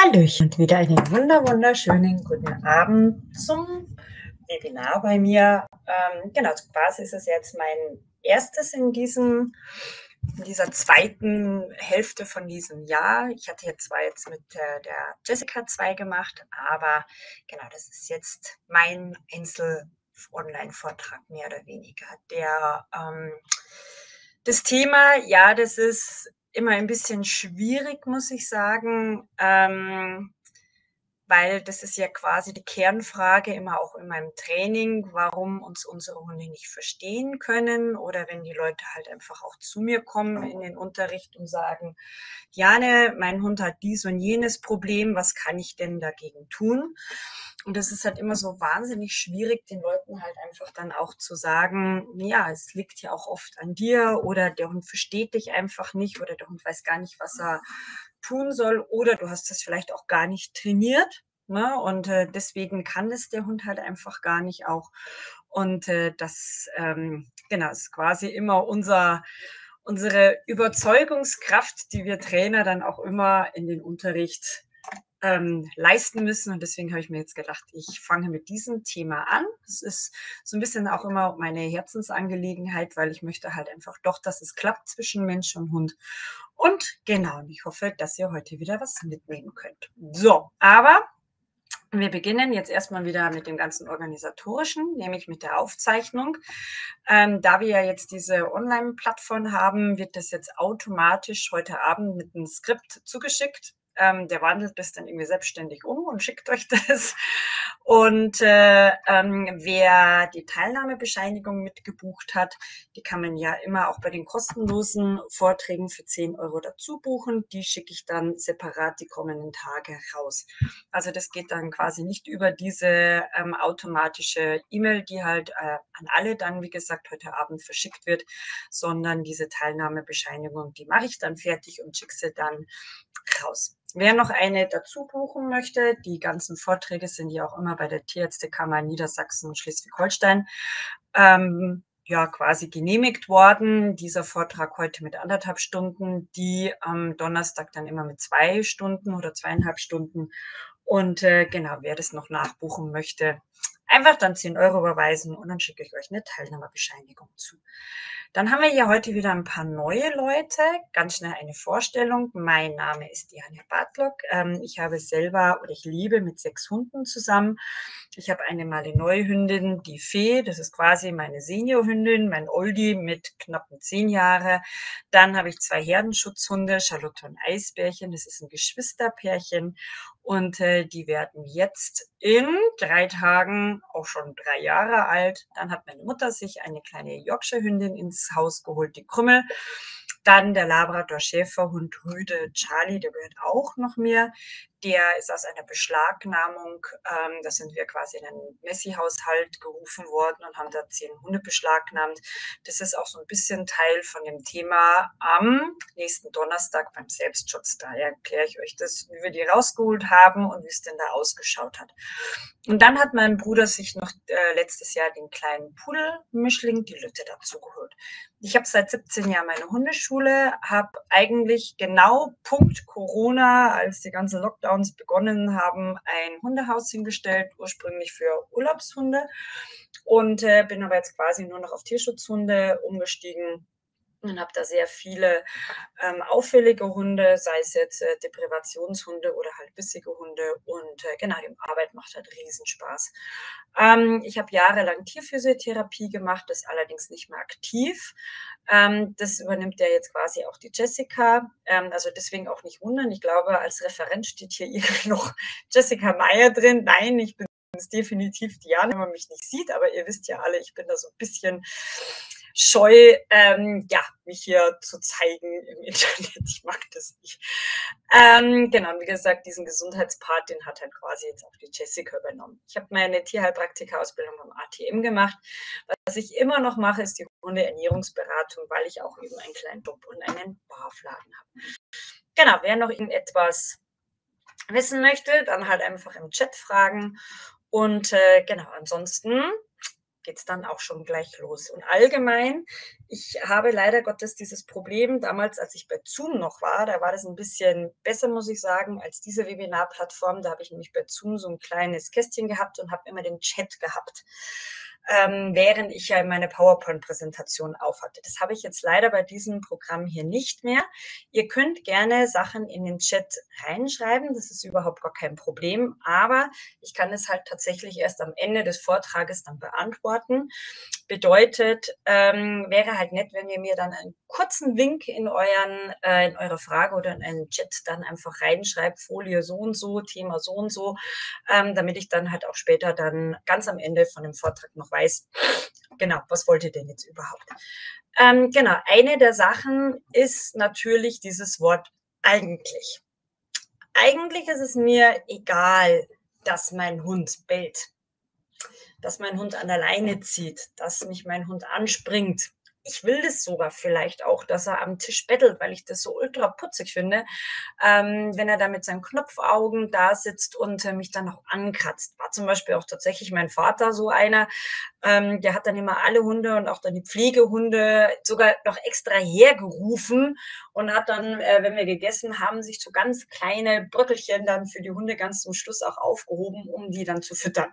Hallöchen und wieder einen wunderschönen guten Abend zum Webinar bei mir. Genau, quasi ist es jetzt mein erstes in dieser zweiten Hälfte von diesem Jahr. Ich hatte jetzt zwar jetzt mit der Jessica 2 gemacht, aber genau, das ist jetzt mein Einzel-Online-Vortrag mehr oder weniger. Das Thema, ja, das ist immer ein bisschen schwierig, muss ich sagen, weil das ist ja quasi die Kernfrage immer auch in meinem Training, warum uns unsere Hunde nicht verstehen können oder wenn die Leute halt einfach auch zu mir kommen in den Unterricht und sagen, Jane, mein Hund hat dies und jenes Problem, was kann ich denn dagegen tun? Und das ist halt immer so wahnsinnig schwierig, den Leuten halt einfach dann auch zu sagen, ja, es liegt ja auch oft an dir oder der Hund versteht dich einfach nicht oder der Hund weiß gar nicht, was er tun soll oder du hast das vielleicht auch gar nicht trainiert. Ne? Und deswegen kann es der Hund halt einfach gar nicht auch. Und genau, ist quasi immer unsere Überzeugungskraft, die wir Trainer dann auch immer in den Unterricht leisten müssen. Und deswegen habe ich mir jetzt gedacht, ich fange mit diesem Thema an. Das ist so ein bisschen auch immer meine Herzensangelegenheit, weil ich möchte halt einfach doch, dass es klappt zwischen Mensch und Hund. Und genau, und ich hoffe, dass ihr heute wieder was mitnehmen könnt. So, aber wir beginnen jetzt erstmal wieder mit dem ganzen Organisatorischen, nämlich mit der Aufzeichnung. Da wir ja jetzt diese Online-Plattform haben, wird das jetzt automatisch heute Abend mit einem Skript zugeschickt. Der wandelt das dann irgendwie selbstständig um und schickt euch das. Und wer die Teilnahmebescheinigung mitgebucht hat, die kann man ja immer auch bei den kostenlosen Vorträgen für 10 Euro dazu buchen. Die schicke ich dann separat die kommenden Tage raus. Also das geht dann quasi nicht über diese automatische E-Mail, die halt an alle dann, wie gesagt, heute Abend verschickt wird, sondern diese Teilnahmebescheinigung, die mache ich dann fertig und schicke sie dann raus. Wer noch eine dazu buchen möchte, die ganzen Vorträge sind ja auch immer bei der Tierärztekammer Niedersachsen und Schleswig-Holstein ja quasi genehmigt worden. Dieser Vortrag heute mit 1,5 Stunden, die am Donnerstag dann immer mit 2 Stunden oder 2,5 Stunden. Und genau, wer das noch nachbuchen möchte, einfach dann 10 Euro überweisen und dann schicke ich euch eine Teilnahmebescheinigung zu. Dann haben wir hier heute wieder ein paar neue Leute. Ganz schnell eine Vorstellung. Mein Name ist Diane Bartlock. Ich habe selber oder ich lebe mit 6 Hunden zusammen. Ich habe eine Malinois-Hündin, die Fee. Das ist quasi meine Seniorhündin, mein Oldie mit knappen 10 Jahre. Dann habe ich 2 Herdenschutzhunde, Charlotte und Eisbärchen. Das ist ein Geschwisterpärchen. Und die werden jetzt in 3 Tagen auch schon 3 Jahre alt. Dann hat meine Mutter sich eine kleine Yorkshire-Hündin ins Haus geholt, die Krümmel. Dann der Labrador-Schäferhund Rüde Charlie, der gehört auch noch mir. Der ist aus einer Beschlagnahmung, da sind wir quasi in einen Messi-Haushalt gerufen worden und haben da 10 Hunde beschlagnahmt. Das ist auch so ein bisschen Teil von dem Thema am nächsten Donnerstag beim Selbstschutz. Daher erkläre ich euch das, wie wir die rausgeholt haben und wie es denn da ausgeschaut hat. Und dann hat mein Bruder sich noch letztes Jahr den kleinen Pudelmischling, die Lütte, dazu geholt. Ich habe seit 17 Jahren meine Hundeschule, habe eigentlich genau Punkt Corona, als die ganzen Lockdowns begonnen haben, ein Hundehaus hingestellt, ursprünglich für Urlaubshunde und bin aber jetzt quasi nur noch auf Tierschutzhunde umgestiegen und habe da sehr viele auffällige Hunde, sei es jetzt Deprivationshunde oder halt bissige Hunde. Und genau, die Arbeit macht halt Riesenspaß. Ich habe jahrelang Tierphysiotherapie gemacht, das allerdings nicht mehr aktiv. Das übernimmt ja jetzt quasi auch die Jessica. Also deswegen auch nicht wundern. Ich glaube, als Referent steht hier irgendwie noch Jessica Meyer drin. Nein, ich bin es definitiv Diane, wenn man mich nicht sieht, aber ihr wisst ja alle, ich bin da so ein bisschen scheu, ja, mich hier zu zeigen im Internet. Ich mag das nicht. Genau, wie gesagt, diesen Gesundheitspart, den hat halt quasi jetzt auch die Jessica übernommen. Ich habe meine Tierheilpraktika-Ausbildung beim ATM gemacht. Was ich immer noch mache, ist die Hundeernährungsberatung, weil ich auch eben einen kleinen Job und einen Barfladen habe. Genau, wer noch irgendetwas wissen möchte, dann halt einfach im Chat fragen. Und genau, ansonsten geht's dann auch schon gleich los. Und allgemein, ich habe leider Gottes dieses Problem damals, als ich bei Zoom noch war, da war das ein bisschen besser, muss ich sagen, als diese Webinarplattform. Da habe ich nämlich bei Zoom so ein kleines Kästchen gehabt und habe immer den Chat gehabt, während ich ja meine PowerPoint-Präsentation aufhatte. Das habe ich jetzt leider bei diesem Programm hier nicht mehr. Ihr könnt gerne Sachen in den Chat reinschreiben, das ist überhaupt gar kein Problem, aber ich kann es halt tatsächlich erst am Ende des Vortrages dann beantworten. Bedeutet, wäre halt nett, wenn ihr mir dann einen kurzen Wink in in eure Frage oder in einen Chat dann einfach reinschreibt, Folie so und so, Thema so und so, damit ich dann halt auch später dann ganz am Ende von dem Vortrag noch weiß, genau, was wollt ihr denn jetzt überhaupt? Genau, eine der Sachen ist natürlich dieses Wort eigentlich. Eigentlich ist es mir egal, dass mein Hund bellt, dass mein Hund an der Leine zieht, dass mich mein Hund anspringt. Ich will das sogar vielleicht auch, dass er am Tisch bettelt, weil ich das so ultra putzig finde, wenn er da mit seinen Knopfaugen da sitzt und mich dann auch ankratzt. War zum Beispiel auch tatsächlich mein Vater so einer, der hat dann immer alle Hunde und auch dann die Pflegehunde sogar noch extra hergerufen und hat dann, wenn wir gegessen haben, sich so ganz kleine Bröckelchen dann für die Hunde ganz zum Schluss auch aufgehoben, um die dann zu füttern.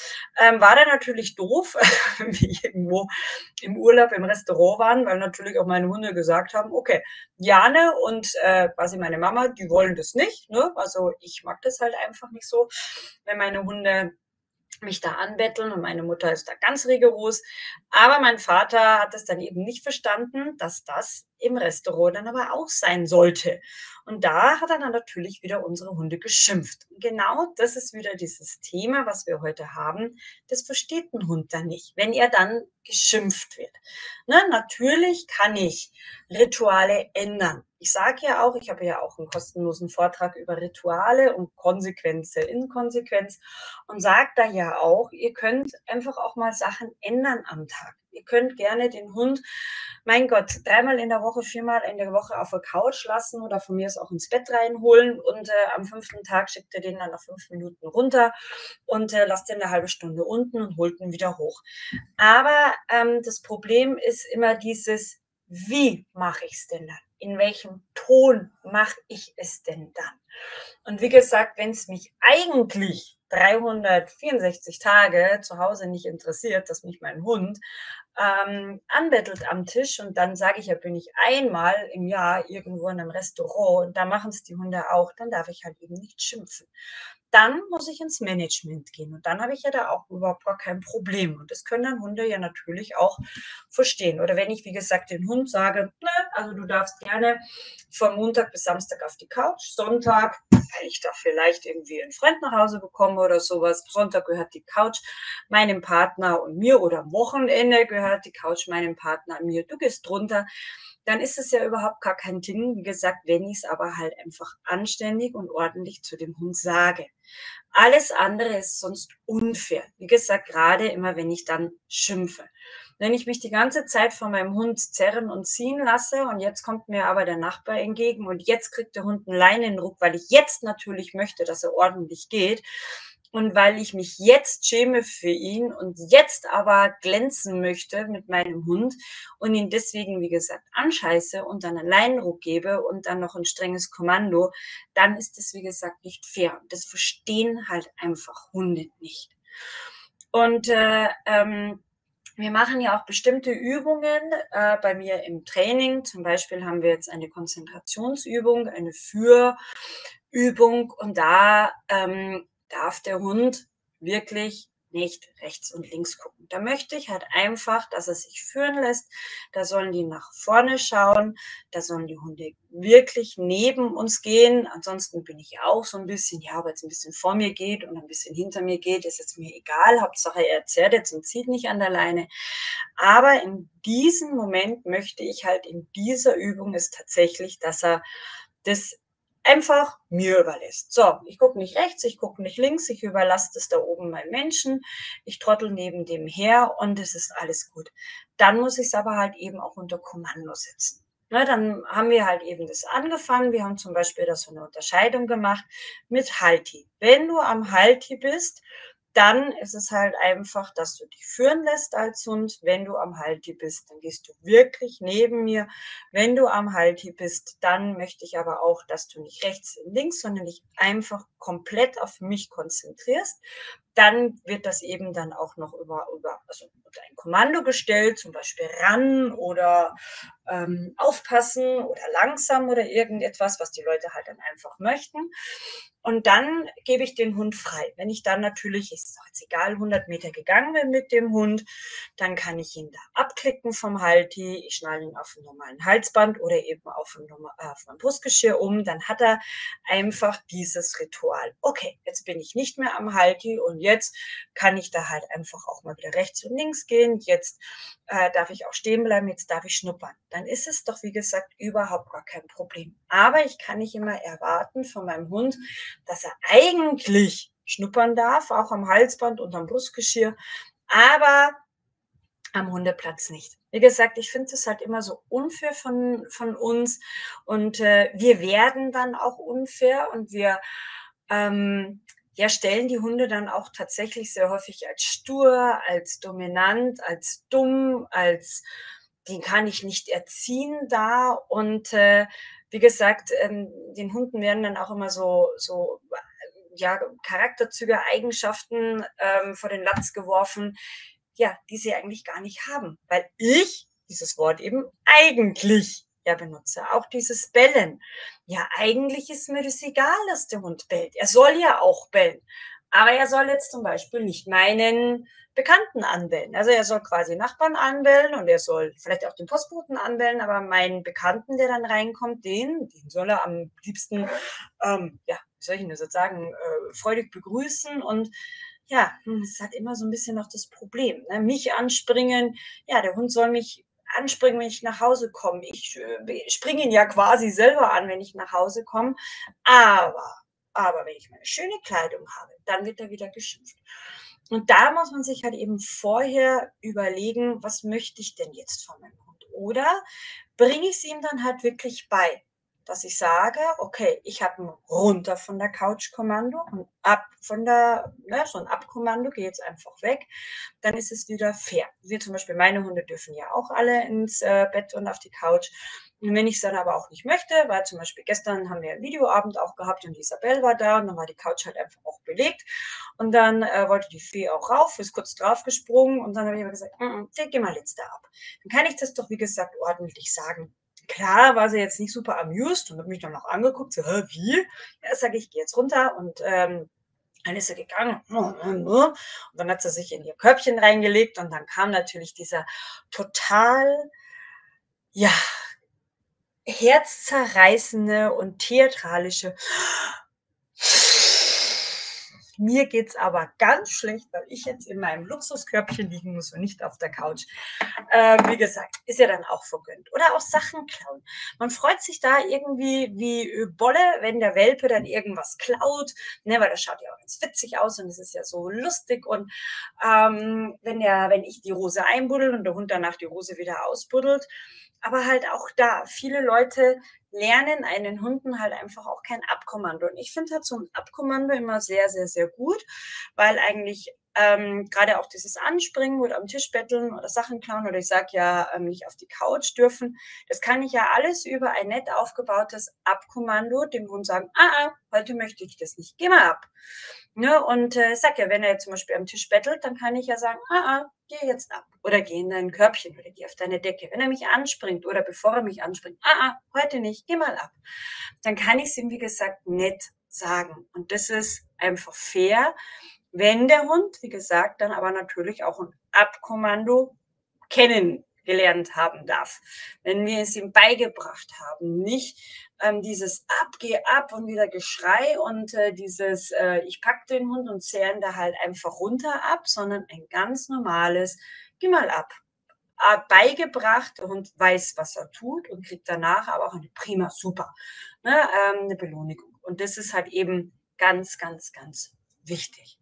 War dann natürlich doof, wenn wir irgendwo im Urlaub im Restaurant waren, weil natürlich auch meine Hunde gesagt haben, okay, Jane und quasi meine Mama, die wollen das nicht. Ne? Also ich mag das halt einfach nicht so, wenn meine Hunde mich da anbetteln und meine Mutter ist da ganz rigoros. Aber mein Vater hat es dann eben nicht verstanden, dass das im Restaurant dann aber auch sein sollte. Und da hat er dann natürlich wieder unsere Hunde geschimpft. Und genau das ist wieder dieses Thema, was wir heute haben. Das versteht ein Hund dann nicht, wenn er dann geschimpft wird. Ne? Natürlich kann ich Rituale ändern. Ich sage ja auch, ich habe ja auch einen kostenlosen Vortrag über Rituale und Konsequenz der Inkonsequenz und sage da ja auch, ihr könnt einfach auch mal Sachen ändern am Tag. Ihr könnt gerne den Hund, mein Gott, dreimal in der Woche, viermal in der Woche auf der Couch lassen oder von mir aus auch ins Bett reinholen und am 5. Tag schickt ihr den dann nach 5 Minuten runter und lasst den eine halbe Stunde unten und holt ihn wieder hoch. Aber das Problem ist immer dieses, wie mache ich es denn dann? In welchem Ton mache ich es denn dann? Und wie gesagt, wenn es mich eigentlich 364 Tage zu Hause nicht interessiert, dass mich mein Hund anbettelt am Tisch und dann sage ich ja, bin ich einmal im Jahr irgendwo in einem Restaurant und da machen es die Hunde auch, dann darf ich halt eben nicht schimpfen. Dann muss ich ins Management gehen und dann habe ich ja da auch überhaupt gar kein Problem. Und das können dann Hunde ja natürlich auch verstehen. Oder wenn ich, wie gesagt, den Hund sage, ne, also du darfst gerne von Montag bis Samstag auf die Couch, Sonntag, weil ich da vielleicht irgendwie einen Freund nach Hause bekomme oder sowas, Sonntag gehört die Couch meinem Partner und mir oder am Wochenende gehört die Couch meinem Partner und mir, du gehst drunter, dann ist es ja überhaupt gar kein Ding. Wie gesagt, wenn ich es aber halt einfach anständig und ordentlich zu dem Hund sage. Alles andere ist sonst unfair. Wie gesagt, gerade immer, wenn ich dann schimpfe. Wenn ich mich die ganze Zeit von meinem Hund zerren und ziehen lasse und jetzt kommt mir aber der Nachbar entgegen und jetzt kriegt der Hund einen Leinenruck, weil ich jetzt natürlich möchte, dass er ordentlich geht und weil ich mich jetzt schäme für ihn und jetzt aber glänzen möchte mit meinem Hund und ihn deswegen, wie gesagt, anscheiße und dann einen Leinenruck gebe und dann noch ein strenges Kommando, dann ist das, wie gesagt, nicht fair. Das verstehen halt einfach Hunde nicht. Und wir machen ja auch bestimmte Übungen bei mir im Training. Zum Beispiel haben wir jetzt eine Konzentrationsübung, eine Führübung und da darf der Hund wirklich nicht rechts und links gucken. Da möchte ich halt einfach, dass er sich führen lässt. Da sollen die nach vorne schauen. Da sollen die Hunde wirklich neben uns gehen. Ansonsten bin ich ja auch so ein bisschen, ja, ob er jetzt ein bisschen vor mir geht und ein bisschen hinter mir geht, ist jetzt mir egal. Hauptsache, er zerrt jetzt und zieht nicht an der Leine. Aber in diesem Moment möchte ich halt in dieser Übung es tatsächlich, dass er das einfach mir überlässt. So, ich gucke nicht rechts, ich gucke nicht links, ich überlasse das da oben meinem Menschen, ich trottel neben dem her und es ist alles gut. Dann muss ich es aber halt eben auch unter Kommando setzen. Ne, dann haben wir halt eben das angefangen. Wir haben zum Beispiel da so eine Unterscheidung gemacht mit Halti. Wenn du am Halti bist, dann ist es halt einfach, dass du dich führen lässt als Hund. Wenn du am Halti bist, dann gehst du wirklich neben mir. Wenn du am Halti bist, dann möchte ich aber auch, dass du nicht rechts und links, sondern dich einfach komplett auf mich konzentrierst. Dann wird das eben dann auch noch also unter ein Kommando gestellt, zum Beispiel ran oder aufpassen oder langsam oder irgendetwas, was die Leute halt dann einfach möchten. Und dann gebe ich den Hund frei. Wenn ich dann natürlich, ist doch jetzt egal, 100 Meter gegangen bin mit dem Hund, dann kann ich ihn da abklicken vom Halti. Ich schnalle ihn auf einen normalen Halsband oder eben auf ein Brustgeschirr um. Dann hat er einfach dieses Ritual. Okay, jetzt bin ich nicht mehr am Halti und jetzt kann ich da halt einfach auch mal wieder rechts und links gehen. Jetzt darf ich auch stehen bleiben, jetzt darf ich schnuppern. Dann ist es doch, wie gesagt, überhaupt gar kein Problem. Aber ich kann nicht immer erwarten von meinem Hund, dass er eigentlich schnuppern darf, auch am Halsband und am Brustgeschirr, aber am Hundeplatz nicht. Wie gesagt, ich finde es halt immer so unfair von uns und wir werden dann auch unfair und wir ja, stellen die Hunde dann auch tatsächlich sehr häufig als stur, als dominant, als dumm, als den kann ich nicht erziehen dar. Und wie gesagt, den Hunden werden dann auch immer so ja, Charakterzüge, Eigenschaften vor den Latz geworfen, ja, die sie eigentlich gar nicht haben. Weil ich dieses Wort eben eigentlich ja benutze. Auch dieses Bellen. Ja, eigentlich ist mir das egal, dass der Hund bellt. Er soll ja auch bellen. Aber er soll jetzt zum Beispiel nicht meinen Bekannten anbellen. Also er soll quasi Nachbarn anbellen und er soll vielleicht auch den Postboten anbellen, aber meinen Bekannten, der dann reinkommt, den soll er am liebsten, ja, wie soll ich denn das jetzt sagen, freudig begrüßen und ja, es hat immer so ein bisschen noch das Problem, ne? Mich anspringen, ja, der Hund soll mich anspringen, wenn ich nach Hause komme. Ich springe ihn ja quasi selber an, wenn ich nach Hause komme. Aber, aber wenn ich meine schöne Kleidung habe, dann wird er wieder geschimpft. Und da muss man sich halt eben vorher überlegen, was möchte ich denn jetzt von meinem Hund? Oder bringe ich es ihm dann halt wirklich bei, dass ich sage, okay, ich habe ein runter von der Couch-Kommando und ab von der, ne, so ein Abkommando, geh jetzt einfach weg, dann ist es wieder fair. Wir zum Beispiel, meine Hunde dürfen ja auch alle ins Bett und auf die Couch. Und wenn ich es dann aber auch nicht möchte, weil zum Beispiel gestern haben wir einen Videoabend auch gehabt und die Isabel war da und dann war die Couch halt einfach auch belegt und dann wollte die Fee auch rauf, ist kurz draufgesprungen und dann habe ich aber gesagt, geh mal jetzt da ab. Dann kann ich das doch, wie gesagt, ordentlich sagen. Klar war sie jetzt nicht super amused und hat mich dann noch angeguckt, so, hä, wie? Ja, sage ich, geh jetzt runter und dann ist sie gegangen und dann hat sie sich in ihr Körbchen reingelegt und dann kam natürlich dieser total, ja, herzzerreißende und theatralische mir geht's aber ganz schlecht, weil ich jetzt in meinem Luxuskörbchen liegen muss und nicht auf der Couch. Wie gesagt, ist ja dann auch vergönnt. Oder auch Sachen klauen. Man freut sich da irgendwie wie Bolle, wenn der Welpe dann irgendwas klaut, ne, weil das schaut ja auch ganz witzig aus und es ist ja so lustig. Und wenn ich die Rose einbuddel und der Hund danach die Rose wieder ausbuddelt, aber halt auch da, viele Leute lernen einen Hunden halt einfach auch kein Abkommando. Und ich finde halt so ein Abkommando immer sehr, sehr, sehr gut, weil eigentlich gerade auch dieses Anspringen oder am Tisch betteln oder Sachen klauen oder ich sage ja nicht auf die Couch dürfen, das kann ich ja alles über ein nett aufgebautes Abkommando dem Hund sagen, heute möchte ich das nicht, geh mal ab. Ne? Und ich sag ja, wenn er jetzt zum Beispiel am Tisch bettelt, dann kann ich ja sagen, geh jetzt ab oder geh in dein Körbchen oder geh auf deine Decke. Wenn er mich anspringt oder bevor er mich anspringt, heute nicht, geh mal ab. Dann kann ich es ihm, wie gesagt, nett sagen. Und das ist einfach fair, wenn der Hund, wie gesagt, dann aber natürlich auch ein Abkommando kennengelernt haben darf. Wenn wir es ihm beigebracht haben, nicht dieses ab, geh ab und wieder Geschrei und dieses ich pack den Hund und zähren da halt einfach runter ab, sondern ein ganz normales, geh mal ab. Beigebracht, der Hund weiß, was er tut und kriegt danach aber auch eine prima, super, ne, eine Belohnung. Und das ist halt eben ganz, ganz, ganz wichtig.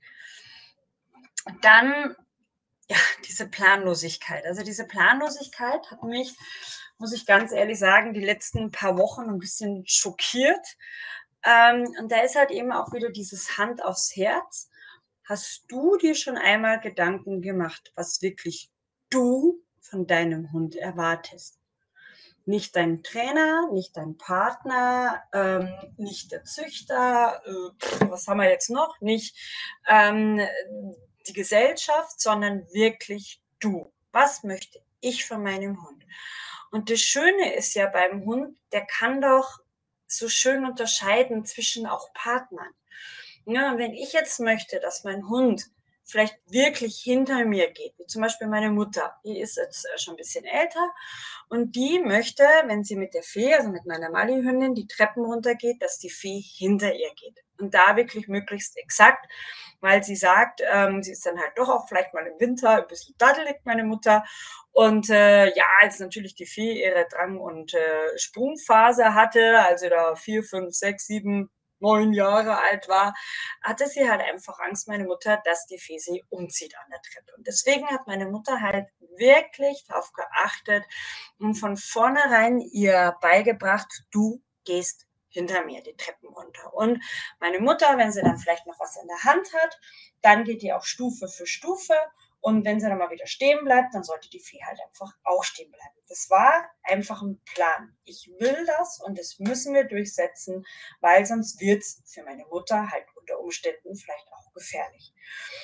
Dann ja, diese Planlosigkeit. Also diese Planlosigkeit hat mich, muss ich ganz ehrlich sagen, die letzten paar Wochen ein bisschen schockiert. Und da ist halt eben auch wieder dieses Hand aufs Herz. Hast du dir schon einmal Gedanken gemacht, was wirklich du von deinem Hund erwartest? Nicht dein Trainer, nicht dein Partner, nicht der Züchter, was haben wir jetzt noch? Nicht ähm, die Gesellschaft, sondern wirklich du. Was möchte ich von meinem Hund? Und das Schöne ist ja beim Hund, der kann doch so schön unterscheiden zwischen auch Partnern. Ja, wenn ich jetzt möchte, dass mein Hund vielleicht wirklich hinter mir geht, wie zum Beispiel meine Mutter, die ist jetzt schon ein bisschen älter und die möchte, wenn sie mit der Fee, also mit meiner Mali-Hündin, die Treppen runtergeht, dass die Fee hinter ihr geht. Und da wirklich möglichst exakt, weil sie sagt, sie ist dann halt doch auch vielleicht mal im Winter ein bisschen daddelig, meine Mutter. Und ja, als natürlich die Fee ihre Drang- und Sprungphase hatte, also da 4, 5, 6, 7, 9 Jahre alt war, hatte sie halt einfach Angst, meine Mutter, dass die Fee sie umzieht an der Treppe. Und deswegen hat meine Mutter halt wirklich darauf geachtet und von vornherein ihr beigebracht, du gehst hinter mir die Treppen runter. Und meine Mutter, wenn sie dann vielleicht noch was in der Hand hat, dann geht die auch Stufe für Stufe. Und wenn sie dann mal wieder stehen bleibt, dann sollte die Fee halt einfach auch stehen bleiben. Das war einfach ein Plan. Ich will das und das müssen wir durchsetzen, weil sonst wird es für meine Mutter halt unter Umständen vielleicht auch gefährlich.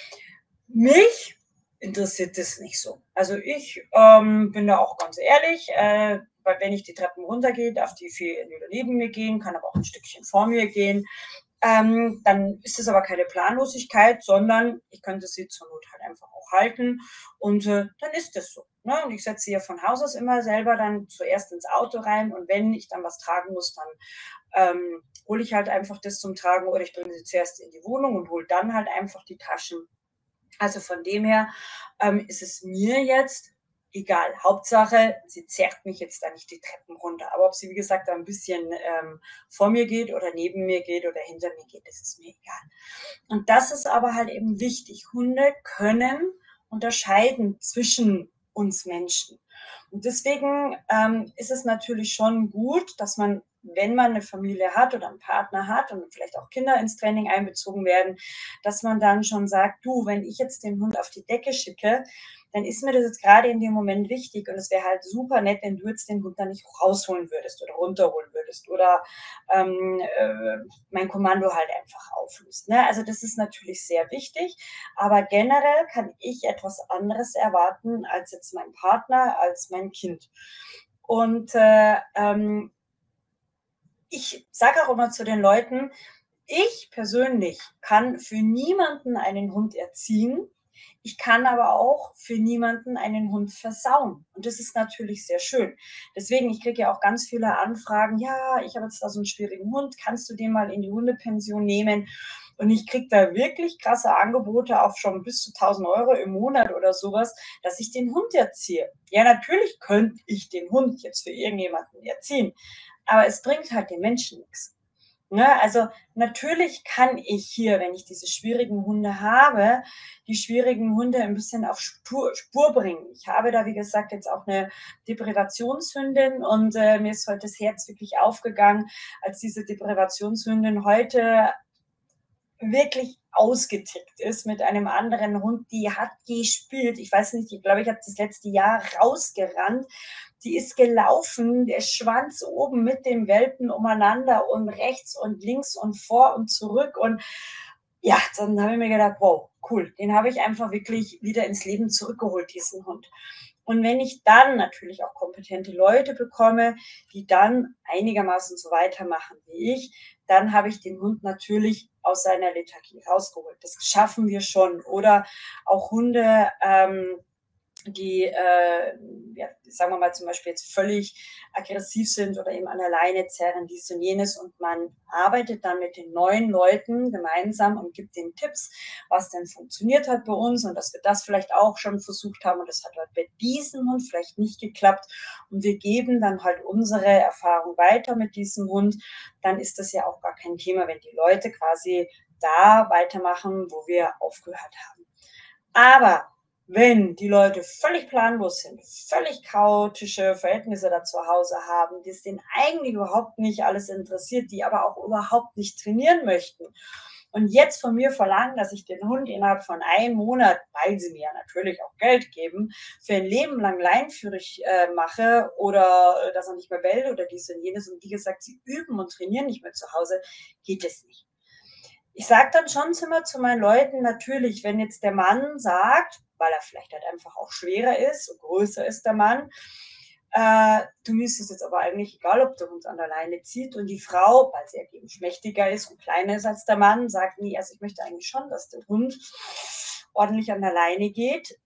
Mich interessiert das nicht so. Also ich bin da auch ganz ehrlich, weil wenn ich die Treppen runtergehe, darf die Fee entweder neben mir gehen, kann aber auch ein Stückchen vor mir gehen. Dann ist es aber keine Planlosigkeit, sondern ich könnte sie zur Not halt einfach auch halten und dann ist es so. Ne? Und ich setze sie ja von Haus aus immer selber dann zuerst ins Auto rein und wenn ich dann was tragen muss, dann hole ich halt einfach das zum Tragen oder ich bringe sie zuerst in die Wohnung und hole dann halt einfach die Taschen. Also von dem her ist es mir jetzt egal. Hauptsache, sie zerrt mich jetzt da nicht die Treppen runter. Aber ob sie, wie gesagt, da ein bisschen vor mir geht oder neben mir geht oder hinter mir geht, das ist mir egal. Und das ist aber halt eben wichtig. Hunde können unterscheiden zwischen uns Menschen. Und deswegen ist es natürlich schon gut, dass man, wenn man eine Familie hat oder einen Partner hat und vielleicht auch Kinder ins Training einbezogen werden, dass man dann schon sagt, du, wenn ich jetzt den Hund auf die Decke schicke, dann ist mir das jetzt gerade in dem Moment wichtig und es wäre halt super nett, wenn du jetzt den Hund dann nicht rausholen würdest oder runterholen würdest oder mein Kommando halt einfach auflöst. Ne? Also das ist natürlich sehr wichtig, aber generell kann ich etwas anderes erwarten als jetzt mein Partner, als mein Kind. Und ich sage auch immer zu den Leuten, ich persönlich kann für niemanden einen Hund erziehen. Ich kann aber auch für niemanden einen Hund versauen. Und das ist natürlich sehr schön. Deswegen, ich kriege ja auch ganz viele Anfragen. Ja, ich habe jetzt da so einen schwierigen Hund. Kannst du den mal in die Hundepension nehmen? Und ich kriege da wirklich krasse Angebote, auch schon bis zu 1.000 € im Monat oder sowas, dass ich den Hund erziehe. Ja, natürlich könnte ich den Hund jetzt für irgendjemanden erziehen, aber es bringt halt den Menschen nichts. Ne? Also natürlich kann ich hier, wenn ich diese schwierigen Hunde habe, die schwierigen Hunde ein bisschen auf Spur bringen. Ich habe da, wie gesagt, jetzt auch eine Deprivationshündin und mir ist heute das Herz wirklich aufgegangen, als diese Deprivationshündin heute wirklich ausgetickt ist mit einem anderen Hund, die hat gespielt. Ich weiß nicht, ich glaube, ich habe das letzte Jahr rausgerannt. Die ist gelaufen, der Schwanz oben mit dem Welpen umeinander und rechts und links und vor und zurück. Und ja, dann habe ich mir gedacht, wow, cool, den habe ich einfach wirklich wieder ins Leben zurückgeholt, diesen Hund. Und wenn ich dann natürlich auch kompetente Leute bekomme, die dann einigermaßen so weitermachen wie ich, dann habe ich den Hund natürlich aus seiner Lethargie rausgeholt. Das schaffen wir schon. Oder auch Hunde, die, ja, sagen wir mal zum Beispiel jetzt völlig aggressiv sind oder eben an der Leine zerren, dies und jenes. Und man arbeitet dann mit den neuen Leuten gemeinsam und gibt den Tipps, was denn funktioniert hat bei uns und dass wir das vielleicht auch schon versucht haben und das hat halt bei diesem Hund vielleicht nicht geklappt. Und wir geben dann halt unsere Erfahrung weiter mit diesem Hund. Dann ist das ja auch gar kein Thema, wenn die Leute quasi da weitermachen, wo wir aufgehört haben. Aber wenn die Leute völlig planlos sind, völlig chaotische Verhältnisse da zu Hause haben, die es denen eigentlich überhaupt nicht alles interessiert, die aber auch überhaupt nicht trainieren möchten und jetzt von mir verlangen, dass ich den Hund innerhalb von einem Monat, weil sie mir ja natürlich auch Geld geben, für ein Leben lang leinführig mache oder dass er nicht mehr bellt oder dies und jenes. Und wie gesagt, sie üben und trainieren nicht mehr zu Hause, geht es nicht. Ich sage dann schon immer zu meinen Leuten, natürlich, wenn jetzt der Mann sagt, weil er vielleicht halt einfach auch schwerer ist und größer ist, der Mann, du müsstest jetzt aber eigentlich, egal ob der Hund an der Leine zieht und die Frau, weil sie ja eben schmächtiger ist und kleiner ist als der Mann, sagt, nee, also ich möchte eigentlich schon, dass der Hund ordentlich an der Leine geht,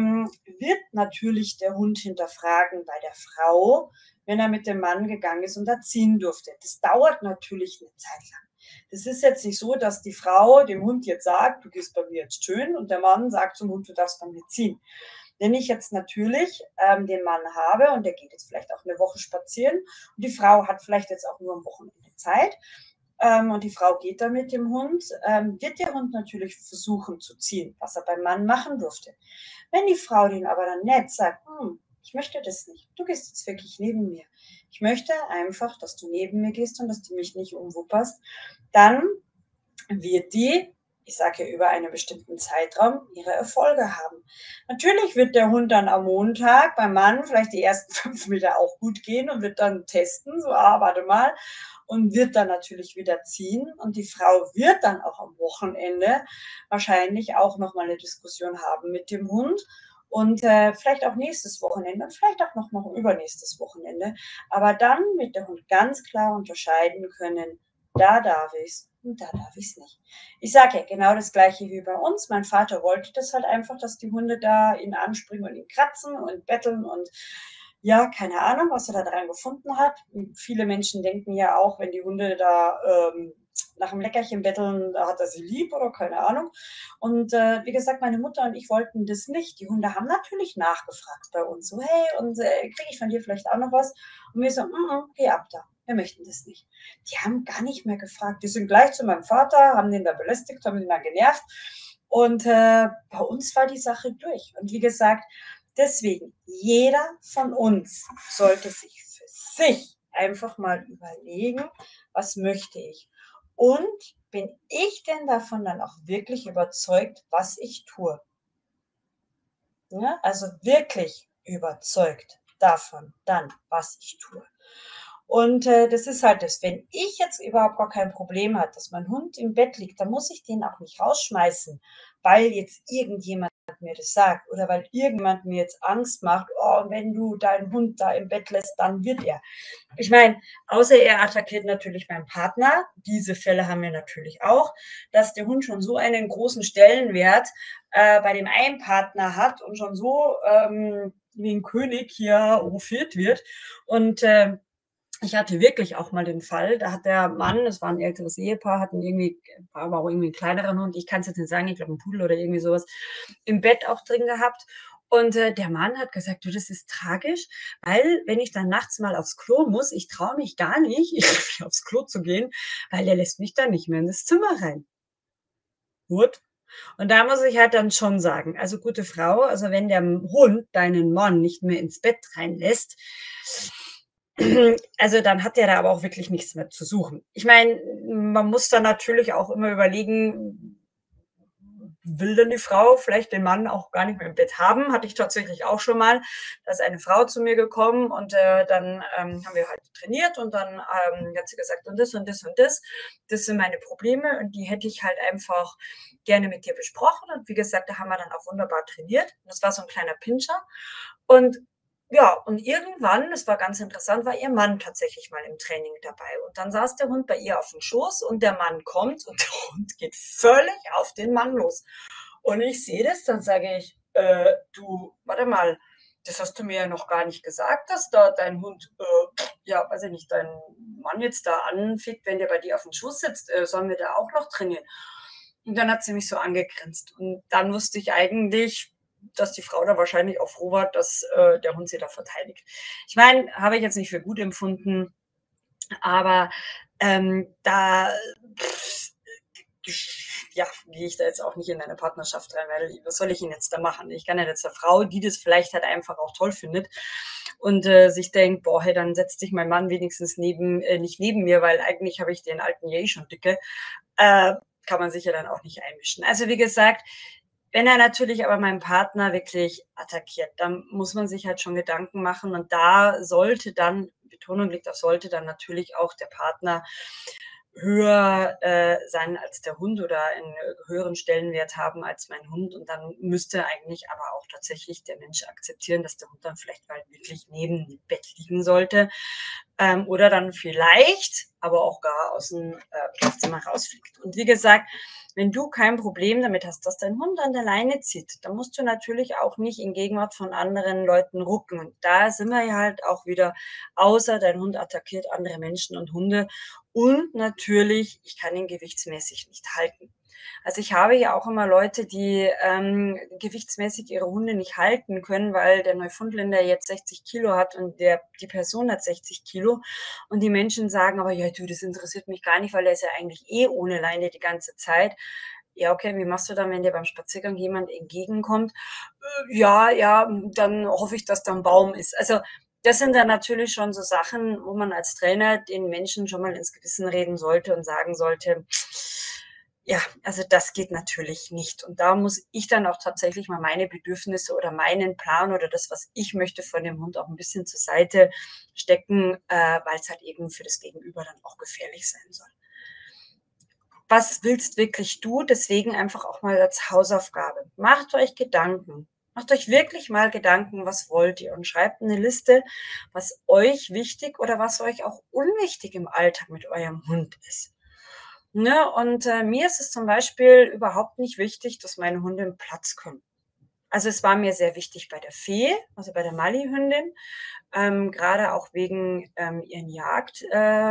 wird natürlich der Hund hinterfragen bei der Frau, wenn er mit dem Mann gegangen ist und da ziehen durfte. Das dauert natürlich eine Zeit lang. Das ist jetzt nicht so, dass die Frau dem Hund jetzt sagt, du gehst bei mir jetzt schön und der Mann sagt zum Hund, du darfst bei mir ziehen. Wenn ich jetzt natürlich den Mann habe und der geht jetzt vielleicht auch eine Woche spazieren und die Frau hat vielleicht jetzt auch nur am Wochenende Zeit und die Frau geht dann mit dem Hund, wird der Hund natürlich versuchen zu ziehen, was er beim Mann machen durfte. Wenn die Frau den aber dann nett sagt, ich möchte das nicht, du gehst jetzt wirklich neben mir. Ich möchte einfach, dass du neben mir gehst und dass du mich nicht umwupperst, dann wird die, ich sage ja über einen bestimmten Zeitraum, ihre Erfolge haben. Natürlich wird der Hund dann am Montag beim Mann vielleicht die ersten 5 Meter auch gut gehen und wird dann testen, so, warte mal, und wird dann natürlich wieder ziehen. Und die Frau wird dann auch am Wochenende wahrscheinlich auch nochmal eine Diskussion haben mit dem Hund. Und vielleicht auch nächstes Wochenende und vielleicht auch noch übernächstes Wochenende. Aber dann wird der Hund ganz klar unterscheiden können, da darf ich's und da darf ich's nicht. Ich sage ja genau das Gleiche wie bei uns. Mein Vater wollte das halt einfach, dass die Hunde da ihn anspringen und ihn kratzen und betteln und ja, keine Ahnung, was er da dran gefunden hat. Und viele Menschen denken ja auch, wenn die Hunde da nach einem Leckerchen betteln, da hat er sie lieb oder keine Ahnung. Und wie gesagt, meine Mutter und ich wollten das nicht. Die Hunde haben natürlich nachgefragt bei uns, so hey, und kriege ich von dir vielleicht auch noch was? Und wir so, geh ab da, wir möchten das nicht. Die haben gar nicht mehr gefragt. Die sind gleich zu meinem Vater, haben den da belästigt, haben den da genervt. Und bei uns war die Sache durch. Und wie gesagt, deswegen, jeder von uns sollte sich für sich einfach mal überlegen, was möchte ich? Und bin ich denn davon dann auch wirklich überzeugt, was ich tue? Ja, also wirklich überzeugt davon dann, was ich tue. Und das ist halt das, wenn ich jetzt überhaupt gar kein Problem habe, dass mein Hund im Bett liegt, dann muss ich den auch nicht rausschmeißen, weil jetzt irgendjemand mir das sagt oder weil irgendjemand mir jetzt Angst macht, oh, wenn du deinen Hund da im Bett lässt, dann wird er. Ich meine, außer er attackiert natürlich meinen Partner, diese Fälle haben wir natürlich auch, dass der Hund schon so einen großen Stellenwert bei dem einen Partner hat und schon so wie ein König hier hofiert wird. Und ich hatte wirklich auch mal den Fall, da hat der Mann, das war ein älteres Ehepaar, hatten irgendwie, war aber auch irgendwie einen kleineren Hund, ich kann es jetzt nicht sagen, ich glaube ein Pudel oder irgendwie sowas, im Bett auch drin gehabt. Und der Mann hat gesagt, du, das ist tragisch, weil wenn ich dann nachts mal aufs Klo muss, ich traue mich gar nicht, aufs Klo zu gehen, weil der lässt mich dann nicht mehr in das Zimmer rein. Gut. Und da muss ich halt dann schon sagen, also gute Frau, also wenn der Hund deinen Mann nicht mehr ins Bett reinlässt, also dann hat der da aber auch wirklich nichts mehr zu suchen. Ich meine, man muss dann natürlich auch immer überlegen, will denn die Frau vielleicht den Mann auch gar nicht mehr im Bett haben? Hatte ich tatsächlich auch schon mal. Da ist eine Frau zu mir gekommen und dann haben wir halt trainiert und dann hat sie gesagt, und das und das und das, das sind meine Probleme und die hätte ich halt einfach gerne mit dir besprochen. Und wie gesagt, da haben wir dann auch wunderbar trainiert. Das war so ein kleiner Pinscher. Und ja, und irgendwann, das war ganz interessant, war ihr Mann tatsächlich mal im Training dabei. Und dann saß der Hund bei ihr auf dem Schoß und der Mann kommt und der Hund geht völlig auf den Mann los. Und ich sehe das, dann sage ich, du, warte mal, das hast du mir ja noch gar nicht gesagt, dass da dein Hund, ja, weiß ich nicht, dein Mann jetzt da anfickt, wenn der bei dir auf dem Schoß sitzt, sollen wir da auch noch trainieren? Und dann hat sie mich so angegrinst. Und dann wusste ich eigentlich, dass die Frau da wahrscheinlich auch froh war, dass der Hund sie da verteidigt. Ich meine, habe ich jetzt nicht für gut empfunden, aber da ja, gehe ich da jetzt auch nicht in eine Partnerschaft rein, weil was soll ich ihn jetzt da machen? Ich kann ja jetzt eine Frau, die das vielleicht halt einfach auch toll findet und sich denkt, boah, hey, dann setzt sich mein Mann wenigstens nicht neben mir, weil eigentlich habe ich den alten Jay schon dicke. kann man sich ja dann auch nicht einmischen. Also, wie gesagt, wenn er natürlich aber meinen Partner wirklich attackiert, dann muss man sich halt schon Gedanken machen und da sollte dann Betonung liegt auf sollte, dann natürlich auch der Partner höher, sein als der Hund oder einen höheren Stellenwert haben als mein Hund. Und dann müsste eigentlich aber auch tatsächlich der Mensch akzeptieren, dass der Hund dann vielleicht mal wirklich neben dem Bett liegen sollte, oder dann vielleicht aber auch gar aus dem Schlafzimmer rausfliegt. Und wie gesagt, wenn du kein Problem damit hast, dass dein Hund an der Leine zieht, dann musst du natürlich auch nicht in Gegenwart von anderen Leuten rucken. Und da sind wir ja halt auch wieder, außer dein Hund attackiert andere Menschen und Hunde. Und natürlich, ich kann ihn gewichtsmäßig nicht halten. Also, ich habe ja auch immer Leute, die, gewichtsmäßig ihre Hunde nicht halten können, weil der Neufundländer jetzt 60 Kilo hat und die Person hat 60 Kilo. Und die Menschen sagen aber: „Ja, du, das interessiert mich gar nicht, weil der ist ja eigentlich eh ohne Leine die ganze Zeit.“ Ja, okay, wie machst du dann, wenn dir beim Spaziergang jemand entgegenkommt? Ja, ja, dann hoffe ich, dass da 'n Baum ist.“ Also, das sind dann natürlich schon so Sachen, wo man als Trainer den Menschen schon mal ins Gewissen reden sollte und sagen sollte: „Ja, also das geht natürlich nicht.“ Und da muss ich dann auch tatsächlich mal meine Bedürfnisse oder meinen Plan oder das, was ich möchte von dem Hund auch 'n bisschen zur Seite stecken, weil's halt eben für das Gegenüber dann auch gefährlich sein soll. Was willst wirklich du? Deswegen einfach auch mal als Hausaufgabe. Macht euch Gedanken. Macht euch wirklich mal Gedanken, was wollt ihr? Und schreibt eine Liste, was euch wichtig oder was euch auch unwichtig im Alltag mit eurem Hund ist. Ne? Und, mir ist es zum Beispiel überhaupt nicht wichtig, dass meine Hunde 'n Platz können. Also, es war mir sehr wichtig bei der Fee, also bei der Mali-Hündin, grade auch wegen, ihren Jagd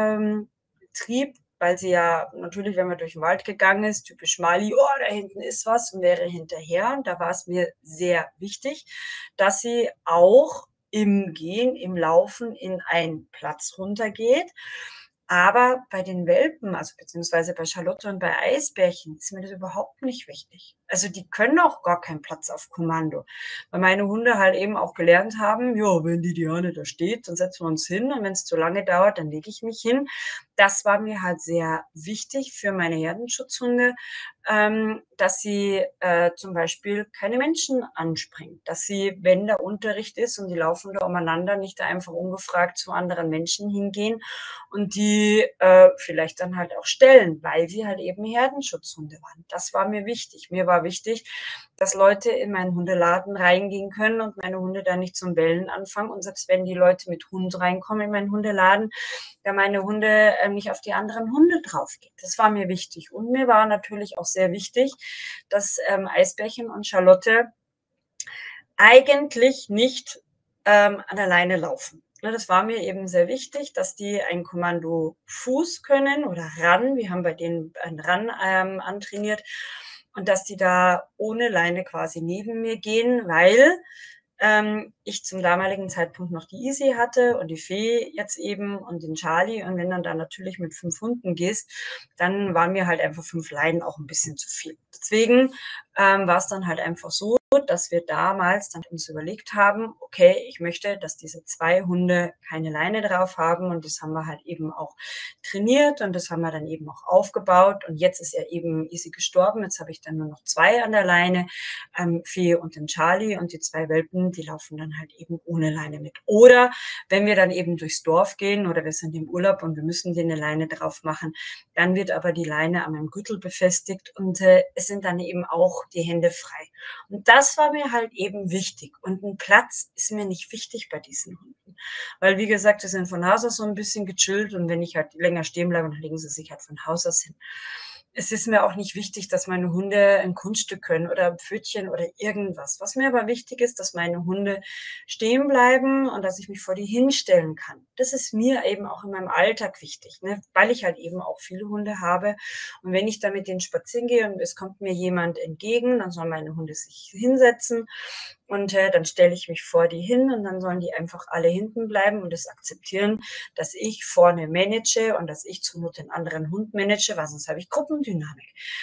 Trieb, weil sie ja natürlich, wenn man durch den Wald gegangen ist, typisch Mali: „Oh, da hinten ist was“, und wäre hinterher. Und da war es mir sehr wichtig, dass sie auch im Gehen, im Laufen in einen Platz runtergeht. Aber bei den Welpen, also beziehungsweise bei Charlotte und bei Eisbärchen, ist mir das überhaupt nicht wichtig. Also, die können auch gar keinen Platz auf Kommando, weil meine Hunde halt eben auch gelernt haben: „Ja, wenn die Diane da steht, dann setzen wir uns hin und wenn's zu lange dauert, dann lege ich mich hin.“ Das war mir halt sehr wichtig für meine Herdenschutzhunde, dass sie, zum Beispiel keine Menschen anspringen, dass sie, wenn da Unterricht ist und die laufen da umeinander, nicht da einfach ungefragt zu anderen Menschen hingehen und die, vielleicht dann halt auch stellen, weil sie halt eben Herdenschutzhunde waren. Das war mir wichtig. Mir war wichtig, dass Leute in meinen Hundeladen reingehen können und meine Hunde da nicht zum Bellen anfangen. Und selbst wenn die Leute mit Hund reinkommen in meinen Hundeladen, da meine Hunde, nicht auf die anderen Hunde draufgehen. Das war mir wichtig. Und mir war natürlich auch sehr wichtig, dass, Eisbärchen und Charlotte eigentlich nicht, an der Leine laufen. Ne, das war mir eben sehr wichtig, dass die ein Kommando Fuß können oder Ran. Wir haben bei denen ein Ran, antrainiert und dass die da ohne Leine quasi neben mir gehen, weil, ich zum damaligen Zeitpunkt noch die Easy hatte und die Fee jetzt eben und den Charlie. Und wenn dann da natürlich mit 5 Hunden gehst, dann waren mir halt einfach 5 Leinen auch ein bisschen zu viel. Deswegen, war es dann halt einfach so, dass wir damals dann uns überlegt haben: „Okay, ich möchte, dass diese 2 Hunde keine Leine drauf haben“, und das haben wir halt eben auch trainiert und das haben wir dann eben auch aufgebaut. Und jetzt ist ja eben Easy gestorben. Jetzt habe ich dann nur noch 2 an der Leine, Fee und den Charlie, und die 2 Welpen, die laufen dann halt eben ohne Leine mit. Oder wenn wir dann eben durchs Dorf gehen oder wir sind im Urlaub und wir müssen denen 'ne Leine drauf machen, dann wird aber die Leine an meinem Gürtel befestigt und, es sind dann eben auch die Hände frei. Und das war mir halt eben wichtig. Und 'n Platz ist mir nicht wichtig bei diesen Hunden. Weil, wie gesagt, die sind von Haus aus so 'n bisschen gechillt und wenn ich halt länger stehen bleibe, dann legen sie sich halt von Haus aus hin. Es ist mir auch nicht wichtig, dass meine Hunde ein Kunststück können oder 'n Pfötchen oder irgendwas. Was mir aber wichtig ist, dass meine Hunde stehen bleiben und dass ich mich vor die hinstellen kann. Das ist mir eben auch in meinem Alltag wichtig, ne, weil ich halt eben auch viele Hunde habe. Und wenn ich da mit denen spazieren gehe und es kommt mir jemand entgegen, dann sollen meine Hunde sich hinsetzen und, dann stelle ich mich vor die hin und dann sollen die einfach alle hinten bleiben und das akzeptieren, dass ich vorne manage und dass ich zur Not den anderen Hund manage, weil sonst habe ich Gruppendynamik.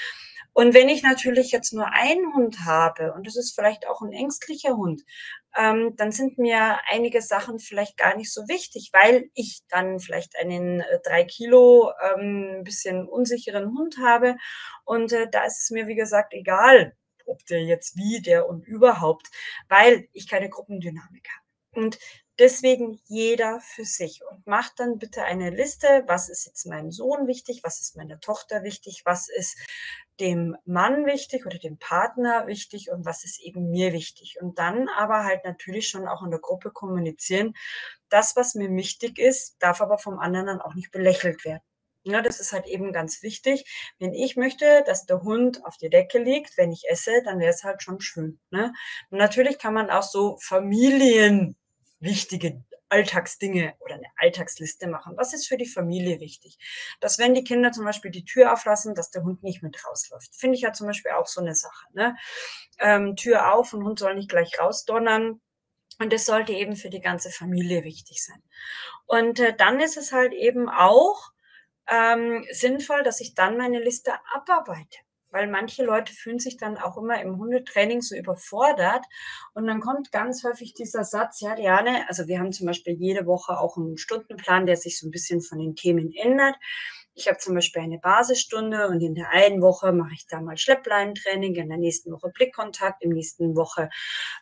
Und wenn ich natürlich jetzt nur einen Hund habe und das ist vielleicht auch ein ängstlicher Hund, dann sind mir einige Sachen vielleicht gar nicht so wichtig, weil ich dann vielleicht einen 3 Kilo ein bisschen unsicheren Hund habe. Und da ist es mir, wie gesagt, egal, ob der jetzt wie, der und überhaupt, weil ich keine Gruppendynamik habe. Und deswegen jeder für sich und macht dann bitte eine Liste, was ist jetzt meinem Sohn wichtig, was ist meiner Tochter wichtig, was ist dem Mann wichtig oder dem Partner wichtig und was ist eben mir wichtig. Und dann aber halt natürlich schon auch in der Gruppe kommunizieren. Das, was mir wichtig ist, darf aber vom anderen dann auch nicht belächelt werden. Ja, das ist halt eben ganz wichtig. Wenn ich möchte, dass der Hund auf der Decke liegt, wenn ich esse, dann wäre es halt schon schön. Ne? Und natürlich kann man auch so familienwichtige Alltagsdinge oder eine Alltagsliste machen. Was ist für die Familie wichtig? Dass wenn die Kinder zum Beispiel die Tür auflassen, dass der Hund nicht mit rausläuft. Finde ich ja zum Beispiel auch so eine Sache. Ne? Tür auf und Hund soll nicht gleich rausdonnern. Und das sollte eben für die ganze Familie wichtig sein. Und dann ist es halt eben auch sinnvoll, dass ich dann meine Liste abarbeite. Weil manche Leute fühlen sich dann auch immer im Hundetraining so überfordert. Und dann kommt ganz häufig dieser Satz, ja, Diane, also wir haben zum Beispiel jede Woche auch einen Stundenplan, der sich so ein bisschen von den Themen ändert. Ich habe zum Beispiel eine Basisstunde und in der einen Woche mache ich da mal Schleppleinentraining, in der nächsten Woche Blickkontakt, im nächsten Woche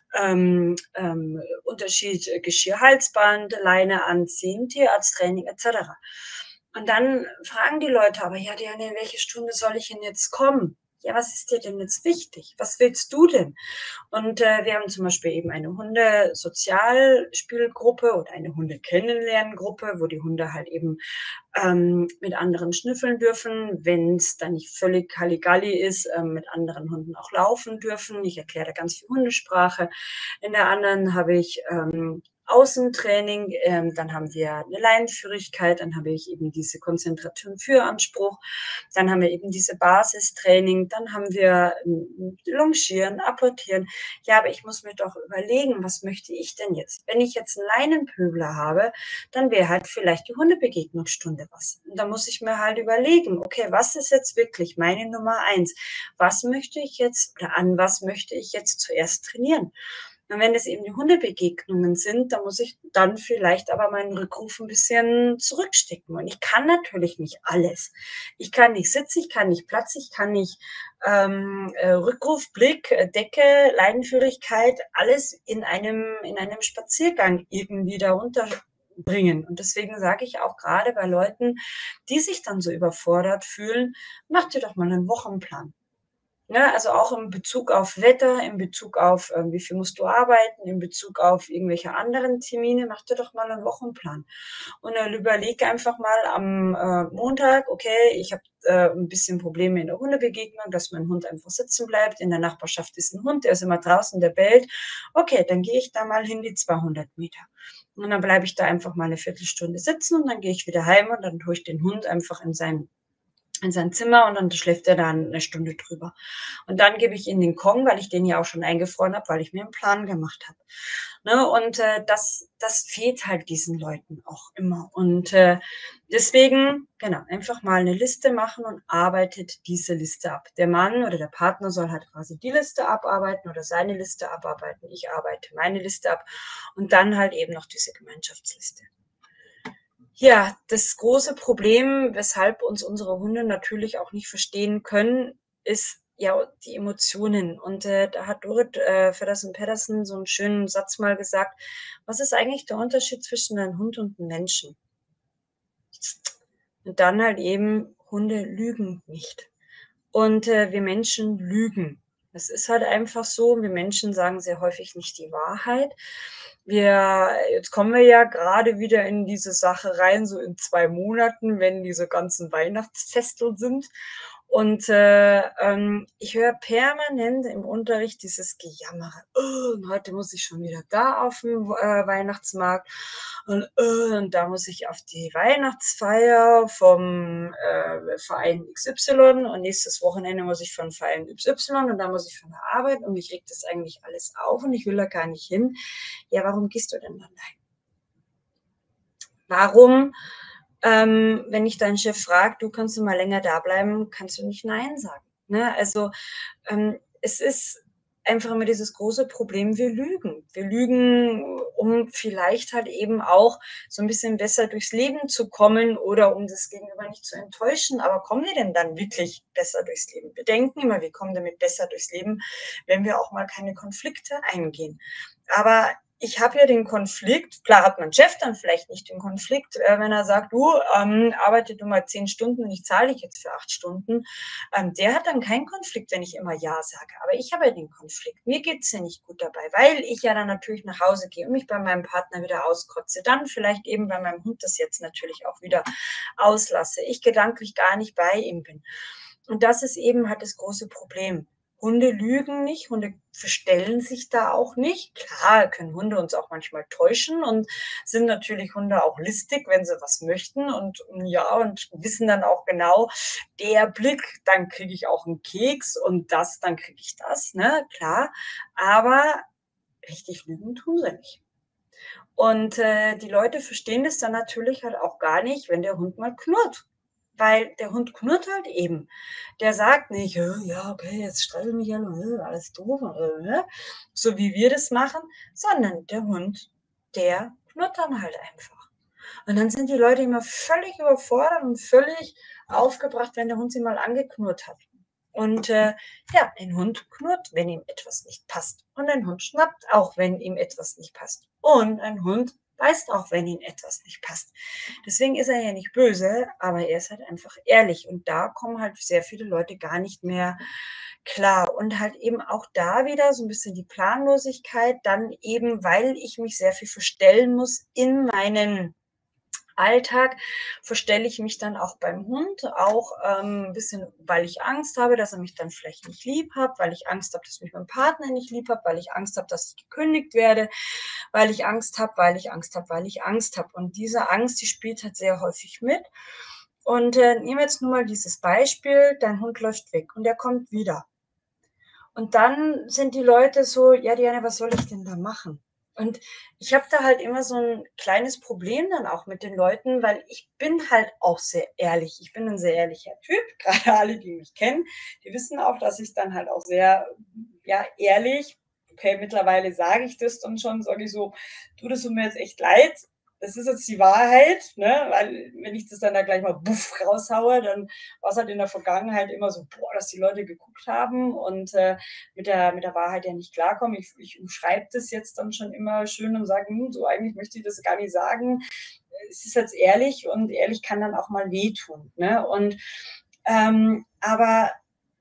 Unterschied Geschirr-Halsband, Leine anziehen, Tierarzttraining etc. Und dann fragen die Leute aber, ja, Diane, in welche Stunde soll ich denn jetzt kommen? Ja, was ist dir denn jetzt wichtig? Was willst du denn? Und wir haben zum Beispiel eben eine Hunde-Sozialspielgruppe oder eine Hunde-Kennenlerngruppe, wo die Hunde halt eben mit anderen schnüffeln dürfen, wenn es dann nicht völlig Halligalli ist, mit anderen Hunden auch laufen dürfen. Ich erkläre da ganz viel Hundesprache. In der anderen habe ich Außentraining, dann haben wir eine Leinenführigkeit, dann habe ich eben diese Konzentration für Anspruch, dann haben wir eben diese Basistraining, dann haben wir Longieren, Apportieren. Ja, aber ich muss mir doch überlegen, was möchte ich denn jetzt? Wenn ich jetzt einen Leinenpöbler habe, dann wäre halt vielleicht die Hundebegegnungsstunde was. Und da muss ich mir halt überlegen, okay, was ist jetzt wirklich meine Nummer eins? Was möchte ich jetzt oder an was möchte ich jetzt zuerst trainieren? Und wenn es eben die Hundebegegnungen sind, dann muss ich dann vielleicht aber meinen Rückruf ein bisschen zurückstecken. Und ich kann natürlich nicht alles. Ich kann nicht Sitz, ich kann nicht Platz, ich kann nicht Rückruf, Blick, Decke, Leinenführigkeit, alles in einem Spaziergang irgendwie darunter bringen. Und deswegen sage ich auch gerade bei Leuten, die sich dann so überfordert fühlen, mach dir doch mal einen Wochenplan. Ne, also auch in Bezug auf Wetter, in Bezug auf, wie viel musst du arbeiten, in Bezug auf irgendwelche anderen Termine, mach dir doch mal einen Wochenplan. Und dann überleg einfach mal am Montag, okay, ich habe 'n bisschen Probleme in der Hundebegegnung, dass mein Hund einfach sitzen bleibt. In der Nachbarschaft ist ein Hund, der ist immer draußen, der bellt. Okay, dann gehe ich da mal hin die 200 Meter. Und dann bleibe ich da einfach mal eine Viertelstunde sitzen und dann gehe ich wieder heim und dann tue ich den Hund einfach in sein Zimmer und dann schläft er da 'ne Stunde drüber. Und dann gebe ich ihm den Kong, weil ich den ja auch schon eingefroren habe, weil ich mir 'n Plan gemacht habe. Ne, und das fehlt halt diesen Leuten auch immer. Und deswegen, genau, einfach mal 'ne Liste machen und arbeitet diese Liste ab. Der Mann oder der Partner soll halt quasi die Liste abarbeiten oder seine Liste abarbeiten. Ich arbeite meine Liste ab und dann halt eben noch diese Gemeinschaftsliste. Ja, das große Problem, weshalb uns unsere Hunde natürlich auch nicht verstehen können, ist ja die Emotionen. Und da hat Dorit Feddersen-Pedersen so einen schönen Satz mal gesagt: „Was ist eigentlich der Unterschied zwischen einem Hund und einem Menschen?“ Und dann halt eben, Hunde lügen nicht. Und wir Menschen lügen. Es ist halt einfach so, wir Menschen sagen sehr häufig nicht die Wahrheit. Jetzt kommen wir ja gerade wieder in diese Sache rein, so in 2 Monaten, wenn diese ganzen Weihnachtsfestel sind. Und ich höre permanent im Unterricht dieses Gejammere: „Oh, und heute muss ich schon wieder da auf den Weihnachtsmarkt und da muss ich auf die Weihnachtsfeier vom Verein XY und nächstes Wochenende muss ich von Verein XY und dann muss ich von der Arbeit und mich regt das eigentlich alles auf und ich will da gar nicht hin.“ Ja, warum gehst du denn dann dahin? Warum, wenn dich dein Chef fragt: „Du, kannst du mal länger da bleiben“, kannst du nicht nein sagen? ne? Also, es ist einfach immer dieses große Problem, wir lügen. Wir lügen, um vielleicht halt eben auch so 'n bisschen besser durchs Leben zu kommen oder um das Gegenüber nicht zu enttäuschen. Aber kommen wir denn dann wirklich besser durchs Leben? Wir denken immer, wir kommen damit besser durchs Leben, wenn wir auch mal keine Konflikte eingehen. Aber ich habe ja den Konflikt, klar hat mein Chef dann vielleicht nicht den Konflikt, wenn er sagt: „Du, arbeite du mal 10 Stunden und ich zahle dich jetzt für 8 Stunden.“ Der hat dann keinen Konflikt, wenn ich immer „ja“ sage. Aber ich habe ja den Konflikt. Mir geht's ja nicht gut dabei, weil ich ja dann natürlich nach Hause gehe und mich bei meinem Partner wieder auskotze. Dann vielleicht eben bei meinem Hund das jetzt natürlich auch wieder auslasse. Ich gedanklich gar nicht bei ihm bin. Und das ist eben halt das große Problem. Hunde lügen nicht, Hunde verstellen sich da auch nicht. Klar können Hunde uns auch manchmal täuschen und sind natürlich Hunde auch listig, wenn sie was möchten und ja, und wissen dann auch genau, der Blick, dann kriege ich auch einen Keks und das, dann kriege ich das, ne, klar. Aber richtig lügen tun sie nicht. Und, die Leute verstehen das dann natürlich halt auch gar nicht, wenn der Hund mal knurrt. Weil der Hund knurrt halt eben. Der sagt nicht: ja, okay, jetzt streichel mich an, alles doof, ne?“ So wie wir das machen, sondern der Hund, der knurrt dann halt einfach. Und dann sind die Leute immer völlig überfordert und völlig aufgebracht, wenn der Hund sie mal angeknurrt hat. Und, ja, ein Hund knurrt, wenn ihm etwas nicht passt. Und ein Hund schnappt auch, wenn ihm etwas nicht passt. Und ein Hund beißt auch, wenn ihm etwas nicht passt. Deswegen ist er ja nicht böse, aber er ist halt einfach ehrlich. Und da kommen halt sehr viele Leute gar nicht mehr klar. Und halt eben auch da wieder so ein bisschen die Planlosigkeit, dann eben, weil ich mich sehr viel verstellen muss in meinen Alltag, verstelle ich mich dann auch beim Hund, auch, 'n bisschen, weil ich Angst habe, dass er mich dann vielleicht nicht lieb hat, weil ich Angst habe, dass mich mein Partner nicht lieb hat, weil ich Angst habe, dass ich gekündigt werde, weil ich Angst habe, weil ich Angst habe, weil ich Angst habe. Und diese Angst, die spielt halt sehr häufig mit. Und, nehmen wir jetzt nur mal dieses Beispiel, dein Hund läuft weg und er kommt wieder. Und dann sind die Leute so: „Ja, Diana, was soll ich denn da machen?“ Und ich habe da halt immer so 'n kleines Problem dann auch mit den Leuten, weil ich bin halt auch sehr ehrlich. Ich bin 'n sehr ehrlicher Typ. Grade alle, die mich kennen, die wissen auch, dass ich dann halt auch sehr, ja, ehrlich, okay, mittlerweile sage ich das dann schon, sage ich so: „Du, das tut mir jetzt echt leid. Das ist jetzt die Wahrheit“, ne? Weil wenn ich das dann da gleich mal buff raushaue, dann war's halt in der Vergangenheit immer so, boah, dass die Leute geguckt haben und, mit der Wahrheit ja nicht klarkommen. Ich umschreibe das jetzt dann schon immer schön und sage: so eigentlich möchte ich das gar nicht sagen. Es ist jetzt ehrlich und ehrlich kann dann auch mal wehtun, ne? Und, aber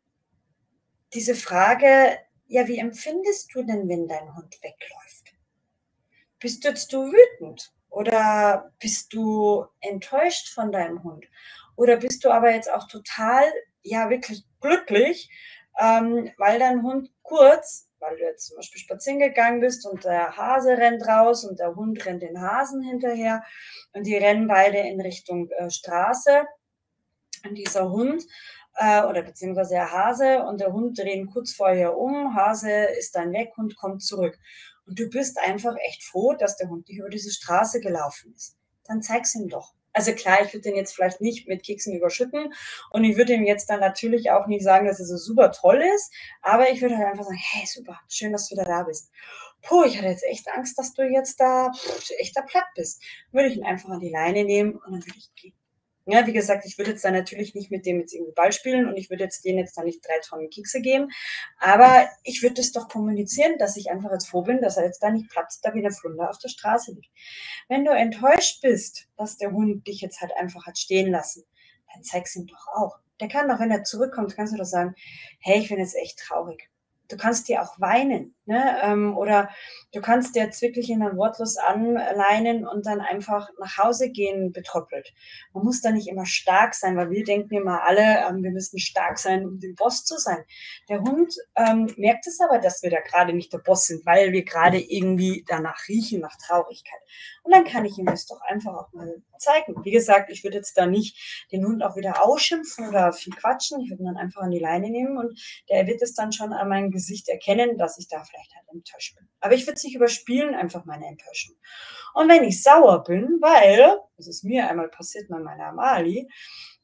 diese Frage: „Ja, wie empfindest du denn, wenn dein Hund wegläuft? Bist jetzt du wütend oder bist du enttäuscht von deinem Hund? Oder bist du aber jetzt auch total, ja, wirklich glücklich, weil dein Hund kurz, weil du jetzt zum Beispiel spazieren gegangen bist und der Hase rennt raus und der Hund rennt den Hasen hinterher und die rennen beide in Richtung, Straße und dieser Hund, oder beziehungsweise der Hase und der Hund drehen kurz vorher um, Hase ist dann weg, Hund kommt zurück. Und du bist einfach echt froh, dass der Hund nicht über diese Straße gelaufen ist. Dann zeig's ihm doch. Also klar, ich würde den jetzt vielleicht nicht mit Keksen überschütten und ich würde ihm jetzt dann natürlich auch nicht sagen, dass er so super toll ist, aber ich würde halt einfach sagen: „Hey, super, schön, dass du wieder da bist. Puh, ich hatte jetzt echt Angst, dass du jetzt da echt da platt bist.“ Würde ich ihn einfach an die Leine nehmen und dann würde ich gehen. Ja, wie gesagt, ich würde jetzt da natürlich nicht mit dem jetzt irgendwie Ball spielen und ich würde jetzt denen jetzt da nicht 3 Tonnen Kekse geben, aber ich würde das doch kommunizieren, dass ich einfach jetzt froh bin, dass er jetzt da nicht platzt, da wie 'ne Flunder auf der Straße liegt. Wenn du enttäuscht bist, dass der Hund dich jetzt halt einfach hat stehen lassen, dann zeig's ihm doch auch. Der kann doch, wenn er zurückkommt, kannst du doch sagen: „Hey, ich bin jetzt echt traurig.“ Du kannst dir auch weinen, ne? Oder du kannst dir jetzt wirklich ihn dann wortlos anleinen und dann einfach nach Hause gehen betröppelt. Man muss da nicht immer stark sein, weil wir denken immer alle, wir müssen stark sein, um der Boss zu sein. Der Hund, merkt es aber, dass wir da gerade nicht der Boss sind, weil wir gerade irgendwie danach riechen, nach Traurigkeit. Und dann kann ich ihm das doch einfach auch mal zeigen. Wie gesagt, ich würde jetzt da nicht den Hund auch wieder ausschimpfen oder viel quatschen. Ich würde ihn dann einfach an die Leine nehmen und der wird es dann schon an meinem Gesicht erkennen, dass ich da vielleicht halt enttäuscht bin. Aber ich würde es nicht überspielen, einfach meine Enttäuschung. Und wenn ich sauer bin, weil, das ist mir einmal passiert bei meiner Amali,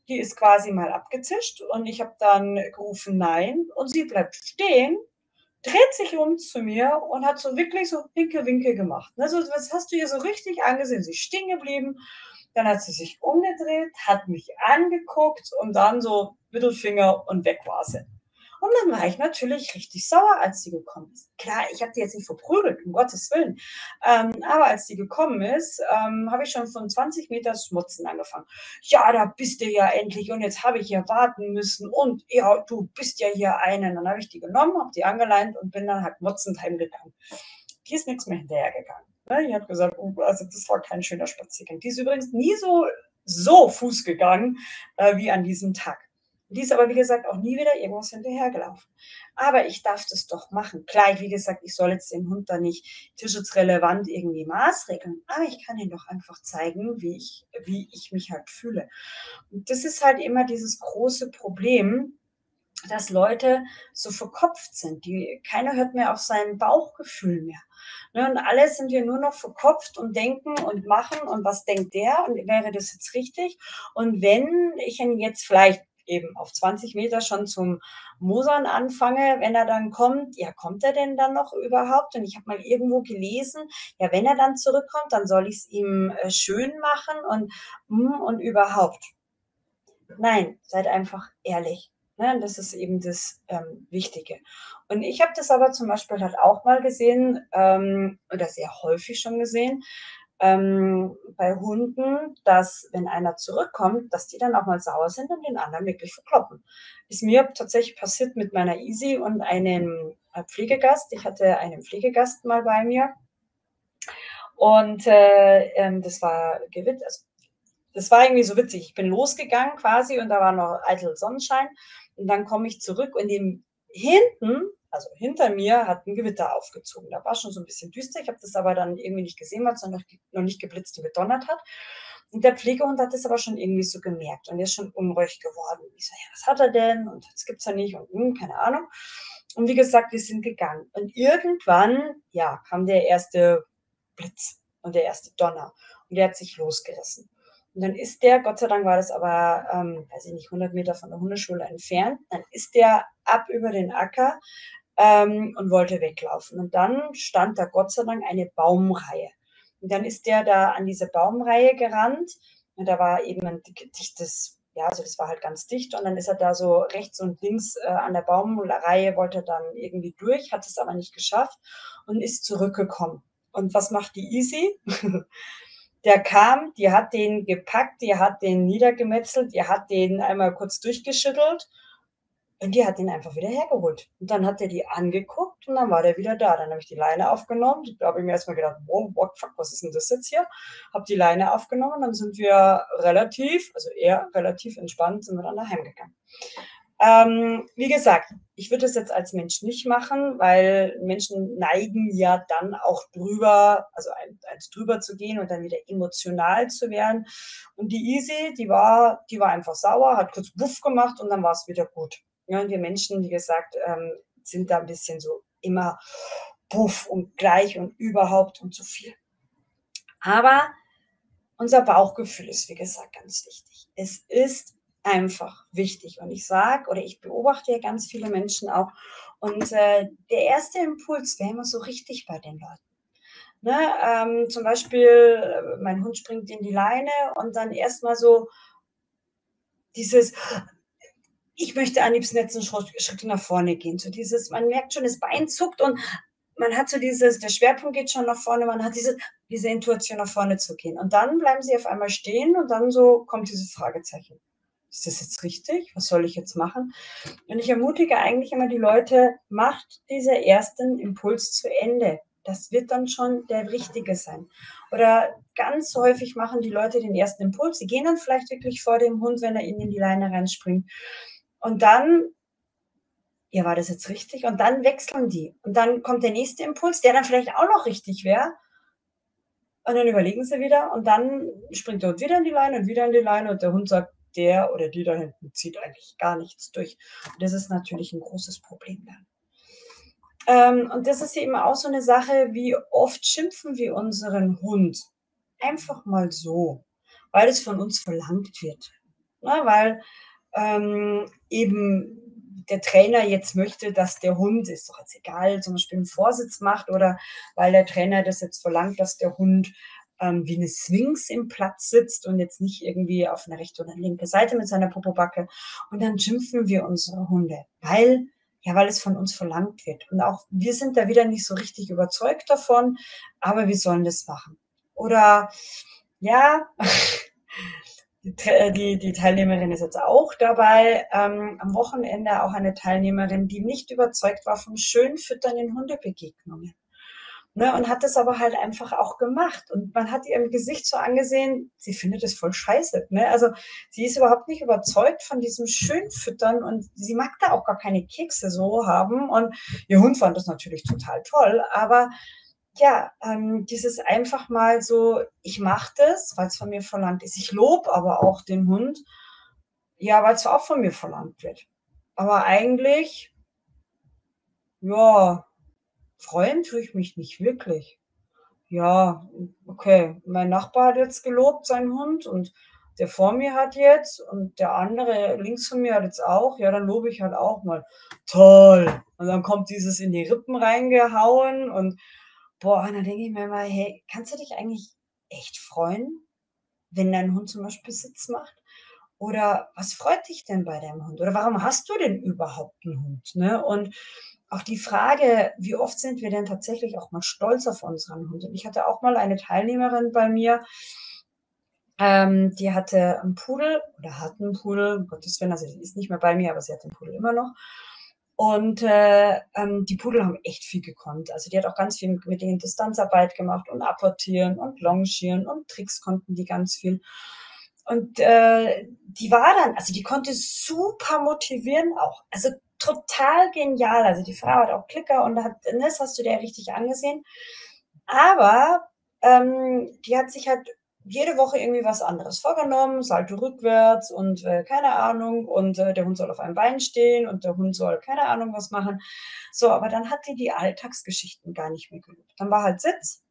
Die ist quasi mal abgezischt und ich habe dann gerufen: „Nein“, und sie bleibt stehen, dreht sich um zu mir und hat so wirklich so Winke-Winke gemacht, ne? So, das hast du ihr so richtig angesehen. Sie ist stehen geblieben, dann hat sie sich umgedreht, hat mich angeguckt und dann so Mittelfinger und weg war sie. Und dann war ich natürlich richtig sauer, als sie gekommen ist. Klar, ich habe die jetzt nicht verprügelt, um Gottes Willen. Aber als die gekommen ist, habe ich schon von 20 Meter Schmutzen angefangen. Ja, da bist du ja endlich und jetzt habe ich ja warten müssen und ja, du bist ja hier eine. Dann habe ich die genommen, habe die angeleint und bin dann halt motzend heimgegangen. Die ist nichts mehr hinterhergegangen. Ne? Die hat gesagt, oh, also das war kein schöner Spaziergang. Die ist übrigens nie so Fuß gegangen wie an diesem Tag. Die ist aber, wie gesagt, auch nie wieder irgendwas hinterhergelaufen. Aber ich darf das doch machen. Klar, wie gesagt, ich soll jetzt den Hund da nicht tierschutzrelevant irgendwie maßregeln, aber ich kann ihm doch einfach zeigen, wie ich mich halt fühle. Und das ist halt immer dieses große Problem, dass Leute so verkopft sind. Keiner hört mehr auf sein Bauchgefühl mehr. Ne, und alle sind wir nur noch verkopft und denken und machen und was denkt der und wäre das jetzt richtig? Und wenn ich ihn jetzt vielleicht eben auf 20 Meter schon zum Mosern anfange, wenn er dann kommt, ja, kommt er denn dann noch überhaupt? Und ich habe mal irgendwo gelesen, ja, wenn er dann zurückkommt, dann soll ich es ihm schön machen und überhaupt. Nein, seid einfach ehrlich. Ne? Das ist eben das Wichtige. Und ich habe das aber zum Beispiel halt auch mal gesehen, oder sehr häufig schon gesehen, bei Hunden, dass wenn einer zurückkommt, dass die dann auch mal sauer sind und den anderen wirklich verkloppen. Ist mir tatsächlich passiert mit meiner Easy und einem Pflegegast. Ich hatte einen Pflegegast mal bei mir und das war Gewitter, also das war irgendwie so witzig. Ich bin losgegangen quasi und da war noch eitel Sonnenschein. Und dann komme ich zurück und also hinter mir, hat ein Gewitter aufgezogen. Da war schon so ein bisschen düster. Ich habe das aber dann irgendwie nicht gesehen, weil es noch nicht geblitzt und gedonnert hat. Und der Pflegehund hat das aber schon irgendwie so gemerkt und der ist schon unruhig geworden. Ich so: „Ja, was hat er denn? Und das gibt's ja nicht und, keine Ahnung.“ Und wie gesagt, wir sind gegangen. Und irgendwann, ja, kam der erste Blitz und der erste Donner und der hat sich losgerissen. Und dann ist der, Gott sei Dank war das aber, weiß ich nicht, 100 Meter von der Hundeschule entfernt, dann ist der ab über den Acker, und wollte weglaufen. Und dann stand da Gott sei Dank eine Baumreihe. Und dann ist der da an diese Baumreihe gerannt und da war eben ein dichtes, ja, also das war halt ganz dicht und dann ist er da so rechts und links an der Baumreihe, wollte dann irgendwie durch, hat es aber nicht geschafft und ist zurückgekommen. Und was macht die Easy? Der kam, die hat den gepackt, die hat den niedergemetzelt, die hat den einmal kurz durchgeschüttelt und die hat den einfach wieder hergeholt. Und dann hat er die angeguckt und dann war der wieder da. Dann habe ich die Leine aufgenommen. Da habe ich mir erst mal gedacht: „Wow, what fuck, was ist denn das jetzt hier?“ Habe die Leine aufgenommen, dann sind wir relativ, also eher relativ entspannt, sind wir dann daheim gegangen. Wie gesagt, ich würde das jetzt als Mensch nicht machen, weil Menschen neigen ja dann auch drüber, also eins drüber zu gehen und dann wieder emotional zu werden. Und die Easy, die war einfach sauer, hat kurz Wuff gemacht und dann war es wieder gut. Ja, und wir Menschen, wie gesagt, sind da ein bisschen so immer Puff und gleich und überhaupt und zu viel. Aber unser Bauchgefühl ist, wie gesagt, ganz wichtig. Es ist einfach wichtig. Und ich sage oder ich beobachte ja ganz viele Menschen auch. Und der erste Impuls wäre immer so richtig bei den Leuten. Ne? Zum Beispiel, mein Hund springt in die Leine und dann erstmal so dieses, ich möchte am liebsten jetzt einen Schritt nach vorne gehen. So dieses, man merkt schon, das Bein zuckt und man hat so dieses, der Schwerpunkt geht schon nach vorne, man hat diese Intuition, nach vorne zu gehen. Und dann bleiben sie auf einmal stehen und dann so kommt dieses Fragezeichen. Ist das jetzt richtig? Was soll ich jetzt machen? Und ich ermutige eigentlich immer die Leute, macht diesen ersten Impuls zu Ende. Das wird dann schon der richtige sein. Oder ganz häufig machen die Leute den ersten Impuls. Sie gehen dann vielleicht wirklich vor dem Hund, wenn er ihnen in die Leine reinspringt. Und dann, ja, war das jetzt richtig? Und dann wechseln die. Und dann kommt der nächste Impuls, der dann vielleicht auch noch richtig wäre. Und dann überlegen sie wieder und dann springt der Hund wieder in die Leine und wieder in die Leine und der Hund sagt, der oder die da hinten zieht eigentlich gar nichts durch. Und das ist natürlich ein großes Problem dann. Und das ist eben auch so eine Sache, wie oft schimpfen wir unseren Hund? Einfach mal so, weil es von uns verlangt wird. ne? Weil, eben der Trainer jetzt möchte, dass der Hund, ist doch jetzt egal, zum Beispiel einen Vorsitz macht oder weil der Trainer das jetzt verlangt, dass der Hund, wie eine Sphinx im Platz sitzt und jetzt nicht irgendwie auf 'ne rechte oder linke Seite mit seiner Popobacke. Und dann schimpfen wir unsere Hunde, weil es von uns verlangt wird. Und auch wir sind da wieder nicht so richtig überzeugt davon, aber wir sollen das machen. Oder ja, die Teilnehmerin ist jetzt auch dabei. Am Wochenende auch eine Teilnehmerin, die nicht überzeugt war vom schön fütternden Hundebegegnungen. Ne, und hat das aber halt einfach auch gemacht. Und man hat ihr im Gesicht so angesehen, sie findet es voll scheiße. Ne? Also sie ist überhaupt nicht überzeugt von diesem Schönfüttern und sie mag da auch gar keine Kekse so haben. Und ihr Hund fand das natürlich total toll, aber ja, dieses einfach mal so, ich mache das, weil es von mir verlangt ist. Ich lobe aber auch den Hund, ja, weil es auch von mir verlangt wird. Aber eigentlich, ja, freuen tue ich mich nicht wirklich. Ja, okay. Mein Nachbar hat jetzt gelobt, seinen Hund, und der vor mir hat jetzt und der andere links von mir hat jetzt auch. Ja, dann lobe ich halt auch mal. Toll. Und dann kommt dieses in die Rippen reingehauen und boah, und dann denke ich mir immer: „Hey, kannst du dich eigentlich echt freuen, wenn dein Hund zum Beispiel Sitz macht? Oder was freut dich denn bei deinem Hund? Oder warum hast du denn überhaupt einen Hund?“ Ne? Und auch die Frage, wie oft sind wir denn tatsächlich auch mal stolz auf unseren Hund? Und ich hatte auch mal eine Teilnehmerin bei mir, die hatte 'n Pudel oder hat 'n Pudel, um Gottes Willen, also die ist nicht mehr bei mir, aber sie hat den Pudel immer noch. Und, die Pudel haben echt viel gekonnt. Also, die hat auch ganz viel mit denen Distanzarbeit gemacht und apportieren und longieren und Tricks konnten die ganz viel. Und, die war dann, also, die konnte super motivieren auch. Also, total genial. Also, die Frau hat auch Klicker und hat, ne, das hast du der richtig angesehen. Aber, die hat sich halt jede Woche irgendwie was anderes vorgenommen, Salto rückwärts und, keine Ahnung, und, der Hund soll auf einem Bein stehen und der Hund soll keine Ahnung was machen. So, aber dann hat die Alltagsgeschichten gar nicht mehr gelobt. Dann war halt Sitz,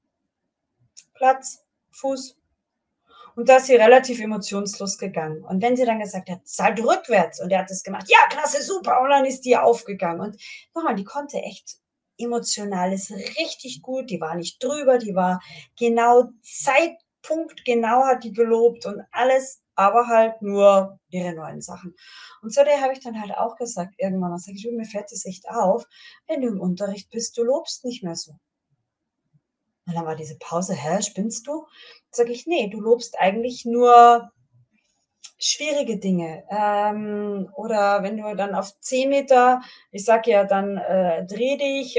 Platz, Fuß, und da ist sie relativ emotionslos gegangen. Und wenn sie dann gesagt hat: „Salto rückwärts“, und der hat das gemacht: „Ja, klasse, super“, und dann ist die aufgegangen. Und nochmal, die konnte echt emotional, ist richtig gut, die war nicht drüber, die war genau Zeitpunkt genau, hat die gelobt und alles, aber halt nur ihre neuen Sachen. Und zu der habe ich dann halt auch gesagt irgendwann mal, sage ich: „Du, mir fällt das echt auf, wenn du im Unterricht bist, du lobst nicht mehr so.“ Und dann war diese Pause: „Hä, spinnst du?“ Sage ich: „Ne, du lobst eigentlich nur schwierige Dinge.“ Oder wenn du dann auf 10 Meter, ich sage ja dann, dreh dich,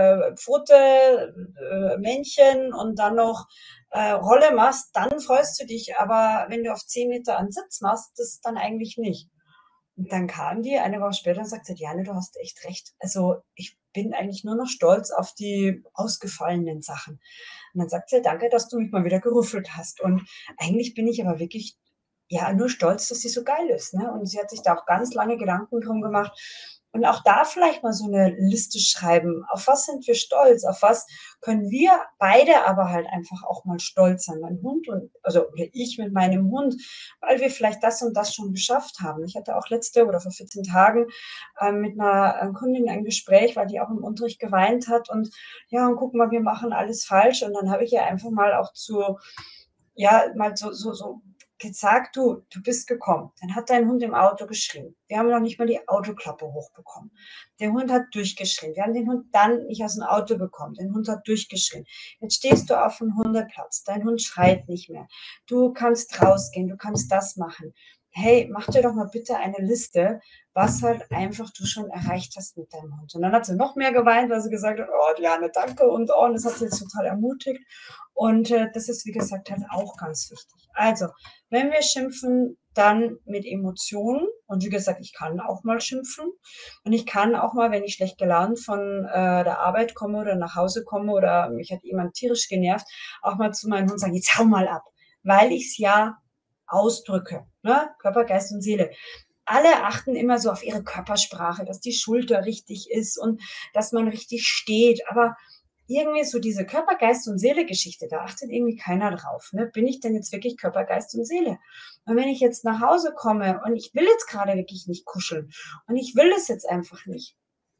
Pfote, Männchen und dann noch, Rolle machst, dann freust du dich. Aber wenn du auf 10 Meter einen Sitz machst, das dann eigentlich nicht. Und dann kam die eine Woche später und sagte: „Diane, du hast echt recht. Also, ich bin eigentlich nur noch stolz auf die ausgefallenen Sachen.“ Und dann sagt sie: „Danke, dass du mich mal wieder gerüffelt hast.“ Und eigentlich bin ich aber wirklich, ja, nur stolz, dass sie so geil ist, ne? Und sie hat sich da auch ganz lange Gedanken drum gemacht. Und auch da vielleicht mal so 'ne Liste schreiben. Auf was sind wir stolz? Auf was können wir beide aber halt einfach auch mal stolz sein? Mein Hund und, also, oder ich mit meinem Hund, weil wir vielleicht das und das schon geschafft haben. Ich hatte auch letzte oder vor 14 Tagen, mit 'ner, Kundin ein Gespräch, weil die auch im Unterricht geweint hat und: „Ja, und guck mal, wir machen alles falsch.“ Und dann habe ich ihr einfach mal auch zu, ja, mal so gesagt: „Du bist gekommen. Dann hat dein Hund im Auto geschrien. Wir haben noch nicht mal die Autoklappe hochbekommen. Der Hund hat durchgeschrien. Wir haben den Hund dann nicht aus dem Auto bekommen. Der Hund hat durchgeschrien. Jetzt stehst du auf dem Hundeplatz. Dein Hund schreit nicht mehr. Du kannst rausgehen, du kannst das machen. Hey, mach dir doch mal bitte eine Liste, was halt einfach du schon erreicht hast mit deinem Hund.“ Und dann hat sie noch mehr geweint, weil sie gesagt hat: „Oh, Diane, danke“ und, oh, und das hat sie jetzt total ermutigt. Und, das ist, wie gesagt, halt auch ganz wichtig. Also, wenn wir schimpfen, dann mit Emotionen. Und wie gesagt, ich kann auch mal schimpfen. Und ich kann auch mal, wenn ich schlecht gelaunt von, der Arbeit komme oder nach Hause komme oder mich hat jemand tierisch genervt, auch mal zu meinem Hund sagen: „Jetzt hau mal ab“, weil ich's ja ausdrücke, ne? Körper, Geist und Seele. Alle achten immer so auf ihre Körpersprache, dass die Schulter richtig ist und dass man richtig steht. Aber irgendwie so diese Körper, Geist und Seele-Geschichte, da achtet irgendwie keiner drauf. Ne? Bin ich denn jetzt wirklich Körper, Geist und Seele? Und wenn ich jetzt nach Hause komme und ich will jetzt gerade wirklich nicht kuscheln und ich will es jetzt einfach nicht,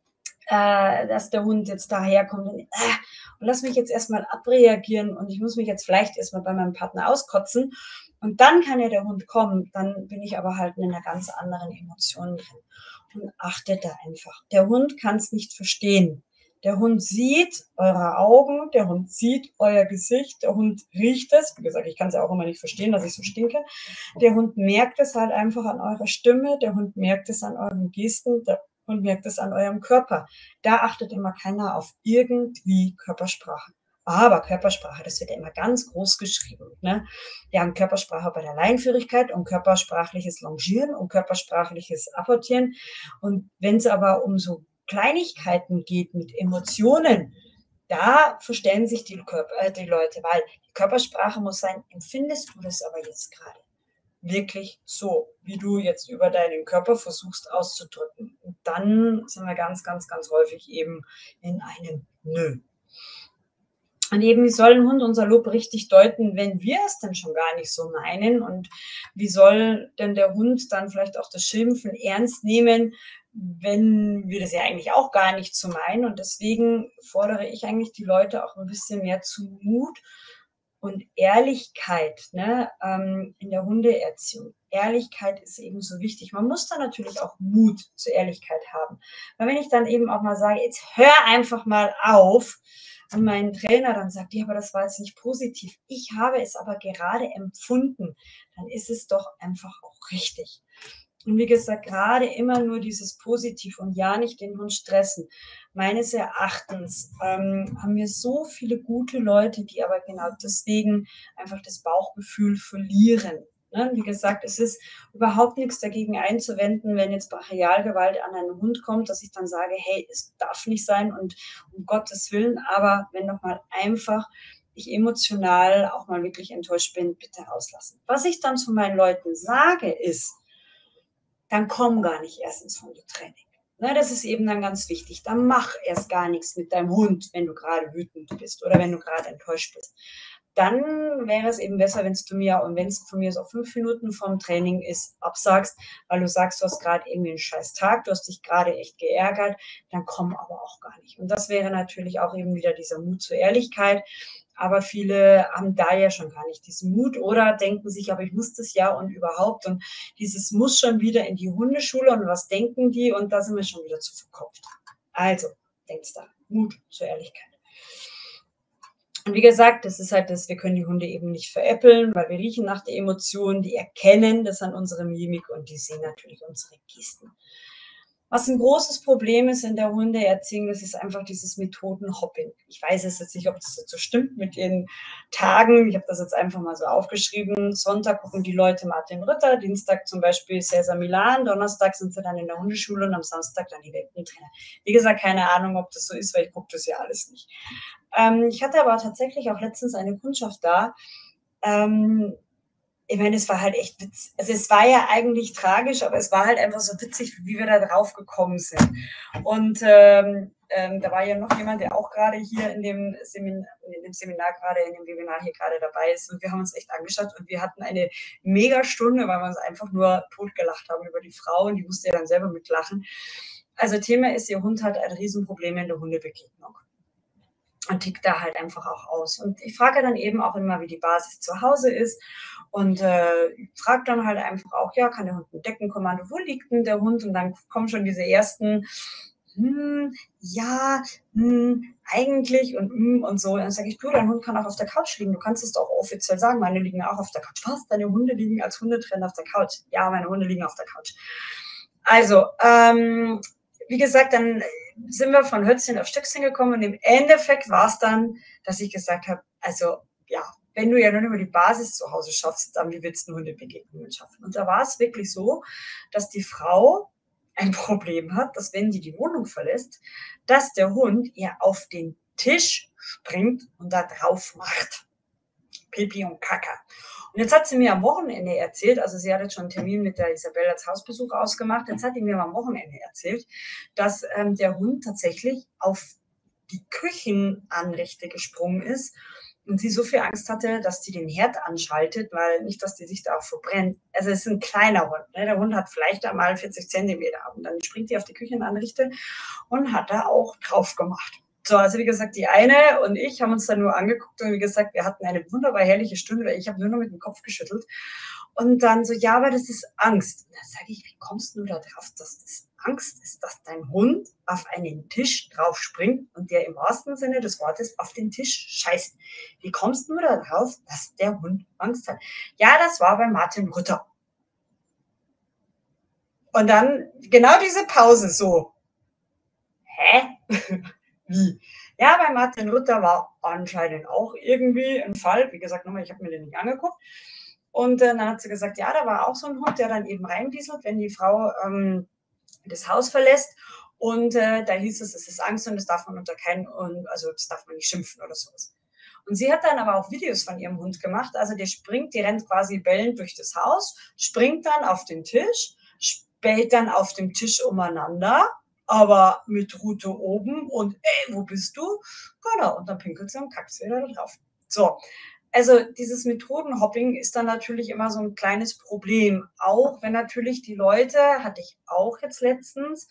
dass der Hund jetzt daherkommt und lass mich jetzt erstmal abreagieren und ich muss mich jetzt vielleicht erstmal bei meinem Partner auskotzen und dann kann ja der Hund kommen, dann bin ich aber halt in einer ganz anderen Emotion drin und achtet da einfach. Der Hund kann es nicht verstehen. Der Hund sieht eure Augen, der Hund sieht euer Gesicht, der Hund riecht es. Wie gesagt, ich kann es ja auch immer nicht verstehen, dass ich so stinke. Der Hund merkt es halt einfach an eurer Stimme, der Hund merkt es an euren Gesten, der Hund merkt es an eurem Körper. Da achtet immer keiner auf irgendwie Körpersprache. Aber Körpersprache, das wird ja immer ganz groß geschrieben. Ne? Wir haben Körpersprache bei der Leinenführigkeit und körpersprachliches Longieren und körpersprachliches Apportieren. Und wenn es aber um so Kleinigkeiten geht mit Emotionen, da verstellen sich die Leute, weil die Körpersprache muss sein, empfindest du das aber jetzt gerade wirklich so, wie du jetzt über deinen Körper versuchst auszudrücken. Und dann sind wir ganz, ganz, ganz häufig eben in einem Nö. Und eben, wie soll ein Hund unser Lob richtig deuten, wenn wir es denn schon gar nicht so meinen? Und wie soll denn der Hund dann vielleicht auch das Schimpfen ernst nehmen, wenn wir das ja eigentlich auch gar nicht so meinen? Und deswegen fordere ich eigentlich die Leute auch ein bisschen mehr zu Mut und Ehrlichkeit, ne, in der Hundeerziehung. Ehrlichkeit ist eben so wichtig. Man muss da natürlich auch Mut zur Ehrlichkeit haben. Weil wenn ich dann eben auch mal sage, jetzt hör einfach mal auf, und mein Trainer dann sagt, ja, aber das war jetzt nicht positiv. Ich habe es aber gerade empfunden. Dann ist es doch einfach auch richtig. Und wie gesagt, gerade immer nur dieses Positiv und ja nicht den Hund stressen. Meines Erachtens haben wir so viele gute Leute, die aber genau deswegen einfach das Bauchgefühl verlieren. Ne? Wie gesagt, es ist überhaupt nichts dagegen einzuwenden, wenn jetzt Brachialgewalt an einen Hund kommt, dass ich dann sage, hey, es darf nicht sein und um Gottes Willen, aber wenn doch mal einfach ich emotional auch mal wirklich enttäuscht bin, bitte rauslassen. Was ich dann zu meinen Leuten sage, ist, dann komm gar nicht erst ins Hundetraining. Ne, das ist eben dann ganz wichtig. Dann mach erst gar nichts mit deinem Hund, wenn du gerade wütend bist oder wenn du gerade enttäuscht bist. Dann wäre es eben besser, wenn du mir, und wenn es von mir so 5 Minuten vom Training ist, absagst, weil du sagst, du hast gerade irgendwie einen scheiß Tag, du hast dich gerade echt geärgert, dann komm aber auch gar nicht. Und das wäre natürlich auch eben wieder dieser Mut zur Ehrlichkeit. Aber viele haben da ja schon gar nicht diesen Mut oder denken sich, aber ich muss das ja und überhaupt. Und dieses muss schon wieder in die Hundeschule und was denken die? Und da sind wir schon wieder zu verkopft. Also, denkst da, Mut zur Ehrlichkeit. Und wie gesagt, das ist halt das, wir können die Hunde eben nicht veräppeln, weil wir riechen nach der Emotion, die erkennen das an unserer Mimik und die sehen natürlich unsere Gesten. Was ein großes Problem ist in der Hundeerziehung, das ist einfach dieses Methodenhopping. Ich weiß es jetzt nicht, ob das jetzt so stimmt mit den Tagen. Ich habe das jetzt einfach mal so aufgeschrieben. Sonntag gucken die Leute Martin Rütter, Dienstag zum Beispiel Cesar Milan, Donnerstag sind sie dann in der Hundeschule und am Samstag dann die Welpentrainer. Wie gesagt, keine Ahnung, ob das so ist, weil ich gucke das ja alles nicht. Ich hatte aber tatsächlich auch letztens eine Kundschaft da, ich meine, es war halt echt witzig. Also es war ja eigentlich tragisch, aber es war halt einfach so witzig, wie wir da drauf gekommen sind. Und da war ja noch jemand, der auch gerade hier in dem Seminar gerade, in dem Webinar hier gerade dabei ist. Und wir haben uns echt angeschaut und wir hatten eine Megastunde, weil wir uns einfach nur totgelacht haben über die Frau und die musste ja dann selber mitlachen. Also Thema ist, ihr Hund hat ein Riesenproblem in der Hundebegegnung und tickt da halt einfach auch aus. Und ich frage dann eben auch immer, wie die Basis zu Hause ist und frage dann halt einfach auch, ja, kann der Hund ein Deckenkommando, wo liegt denn der Hund? Und dann kommen schon diese ersten, ja, eigentlich und so. Und dann sage ich, du, dein Hund kann auch auf der Couch liegen. Du kannst es doch offiziell sagen, meine liegen auch auf der Couch. Was? Deine Hunde liegen als Hundetrainer auf der Couch? Ja, meine Hunde liegen auf der Couch. Also, wie gesagt, dann sind wir von Hölzchen auf Stöckchen gekommen und im Endeffekt war es dann, dass ich gesagt habe, also ja, wenn du ja nur über die Basis zu Hause schaffst, dann wie willst du Hundebegegnungen schaffen? Und da war es wirklich so, dass die Frau ein Problem hat, dass wenn sie die Wohnung verlässt, dass der Hund ihr auf den Tisch springt und da drauf macht. Pipi und Kaka. Und jetzt hat sie mir am Wochenende erzählt, also sie hat jetzt schon einen Termin mit der Isabel als Hausbesuch ausgemacht, jetzt hat sie mir am Wochenende erzählt, dass der Hund tatsächlich auf die Küchenanrichte gesprungen ist und sie so viel Angst hatte, dass die den Herd anschaltet, weil nicht, dass die sich da auch verbrennt. Also es ist ein kleiner Hund. Ne? Der Hund hat vielleicht einmal 40 Zentimeter und dann springt die auf die Küchenanrichte und hat da auch drauf gemacht. So, also wie gesagt, die eine und ich haben uns dann nur angeguckt und wie gesagt, wir hatten eine wunderbar herrliche Stunde, weil ich habe nur noch mit dem Kopf geschüttelt. Und dann so, ja, aber das ist Angst. Da sage ich, wie kommst du da drauf, dass das Angst ist, dass dein Hund auf einen Tisch drauf springt und der im wahrsten Sinne des Wortes auf den Tisch scheißt? Wie kommst du da drauf, dass der Hund Angst hat? Ja, das war bei Martin Rütter. Und dann genau diese Pause so. Hä? Wie? Ja, bei Martin Rütter war anscheinend auch irgendwie ein Fall. Wie gesagt, nochmal, ich habe mir den nicht angeguckt. Und dann hat sie gesagt, ja, da war auch so ein Hund, der dann eben reindieselt, wenn die Frau das Haus verlässt. Und da hieß es ist Angst und das darf man unter keinen, also das darf man nicht schimpfen oder sowas. Und sie hat dann aber auch Videos von ihrem Hund gemacht. Also der springt, die rennt quasi bellend durch das Haus, springt dann auf den Tisch, bellt dann auf dem Tisch umeinander, aber mit Rute oben und ey, wo bist du? Genau, und dann pinkelt sie und kackt sie wieder da drauf. So, also dieses Methodenhopping ist dann natürlich immer so ein kleines Problem. Auch wenn natürlich die Leute, hatte ich auch jetzt letztens,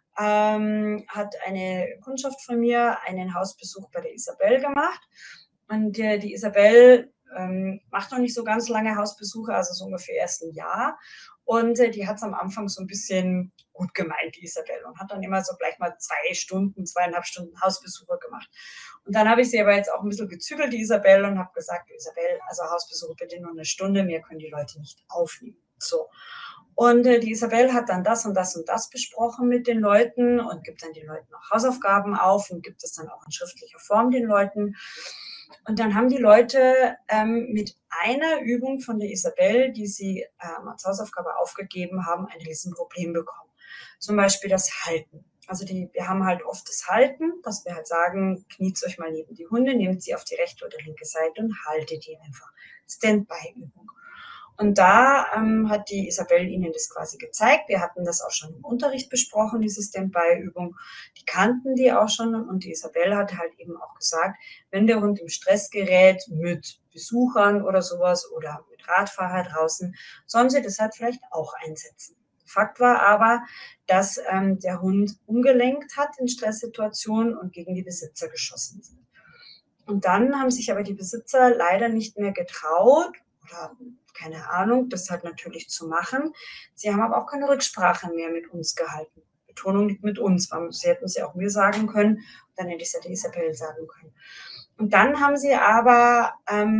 hat eine Kundschaft von mir einen Hausbesuch bei der Isabel gemacht. Und die Isabel macht noch nicht so ganz lange Hausbesuche, also so ungefähr erst ein Jahr. Und die hat es am Anfang so ein bisschen gut gemeint, die Isabel, und hat dann immer so gleich mal 2 Stunden, 2,5 Stunden Hausbesuche gemacht. Und dann habe ich sie aber jetzt auch ein bisschen gezügelt, die Isabel, und habe gesagt, Isabel, also Hausbesuche bitte nur eine Stunde, mehr können die Leute nicht aufnehmen. So. Und die Isabel hat dann das und das und das besprochen mit den Leuten und gibt dann den Leuten auch Hausaufgaben auf und gibt es dann auch in schriftlicher Form den Leuten. Und dann haben die Leute mit einer Übung von der Isabel, die sie als Hausaufgabe aufgegeben haben, ein Riesenproblem bekommen. Zum Beispiel das Halten. Also wir haben halt oft das Halten, dass wir halt sagen, kniet euch mal neben die Hunde, nehmt sie auf die rechte oder linke Seite und haltet die einfach. Standby-Übung. Und da hat die Isabel ihnen das quasi gezeigt. Wir hatten das auch schon im Unterricht besprochen, diese Standby-Übung. Die kannten die auch schon und die Isabel hatte halt eben auch gesagt, wenn der Hund im Stress gerät mit Besuchern oder sowas oder mit Radfahrer draußen, sollen sie das halt vielleicht auch einsetzen. Fakt war aber, dass der Hund umgelenkt hat in Stresssituationen und gegen die Besitzer geschossen ist. Und dann haben sich aber die Besitzer leider nicht mehr getraut oder keine Ahnung, das halt natürlich zu machen. Sie haben aber auch keine Rücksprache mehr mit uns gehalten. Betonung liegt mit uns, weil sie hätten es ja auch mir sagen können, dann hätte ich es ja der Isabel sagen können. Und dann haben sie aber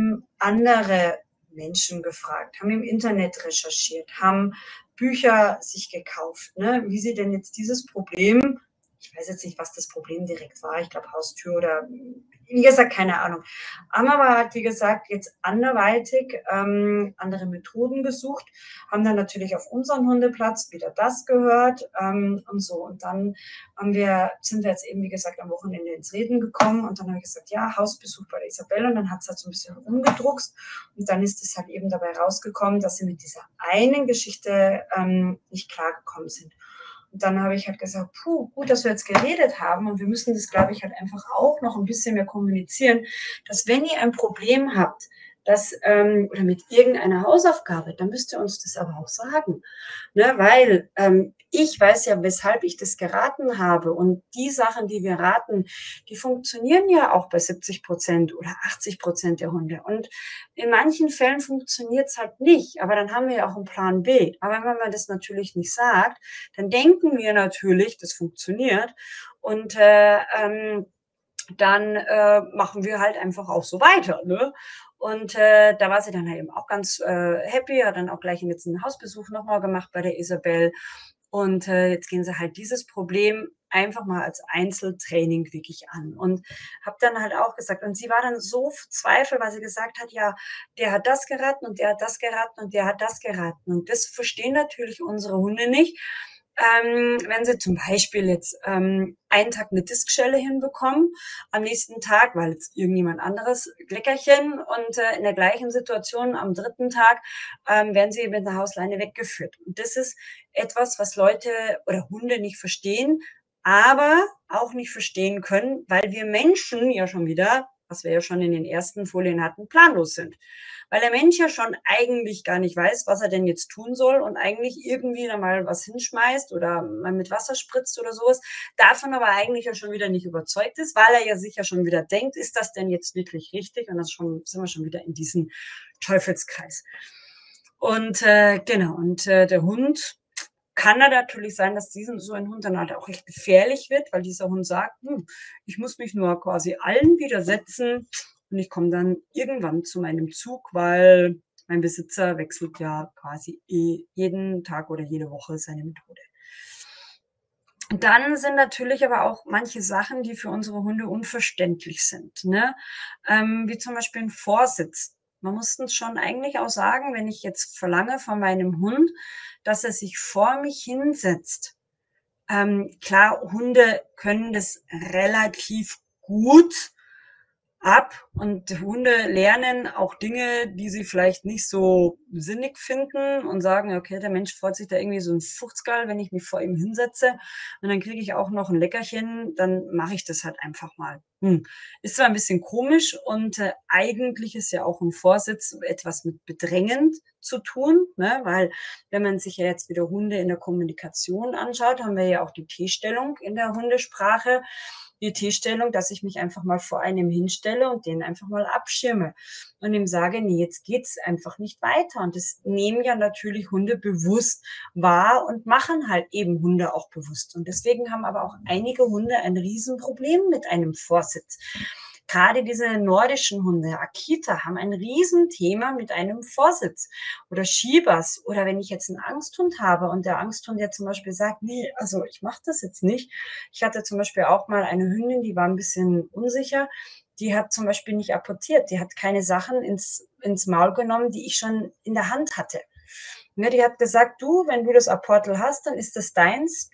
andere Menschen gefragt, haben im Internet recherchiert, haben Bücher sich gekauft, ne, wie sie denn jetzt dieses Problem, ich weiß jetzt nicht, was das Problem direkt war, ich glaube Haustür oder wie gesagt, keine Ahnung. Haben aber halt, wie gesagt, jetzt anderweitig andere Methoden gesucht, haben dann natürlich auf unseren Hundeplatz wieder das gehört und so. Und dann sind wir jetzt eben, wie gesagt, am Wochenende ins Reden gekommen und dann habe ich gesagt, ja, Hausbesuch bei der Isabel und dann hat es halt so ein bisschen rumgedruckst und dann ist es halt eben dabei rausgekommen, dass sie mit dieser einen Geschichte nicht klargekommen sind. Und dann habe ich halt gesagt, puh, gut, dass wir jetzt geredet haben und wir müssen das, glaube ich, halt einfach auch noch ein bisschen mehr kommunizieren, dass wenn ihr ein Problem habt, oder mit irgendeiner Hausaufgabe, dann müsst ihr uns das aber auch sagen. Ne? Weil ich weiß ja, weshalb ich das geraten habe und die Sachen, die wir raten, die funktionieren ja auch bei 70% oder 80% der Hunde. Und in manchen Fällen funktioniert es halt nicht, aber dann haben wir ja auch einen Plan B. Aber wenn man das natürlich nicht sagt, dann denken wir natürlich, das funktioniert und dann machen wir halt einfach auch so weiter. Ne? Und da war sie dann halt eben auch ganz happy, hat dann auch gleich jetzt einen Hausbesuch nochmal gemacht bei der Isabel. Und jetzt gehen sie halt dieses Problem einfach mal als Einzeltraining wirklich an. Und habe dann halt auch gesagt, und sie war dann so verzweifelt, weil sie gesagt hat, ja, der hat das geraten und der hat das geraten und der hat das geraten. Und das verstehen natürlich unsere Hunde nicht. Wenn sie zum Beispiel jetzt einen Tag eine Diskschelle hinbekommen, am nächsten Tag, weil jetzt irgendjemand anderes Kleckerchen und in der gleichen Situation am dritten Tag werden sie mit einer Hausleine weggeführt. Und das ist etwas, was Leute oder Hunde nicht verstehen. aber auch nicht verstehen können, weil wir Menschen ja schon wieder, was wir ja schon in den ersten Folien hatten, planlos sind. Weil der Mensch ja schon eigentlich gar nicht weiß, was er denn jetzt tun soll und eigentlich irgendwie da mal was hinschmeißt oder mal mit Wasser spritzt oder sowas, davon aber eigentlich ja schon wieder nicht überzeugt ist, weil er ja sich ja schon wieder denkt, ist das denn jetzt wirklich richtig? Und das schon, sind wir schon wieder in diesem Teufelskreis. Und genau, und der Hund kann da natürlich sein, dass so ein Hund dann halt auch echt gefährlich wird, weil dieser Hund sagt, ich muss mich nur quasi allen widersetzen und ich komme dann irgendwann zu meinem Zug, weil mein Besitzer wechselt ja quasi jeden Tag oder jede Woche seine Methode. Und dann sind natürlich aber auch manche Sachen, die für unsere Hunde unverständlich sind, ne? Wie zum Beispiel ein Vorsitz. Man muss uns schon eigentlich auch sagen, wenn ich jetzt verlange von meinem Hund, dass er sich vor mich hinsetzt. Klar, Hunde können das relativ gut ab und Hunde lernen auch Dinge, die sie vielleicht nicht so sinnig finden und sagen, okay, der Mensch freut sich da irgendwie so ein Fuchskerl, wenn ich mich vor ihm hinsetze und dann kriege ich auch noch ein Leckerchen, dann mache ich das halt einfach mal. Ist zwar ein bisschen komisch und eigentlich ist ja auch ein Vorsitz etwas mit bedrängend zu tun, ne? Weil wenn man sich ja jetzt wieder Hunde in der Kommunikation anschaut, haben wir ja auch die T-Stellung in der Hundesprache, die T-Stellung, dass ich mich einfach mal vor einem hinstelle und den einfach mal abschirme und ihm sage, nee, jetzt geht's einfach nicht weiter. Und das nehmen ja natürlich Hunde bewusst wahr und machen halt eben Hunde auch bewusst. Und deswegen haben aber auch einige Hunde ein Riesenproblem mit einem Vorsitz. Gerade diese nordischen Hunde, Akita, haben ein Riesenthema mit einem Vorsitz oder Schiebers. Oder wenn ich jetzt einen Angsthund habe und der Angsthund ja zum Beispiel sagt, nee, also ich mache das jetzt nicht. Ich hatte zum Beispiel auch mal eine Hündin, die war ein bisschen unsicher. Die hat zum Beispiel nicht apportiert. Die hat keine Sachen ins Maul genommen, die ich schon in der Hand hatte. Ne, die hat gesagt, du, wenn du das Apportel hast, dann ist das deins.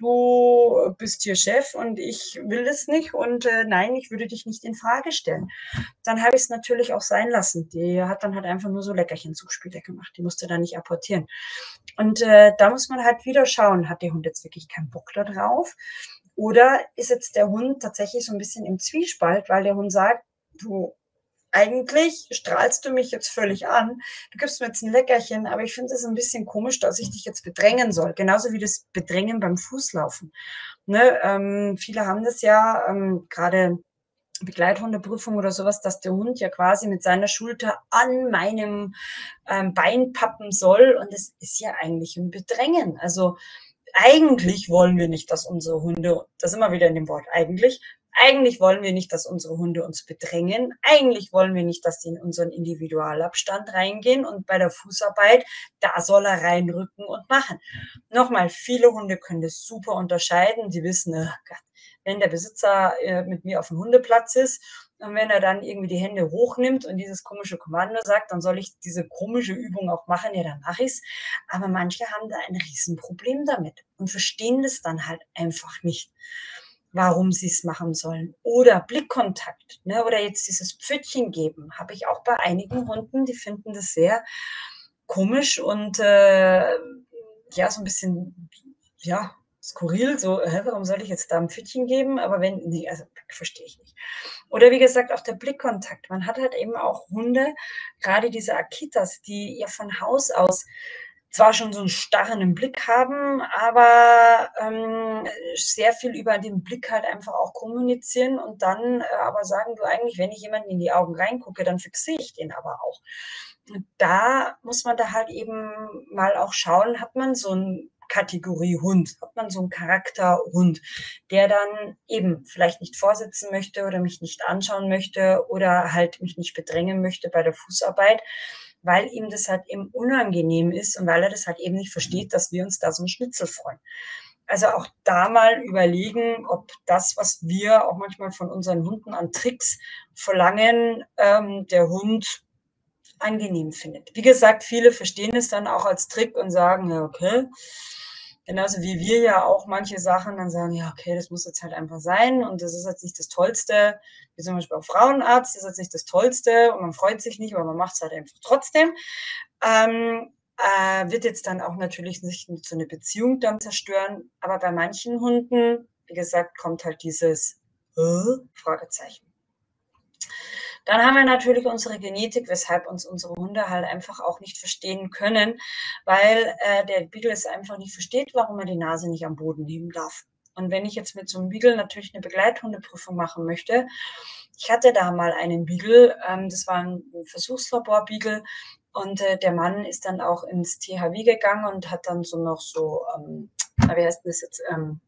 Du bist hier Chef und ich will das nicht und nein, ich würde dich nicht in Frage stellen. Dann habe ich es natürlich auch sein lassen. Die hat dann halt einfach nur so Leckerchen-Zuspiele gemacht. Die musste dann nicht apportieren. Und da muss man halt wieder schauen, hat der Hund jetzt wirklich keinen Bock da drauf? Oder ist jetzt der Hund tatsächlich so ein bisschen im Zwiespalt, weil der Hund sagt, du, eigentlich strahlst du mich jetzt völlig an. Du gibst mir jetzt ein Leckerchen, aber ich finde es ein bisschen komisch, dass ich dich jetzt bedrängen soll. Genauso wie das Bedrängen beim Fußlaufen. Ne? Viele haben das ja, gerade Begleithundeprüfung oder sowas, dass der Hund ja quasi mit seiner Schulter an meinem Bein pappen soll. Und es ist ja eigentlich ein Bedrängen. Also eigentlich wollen wir nicht, dass unsere Hunde, da sind wir wieder in dem Wort eigentlich wollen wir nicht, dass unsere Hunde uns bedrängen. Eigentlich wollen wir nicht, dass sie in unseren Individualabstand reingehen und bei der Fußarbeit, da soll er reinrücken und machen. Nochmal, viele Hunde können das super unterscheiden. Die wissen, oh Gott, wenn der Besitzer mit mir auf dem Hundeplatz ist und wenn er dann irgendwie die Hände hochnimmt und dieses komische Kommando sagt, dann soll ich diese komische Übung auch machen, ja, dann mache ich's. Aber manche haben da ein Riesenproblem damit und verstehen das dann halt einfach nicht, warum sie es machen sollen. Oder Blickkontakt, ne? Oder jetzt dieses Pfötchen geben, habe ich auch bei einigen Hunden, die finden das sehr komisch und ja, so ein bisschen, ja, skurril, so, warum soll ich jetzt da ein Pfötchen geben? Aber wenn, nee, also verstehe ich nicht. Oder wie gesagt, auch der Blickkontakt. Man hat halt eben auch Hunde, gerade diese Akitas, die ja von Haus aus zwar schon so einen starren Blick haben, aber sehr viel über den Blick halt einfach auch kommunizieren und dann aber sagen, du eigentlich, wenn ich jemanden in die Augen reingucke, dann fixiere ich den aber auch. Und da muss man da halt eben mal auch schauen, hat man so ein Kategorie Hund, hat man so einen Charakterhund, der dann eben vielleicht nicht vorsitzen möchte oder mich nicht anschauen möchte oder halt mich nicht bedrängen möchte bei der Fußarbeit, weil ihm das halt eben unangenehm ist und weil er das halt eben nicht versteht, dass wir uns da so 'n Schnitzel freuen. Also, auch da mal überlegen, ob das, was wir auch manchmal von unseren Hunden an Tricks verlangen, der Hund angenehm findet. Wie gesagt, viele verstehen es dann auch als Trick und sagen: „Ja, okay.“ Genauso wie wir ja auch manche Sachen dann sagen: „Ja, okay, das muss jetzt halt einfach sein und das ist jetzt nicht das Tollste.“ Wie zum Beispiel auch Frauenarzt, das ist jetzt nicht das Tollste und man freut sich nicht, aber man macht's halt einfach trotzdem. Wird jetzt dann auch natürlich nicht so 'ne Beziehung dann zerstören, aber bei manchen Hunden wie gesagt, kommt halt dieses Fragezeichen. Dann haben wir natürlich unsere Genetik, weshalb uns unsere Hunde halt einfach auch nicht verstehen können, weil der Beagle es einfach nicht versteht, warum er die Nase nicht am Boden nehmen darf. Und wenn ich jetzt mit so einem Beagle natürlich eine Begleithundeprüfung machen möchte, ich hatte da mal einen Beagle, das war ein Versuchslabor-Beagle, und der Mann ist dann auch ins THW gegangen und hat dann so noch so, wie heißt das jetzt,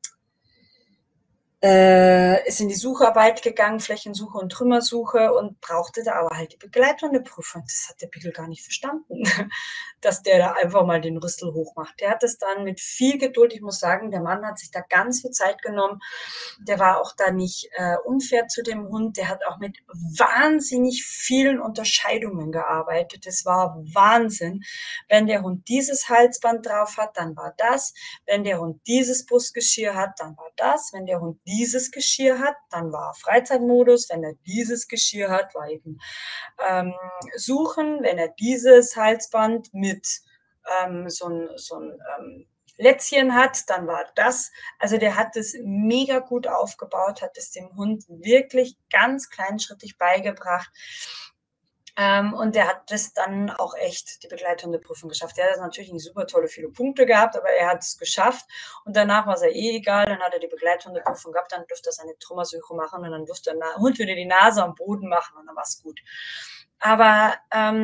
ist in die Sucharbeit gegangen, Flächensuche und Trümmersuche, und brauchte da aber halt die Begleithundeprüfung. Das hat der Beagle gar nicht verstanden, dass der da einfach mal den Rüssel hochmacht. Der hat das dann mit viel Geduld, ich muss sagen, der Mann hat sich da ganz viel Zeit genommen. Der war auch da nicht unfair zu dem Hund. Der hat auch mit wahnsinnig vielen Unterscheidungen gearbeitet. Das war Wahnsinn. Wenn der Hund dieses Halsband drauf hat, dann war das. Wenn der Hund dieses Brustgeschirr hat, dann war das. Wenn der Hund dieses Geschirr hat, dann war Freizeitmodus. Wenn er dieses Geschirr hat, war eben Suchen. Wenn er dieses Halsband mit so ein Lätzchen hat, dann war das. Also der hat es mega gut aufgebaut, hat es dem Hund wirklich ganz kleinschrittig beigebracht. Und der hat das dann auch echt, die Begleithundeprüfung geschafft. Der hat natürlich nicht super tolle viele Punkte gehabt, aber er hat es geschafft. Und danach war es ja eh egal. Dann hat er die Begleithundeprüfung gehabt, dann durfte er seine Trümmersuche machen und dann durfte der Hund wieder die Nase am Boden machen und dann war es gut. Aber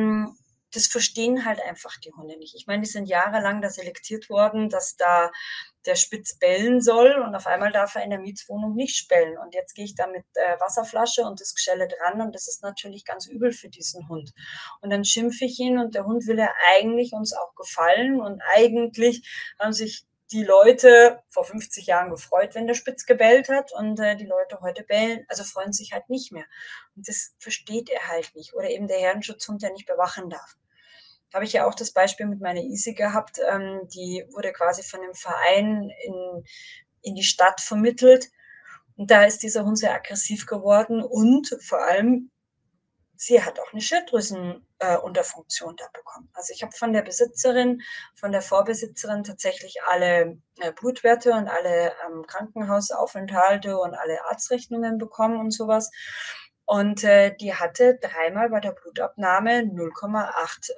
das verstehen halt einfach die Hunde nicht. Ich meine, die sind jahrelang da selektiert worden, dass da der Spitz bellen soll, und auf einmal darf er in der Mietswohnung nicht bellen. Und jetzt gehe ich da mit Wasserflasche und das Gestelle dran, und das ist natürlich ganz übel für diesen Hund. Und dann schimpfe ich ihn, und der Hund will ja eigentlich uns auch gefallen, und eigentlich haben sich die Leute vor 50 Jahren gefreut, wenn der Spitz gebellt hat, und die Leute heute bellen, also freuen sich halt nicht mehr. Und das versteht er halt nicht. Oder eben der Herdenschutzhund, der nicht bewachen darf. Habe ich ja auch das Beispiel mit meiner Isi gehabt. Die wurde quasi von dem Verein in die Stadt vermittelt. Und da ist dieser Hund sehr aggressiv geworden, und vor allem, sie hat auch eine Schilddrüsenunterfunktion da bekommen. Also ich habe von der Besitzerin, von der Vorbesitzerin tatsächlich alle Blutwerte und alle Krankenhausaufenthalte und alle Arztrechnungen bekommen und sowas. Und die hatte dreimal bei der Blutabnahme 0,8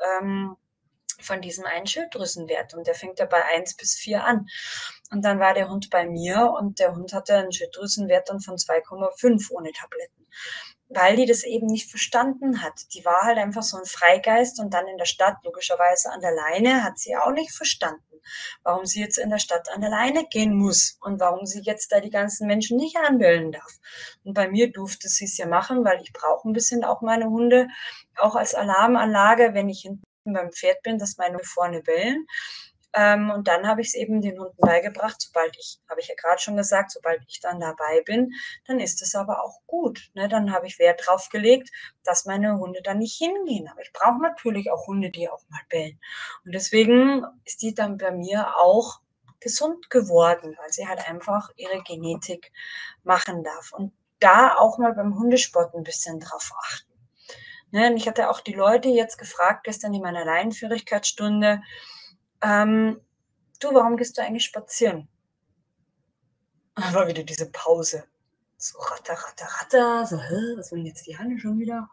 von diesem einen Schilddrüsenwert, und der fängt ja bei 1 bis 4 an. Und dann war der Hund bei mir, und der Hund hatte einen Schilddrüsenwert dann von 2,5 ohne Tabletten, weil die das eben nicht verstanden hat. Die war halt einfach so ein Freigeist, und dann in der Stadt, logischerweise an der Leine, hat sie auch nicht verstanden, warum sie jetzt in der Stadt an der Leine gehen muss und warum sie jetzt da die ganzen Menschen nicht anbellen darf. Und bei mir durfte sie es ja machen, weil ich brauche ein bisschen auch meine Hunde, auch als Alarmanlage, wenn ich hinten beim Pferd bin, dass meine Hunde vorne bellen. Und dann habe ich es eben den Hunden beigebracht, habe ich ja gerade schon gesagt, sobald ich dann dabei bin, dann ist es aber auch gut. Ne? Dann habe ich Wert drauf gelegt, dass meine Hunde dann nicht hingehen. Aber ich brauche natürlich auch Hunde, die auch mal bellen. Und deswegen ist die dann bei mir auch gesund geworden, weil sie halt einfach ihre Genetik machen darf. Und da auch mal beim Hundesport ein bisschen drauf achten. Ne? Und ich hatte auch die Leute jetzt gefragt, gestern in meiner Leinenführigkeitsstunde, du, warum gehst du eigentlich spazieren? Da war wieder diese Pause. So ratter, ratter, ratter. So, was will jetzt die Hanne schon wieder?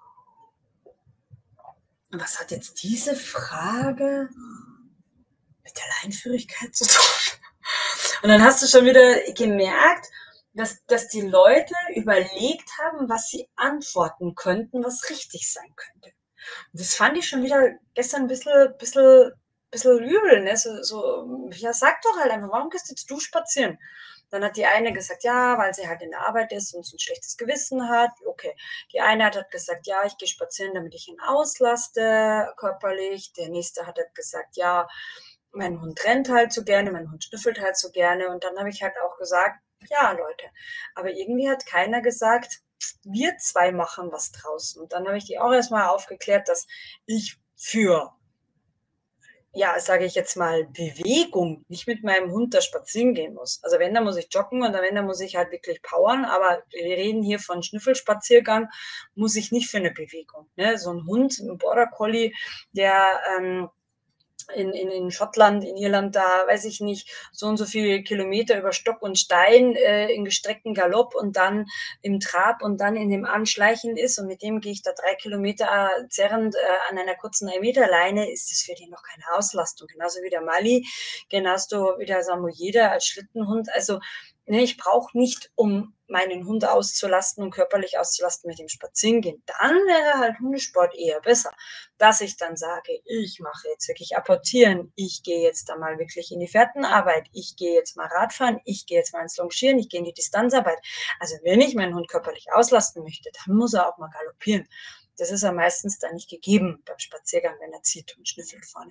Und was hat jetzt diese Frage mit der Leinenführigkeit zu tun? Und dann hast du schon wieder gemerkt, dass die Leute überlegt haben, was sie antworten könnten, was richtig sein könnte. Und das fand ich schon wieder gestern ein bisschen übel, ne? Ja, sag doch halt einfach, warum gehst jetzt du spazieren? Dann hat die eine gesagt, ja, weil sie halt in der Arbeit ist und so ein schlechtes Gewissen hat. Okay. Die eine hat halt gesagt, ja, ich gehe spazieren, damit ich ihn auslaste, körperlich. Der nächste hat halt gesagt, ja, mein Hund rennt halt so gerne, mein Hund schnüffelt halt so gerne. Und dann habe ich halt auch gesagt, ja, Leute, aber irgendwie hat keiner gesagt, wir zwei machen was draußen. Und dann habe ich die auch erstmal aufgeklärt, dass ich für, ja, sage ich jetzt mal, Bewegung nicht mit meinem Hund da spazieren gehen muss. Also wenn, dann muss ich joggen, und wenn, dann muss ich halt wirklich powern. Aber wir reden hier von Schnüffelspaziergang, muss ich nicht für eine Bewegung. Ne? So ein Hund, ein Border Collie, der in Schottland, in Irland, da weiß ich nicht, so und so viele Kilometer über Stock und Stein, in gestreckten Galopp und dann im Trab und dann in dem Anschleichen ist und mit dem gehe ich da 3 Kilometer zerrend an einer kurzen 1-Meter-Leine, ist das für den noch keine Auslastung. Genauso wie der Mali, genauso wie der Samoyede als Schlittenhund. Also, ne, ich brauche nicht, um meinen Hund auszulasten und körperlich auszulasten, mit dem spazieren gehen. Dann wäre halt Hundesport eher besser, dass ich dann sage, ich mache jetzt wirklich apportieren, ich gehe jetzt da mal wirklich in die Fährtenarbeit, ich gehe jetzt mal Radfahren, ich gehe jetzt mal ins Longieren, ich gehe in die Distanzarbeit. Also wenn ich meinen Hund körperlich auslasten möchte, dann muss er auch mal galoppieren. Das ist ja meistens dann nicht gegeben beim Spaziergang, wenn er zieht und schnüffelt vorne.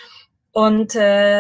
Und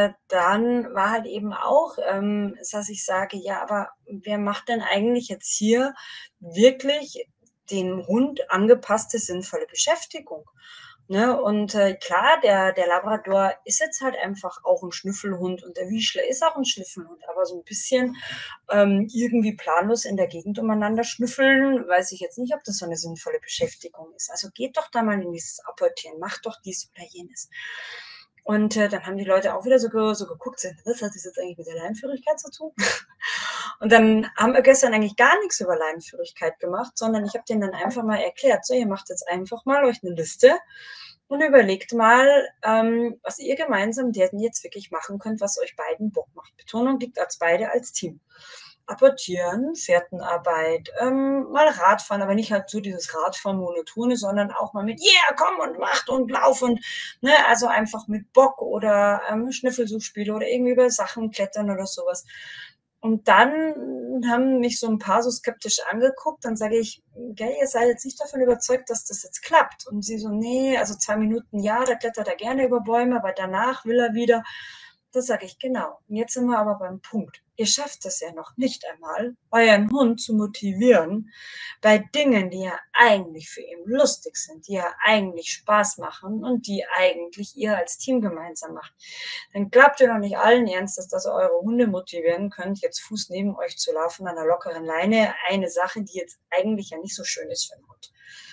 dann war halt eben auch, dass ich sage, ja, aber wer macht denn eigentlich jetzt hier wirklich dem Hund angepasste, sinnvolle Beschäftigung? Ne? Und klar, der Labrador ist jetzt halt einfach auch ein Schnüffelhund und der Wieschler ist auch ein Schnüffelhund, aber so ein bisschen irgendwie planlos in der Gegend umeinander schnüffeln, weiß ich jetzt nicht, ob das so eine sinnvolle Beschäftigung ist. Also geht doch da mal in dieses Apportieren, macht doch dies oder jenes. Und dann haben die Leute auch wieder so geguckt, was hat das jetzt eigentlich mit der Leinenführigkeit zu tun? Und dann haben wir gestern eigentlich gar nichts über Leinenführigkeit gemacht, sondern ich habe denen dann einfach mal erklärt, so, ihr macht jetzt einfach mal euch eine Liste und überlegt mal, was ihr gemeinsam denn jetzt wirklich machen könnt, was euch beiden Bock macht. Betonung liegt als beide als Team. Apportieren, Fährtenarbeit, mal Radfahren, aber nicht halt so dieses Radfahren monotone, sondern auch mal mit yeah, komm und macht und lauf und ne, also einfach mit Bock oder Schnüffelsuchspiele oder irgendwie über Sachen klettern oder sowas. Und dann haben mich so ein paar so skeptisch angeguckt. Dann sage ich, gell, ihr seid jetzt nicht davon überzeugt, dass das jetzt klappt. Und sie so, nee, also 2 Minuten, ja, da klettert er gerne über Bäume, aber danach will er wieder. Das sage ich, genau. Und jetzt sind wir aber beim Punkt. Ihr schafft es ja noch nicht einmal, euren Hund zu motivieren bei Dingen, die ja eigentlich für ihn lustig sind, die ja eigentlich Spaß machen und die eigentlich ihr als Team gemeinsam macht. Dann glaubt ihr doch nicht allen Ernstes, dass ihr eure Hunde motivieren könnt, jetzt Fuß neben euch zu laufen an einer lockeren Leine. Eine Sache, die jetzt eigentlich ja nicht so schön ist für den Hund.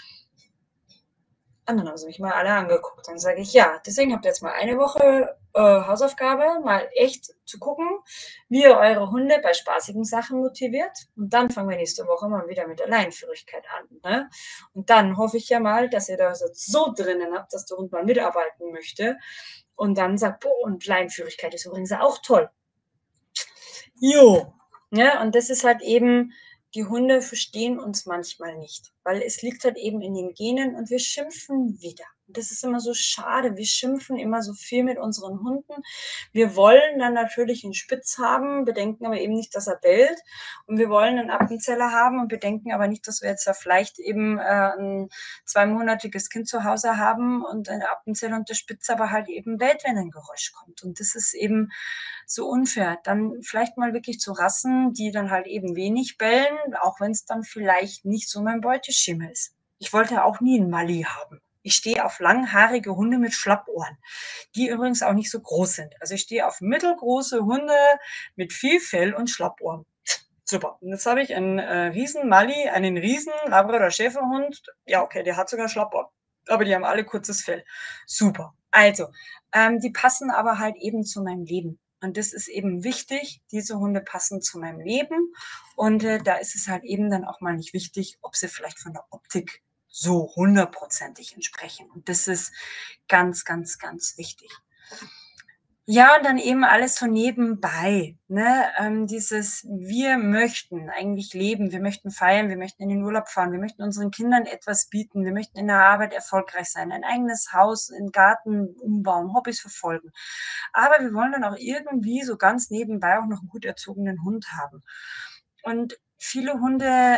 Und dann haben sie mich mal alle angeguckt. Dann sage ich, ja, deswegen habt ihr jetzt mal eine Woche Hausaufgabe, mal echt zu gucken, wie ihr eure Hunde bei spaßigen Sachen motiviert. Und dann fangen wir nächste Woche mal wieder mit der Leinenführigkeit an. Ne? Und dann hoffe ich ja mal, dass ihr das jetzt so drinnen habt, dass der Hund mal mitarbeiten möchte. Und dann sagt, boah, und Leinenführigkeit ist übrigens auch toll. Jo. Ja, und das ist halt eben, die Hunde verstehen uns manchmal nicht, weil es liegt halt eben in den Genen und wir schimpfen wieder. Und das ist immer so schade. Wir schimpfen immer so viel mit unseren Hunden. Wir wollen dann natürlich einen Spitz haben, bedenken aber eben nicht, dass er bellt. Und wir wollen einen Appenzeller haben und bedenken aber nicht, dass wir jetzt ja vielleicht eben ein 2-monatiges Kind zu Hause haben und eine Appenzeller und der Spitz aber halt eben bellt, wenn ein Geräusch kommt. Und das ist eben so unfair. Dann vielleicht mal wirklich zu Rassen, die dann halt eben wenig bellen, auch wenn es dann vielleicht nicht so mein Beuteschema ist. Ich wollte auch nie einen Mali haben. Ich stehe auf langhaarige Hunde mit Schlappohren, die übrigens auch nicht so groß sind. Also ich stehe auf mittelgroße Hunde mit viel Fell und Schlappohren. Super. Und jetzt habe ich einen riesen Mali, einen riesen Labrador Schäferhund. Ja, okay, der hat sogar Schlappohren. Aber die haben alle kurzes Fell. Super. Also, die passen aber halt eben zu meinem Leben. Und das ist eben wichtig. Diese Hunde passen zu meinem Leben. Und da ist es halt eben dann auch mal nicht wichtig, ob sie vielleicht von der Optik so hundertprozentig entsprechen. Und das ist ganz, ganz, ganz wichtig. Ja, und dann eben alles so nebenbei, ne? Dieses wir möchten eigentlich leben, wir möchten feiern, wir möchten in den Urlaub fahren, wir möchten unseren Kindern etwas bieten, wir möchten in der Arbeit erfolgreich sein, ein eigenes Haus, einen Garten umbauen, Hobbys verfolgen. Aber wir wollen dann auch irgendwie so ganz nebenbei auch noch einen gut erzogenen Hund haben. Und viele Hunde,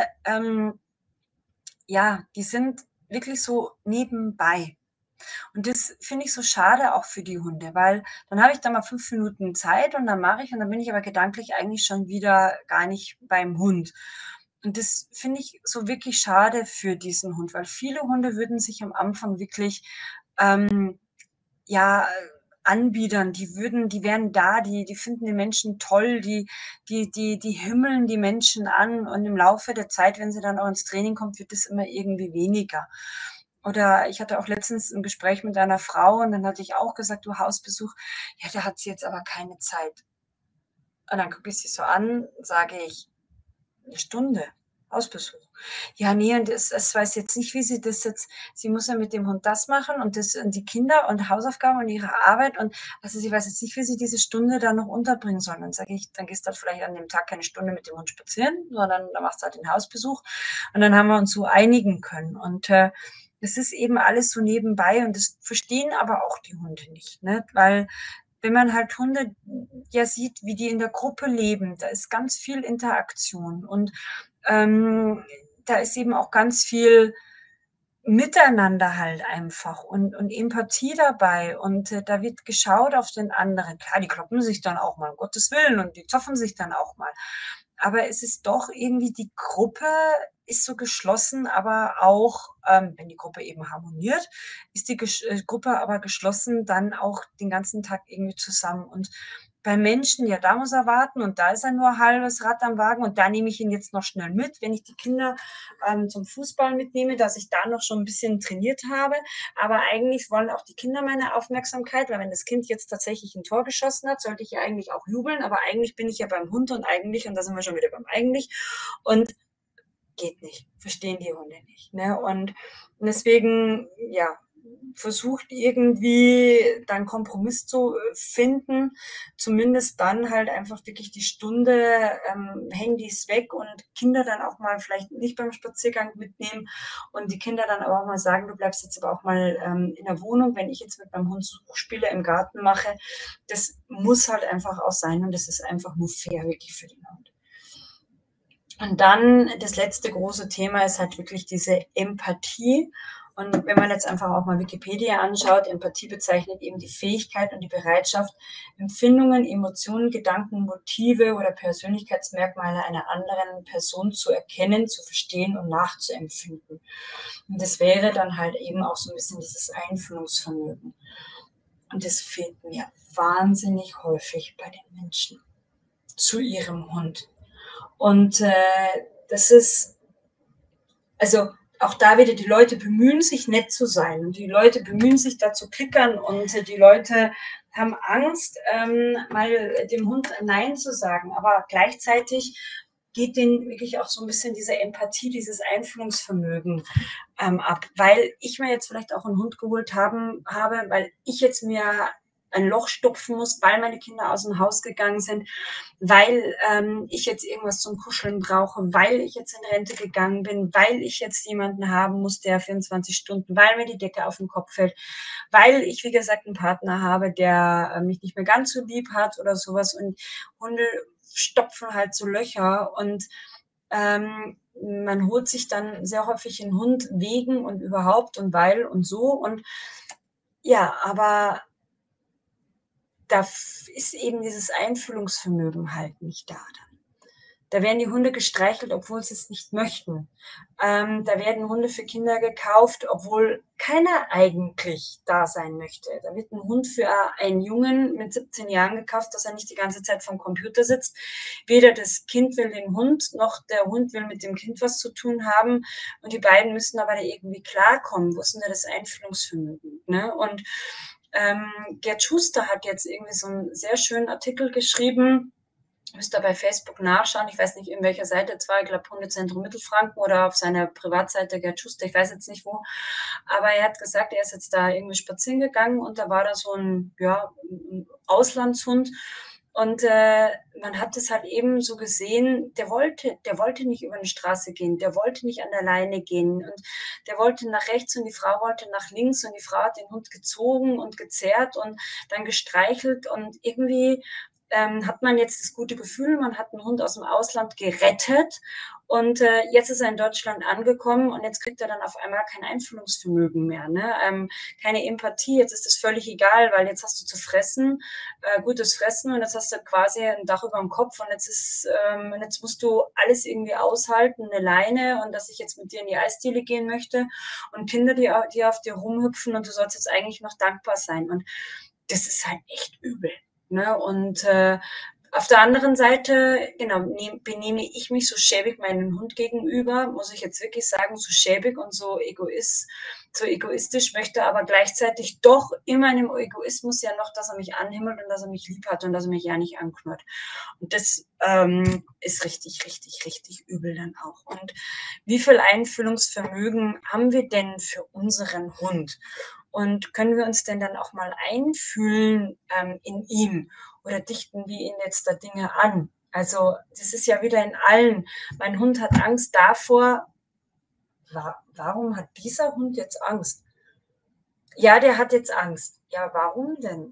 ja, die sind wirklich so nebenbei. Und das finde ich so schade auch für die Hunde, weil dann habe ich da mal 5 Minuten Zeit und dann mache ich und dann bin ich aber gedanklich eigentlich schon wieder gar nicht beim Hund. Und das finde ich so wirklich schade für diesen Hund, weil viele Hunde würden sich am Anfang wirklich, ja, anbiedern. Die wären da, die finden die Menschen toll, die himmeln die Menschen an und im Laufe der Zeit, wenn sie dann auch ins Training kommt, wird es immer irgendwie weniger. Oder ich hatte auch letztens ein Gespräch mit einer Frau und dann hatte ich auch gesagt: „Du, Hausbesuch“, ja, da hat sie jetzt aber keine Zeit. Und dann gucke ich sie so an, sage ich: „'Ne Stunde Hausbesuch.“ „Ja, ne, und es weiß jetzt nicht, wie sie das jetzt, sie muss ja mit dem Hund das machen und das und die Kinder und Hausaufgaben und ihre Arbeit und also, sie weiß jetzt nicht, wie sie diese Stunde da noch unterbringen soll.“ Dann sage ich: „Dann gehst du halt vielleicht an dem Tag keine Stunde mit dem Hund spazieren, sondern da machst du halt den Hausbesuch.“ Und dann haben wir uns so einigen können. Und, das ist eben alles so nebenbei und das verstehen aber auch die Hunde nicht, ne? Weil wenn man halt Hunde ja sieht, wie die in der Gruppe leben, da ist ganz viel Interaktion und, ähm, da ist eben auch ganz viel Miteinander halt einfach und Empathie dabei und, da wird geschaut auf den anderen. Klar, die kloppen sich dann auch mal, um Gottes Willen, und die zoffen sich dann auch mal. Aber es ist doch irgendwie, die Gruppe ist so geschlossen, aber auch, wenn die Gruppe eben harmoniert, ist die Gruppe aber geschlossen dann auch den ganzen Tag irgendwie zusammen. Und beim Menschen, ja, da muss er warten und da ist er nur halbes Rad am Wagen und da nehme ich ihn jetzt noch schnell mit, wenn ich die Kinder, zum Fußball mitnehme, dass ich da noch schon ein bisschen trainiert habe. Aber eigentlich wollen auch die Kinder meine Aufmerksamkeit, weil wenn das Kind jetzt tatsächlich ein Tor geschossen hat, sollte ich ja eigentlich auch jubeln, aber eigentlich bin ich ja beim Hund und da sind wir schon wieder beim eigentlich und geht nicht, verstehen die Hunde nicht, ne? Und deswegen, ja, versucht irgendwie da 'n Kompromiss zu, finden, zumindest dann halt einfach wirklich die Stunde, Handys weg und Kinder dann auch mal vielleicht nicht beim Spaziergang mitnehmen und die Kinder dann aber auch mal sagen: „Du bleibst jetzt aber auch mal, in der Wohnung, wenn ich jetzt mit meinem Hund Suchspiele im Garten mache.“ Das muss halt einfach auch sein und das ist einfach nur fair wirklich für den Hund. Und dann das letzte große Thema ist halt wirklich diese Empathie. Und wenn man jetzt einfach auch mal Wikipedia anschaut, Empathie bezeichnet eben die Fähigkeit und die Bereitschaft, Empfindungen, Emotionen, Gedanken, Motive oder Persönlichkeitsmerkmale einer anderen Person zu erkennen, zu verstehen und nachzuempfinden. Und das wäre dann halt eben auch so ein bisschen dieses Einfühlungsvermögen. Und das fehlt mir wahnsinnig häufig bei den Menschen zu ihrem Hund. Und, das ist, also, auch da wieder, die Leute bemühen sich, nett zu sein und die Leute bemühen sich, da zu klickern und, die Leute haben Angst, mal dem Hund „Nein“ zu sagen. Aber gleichzeitig geht denen wirklich auch so ein bisschen diese Empathie, dieses Einfühlungsvermögen, ab. Weil ich mir jetzt vielleicht auch einen Hund geholt habe, weil ich jetzt mir ein Loch stopfen muss, weil meine Kinder aus dem Haus gegangen sind, weil, ich jetzt irgendwas zum Kuscheln brauche, weil ich jetzt in Rente gegangen bin, weil ich jetzt jemanden haben muss, der 24 Stunden, weil mir die Decke auf den Kopf fällt, weil ich, wie gesagt, einen Partner habe, der, mich nicht mehr ganz so lieb hat oder sowas. Und Hunde stopfen halt so Löcher und, man holt sich dann sehr häufig 'n Hund wegen und überhaupt und weil und so und ja, aber da ist eben dieses Einfühlungsvermögen halt nicht da dann. Da werden die Hunde gestreichelt, obwohl sie es nicht möchten. Da werden Hunde für Kinder gekauft, obwohl keiner eigentlich da sein möchte. Da wird ein Hund für einen Jungen mit 17 Jahren gekauft, dass er nicht die ganze Zeit vorm Computer sitzt. Weder das Kind will den Hund, noch der Hund will mit dem Kind was zu tun haben. Und die beiden müssen aber da irgendwie klarkommen. Wo ist denn da das Einfühlungsvermögen, ne? Und, Gerd Schuster hat jetzt irgendwie so einen sehr schönen Artikel geschrieben, müsst ihr bei Facebook nachschauen. Ich weiß nicht, in welcher Seite es war, ich glaube Hundezentrum Mittelfranken oder auf seiner Privatseite Gerd Schuster, ich weiß jetzt nicht wo. Aber er hat gesagt, er ist jetzt da irgendwie spazieren gegangen und da war da so ein, ja, 'n Auslandshund und, man hat das halt eben so gesehen, der wollte nicht über 'ne Straße gehen, der wollte nicht an der Leine gehen und der wollte nach rechts und die Frau wollte nach links und die Frau hat den Hund gezogen und gezerrt und dann gestreichelt und irgendwie, hat man jetzt das gute Gefühl, man hat einen Hund aus dem Ausland gerettet und, jetzt ist er in Deutschland angekommen und jetzt kriegt er dann auf einmal kein Einfühlungsvermögen mehr, ne? Keine Empathie. Jetzt ist es völlig egal, weil jetzt hast du zu fressen, gutes Fressen und jetzt hast du quasi ein Dach über dem Kopf und und jetzt musst du alles irgendwie aushalten, eine Leine und dass ich jetzt mit dir in die Eisdiele gehen möchte und Kinder, die auf dir rumhüpfen und du sollst jetzt eigentlich noch dankbar sein. Und das ist halt echt übel, ne? Und, Auf der anderen Seite, genau, benehme ich mich so schäbig meinem Hund gegenüber, muss ich jetzt wirklich sagen, so schäbig und so egoistisch, möchte aber gleichzeitig doch in meinem Egoismus ja noch, dass er mich anhimmelt und dass er mich lieb hat und dass er mich ja nicht anknurrt. Und das ist richtig, richtig, richtig übel dann auch. Und wie viel Einfühlungsvermögen haben wir denn für unseren Hund? Und können wir uns denn dann auch mal einfühlen in ihm? Oder dichten wir ihn jetzt da Dinge an? Also das ist ja wieder in allen. Mein Hund hat Angst davor. Warum hat dieser Hund jetzt Angst? Ja, der hat jetzt Angst. Ja, warum denn?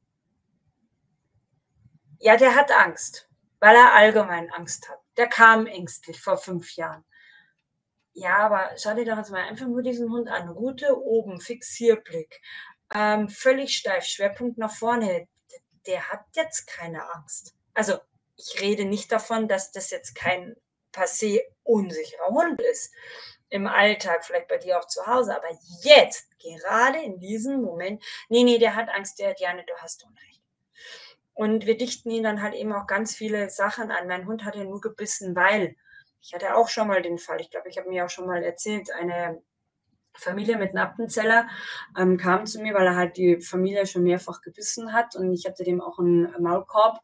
Ja, der hat Angst, weil er allgemein Angst hat. Der kam ängstlich vor 5 Jahren. Ja, aber schau dir doch jetzt mal einfach nur diesen Hund an. Rute oben, Fixierblick, völlig steif, Schwerpunkt nach vorne. Der hat jetzt keine Angst. Also ich rede nicht davon, dass das jetzt kein passé unsicherer Hund ist. Im Alltag, vielleicht bei dir auch zu Hause, aber jetzt, gerade in diesem Moment, nee, nee, der hat Angst, der hat Janne, du hast Unrecht. Und wir dichten ihn dann halt eben auch ganz viele Sachen an. Mein Hund hat ja nur gebissen, weil ich hatte auch schon mal den Fall, ich glaube, ich habe mir auch schon mal erzählt, eine Familie mit einem Appenzeller kam zu mir, weil er halt die Familie schon mehrfach gebissen hat und ich hatte dem auch einen Maulkorb,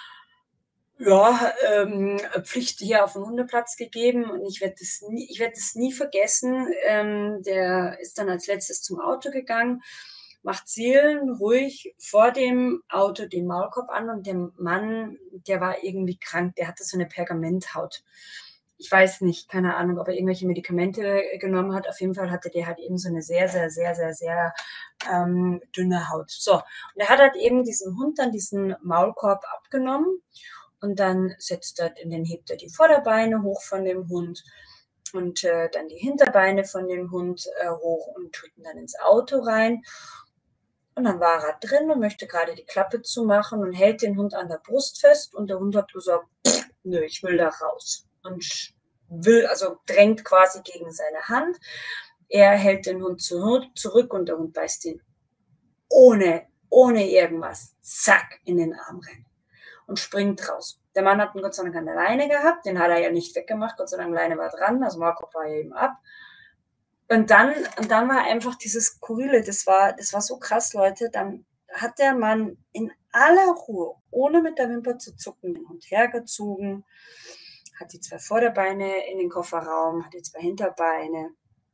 ja, Pflicht hier auf dem Hundeplatz gegeben und ich werde das nie vergessen. Der ist dann als Letztes zum Auto gegangen, macht seelenruhig vor dem Auto den Maulkorb an und der Mann, der war irgendwie krank, der hatte so eine Pergamenthaut. Ich weiß nicht, keine Ahnung, ob er irgendwelche Medikamente genommen hat. Auf jeden Fall hatte der halt eben so eine sehr, sehr, sehr, sehr, sehr dünne Haut. So, und er hat halt eben diesem Hund dann diesen Maulkorb abgenommen und dann hebt er die Vorderbeine hoch von dem Hund und dann die Hinterbeine von dem Hund hoch und tut ihn dann ins Auto rein. Und dann war er drin und möchte gerade die Klappe zumachen und hält den Hund an der Brust fest und der Hund hat gesagt, nö, ich will da raus. Und also drängt quasi gegen seine Hand. Er hält den Hund zurück und der Hund beißt ihn ohne irgendwas, zack, in den Arm rein und springt raus. Der Mann hat ihn Gott sei Dank an der Leine gehabt, den hat er ja nicht weggemacht, Gott sei Dank, Leine war dran, also Marco war ja eben ab. Und dann war einfach dieses Skurrile, das war so krass, Leute, dann hat der Mann in aller Ruhe, ohne mit der Wimper zu zucken, den Hund hergezogen, hat die 2 Vorderbeine in den Kofferraum, hat die 2 Hinterbeine,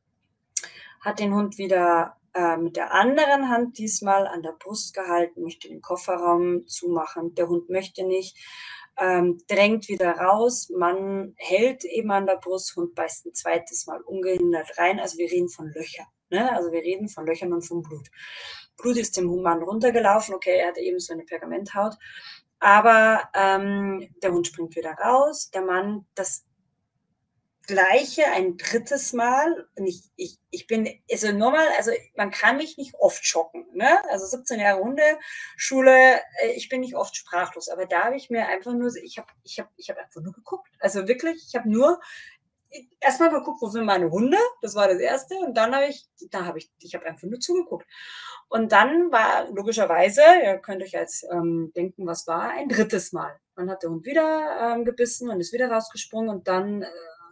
hat den Hund wieder mit der anderen Hand diesmal an der Brust gehalten, möchte den Kofferraum zumachen. Der Hund möchte nicht, drängt wieder raus. Man hält eben an der Brust, Hund beißt ein zweites Mal ungehindert rein. Also wir reden von Löchern. Ne? Also wir reden von Löchern und vom Blut. Blut ist dem Mann runtergelaufen. Okay, er hatte eben so eine Pergamenthaut. Aber der Hund springt wieder raus. Der Mann, das Gleiche ein drittes Mal. Und ich bin, also normal, also man kann mich nicht oft schocken. Ne? Also 17 Jahre Hundeschule, ich bin nicht oft sprachlos. Aber da habe ich mir einfach nur, ich hab einfach nur geguckt. Also wirklich, ich habe nur erstmal geguckt, wo sind meine Hunde? Das war das Erste. Und dann ich habe einfach nur zugeguckt. Und dann war logischerweise, ihr könnt euch jetzt denken, was war, ein drittes Mal. Dann hat der Hund wieder gebissen und ist wieder rausgesprungen und dann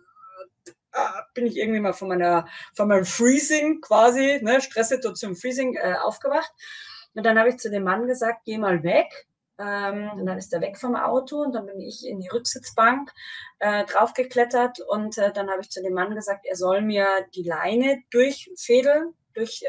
bin ich irgendwie mal von meinem Freezing quasi, ne, Stresssituation Freezing, aufgewacht. Und dann habe ich zu dem Mann gesagt, geh mal weg. Und dann ist er weg vom Auto und dann bin ich in die Rücksitzbank draufgeklettert und dann habe ich zu dem Mann gesagt, er soll mir die Leine durchfädeln, durch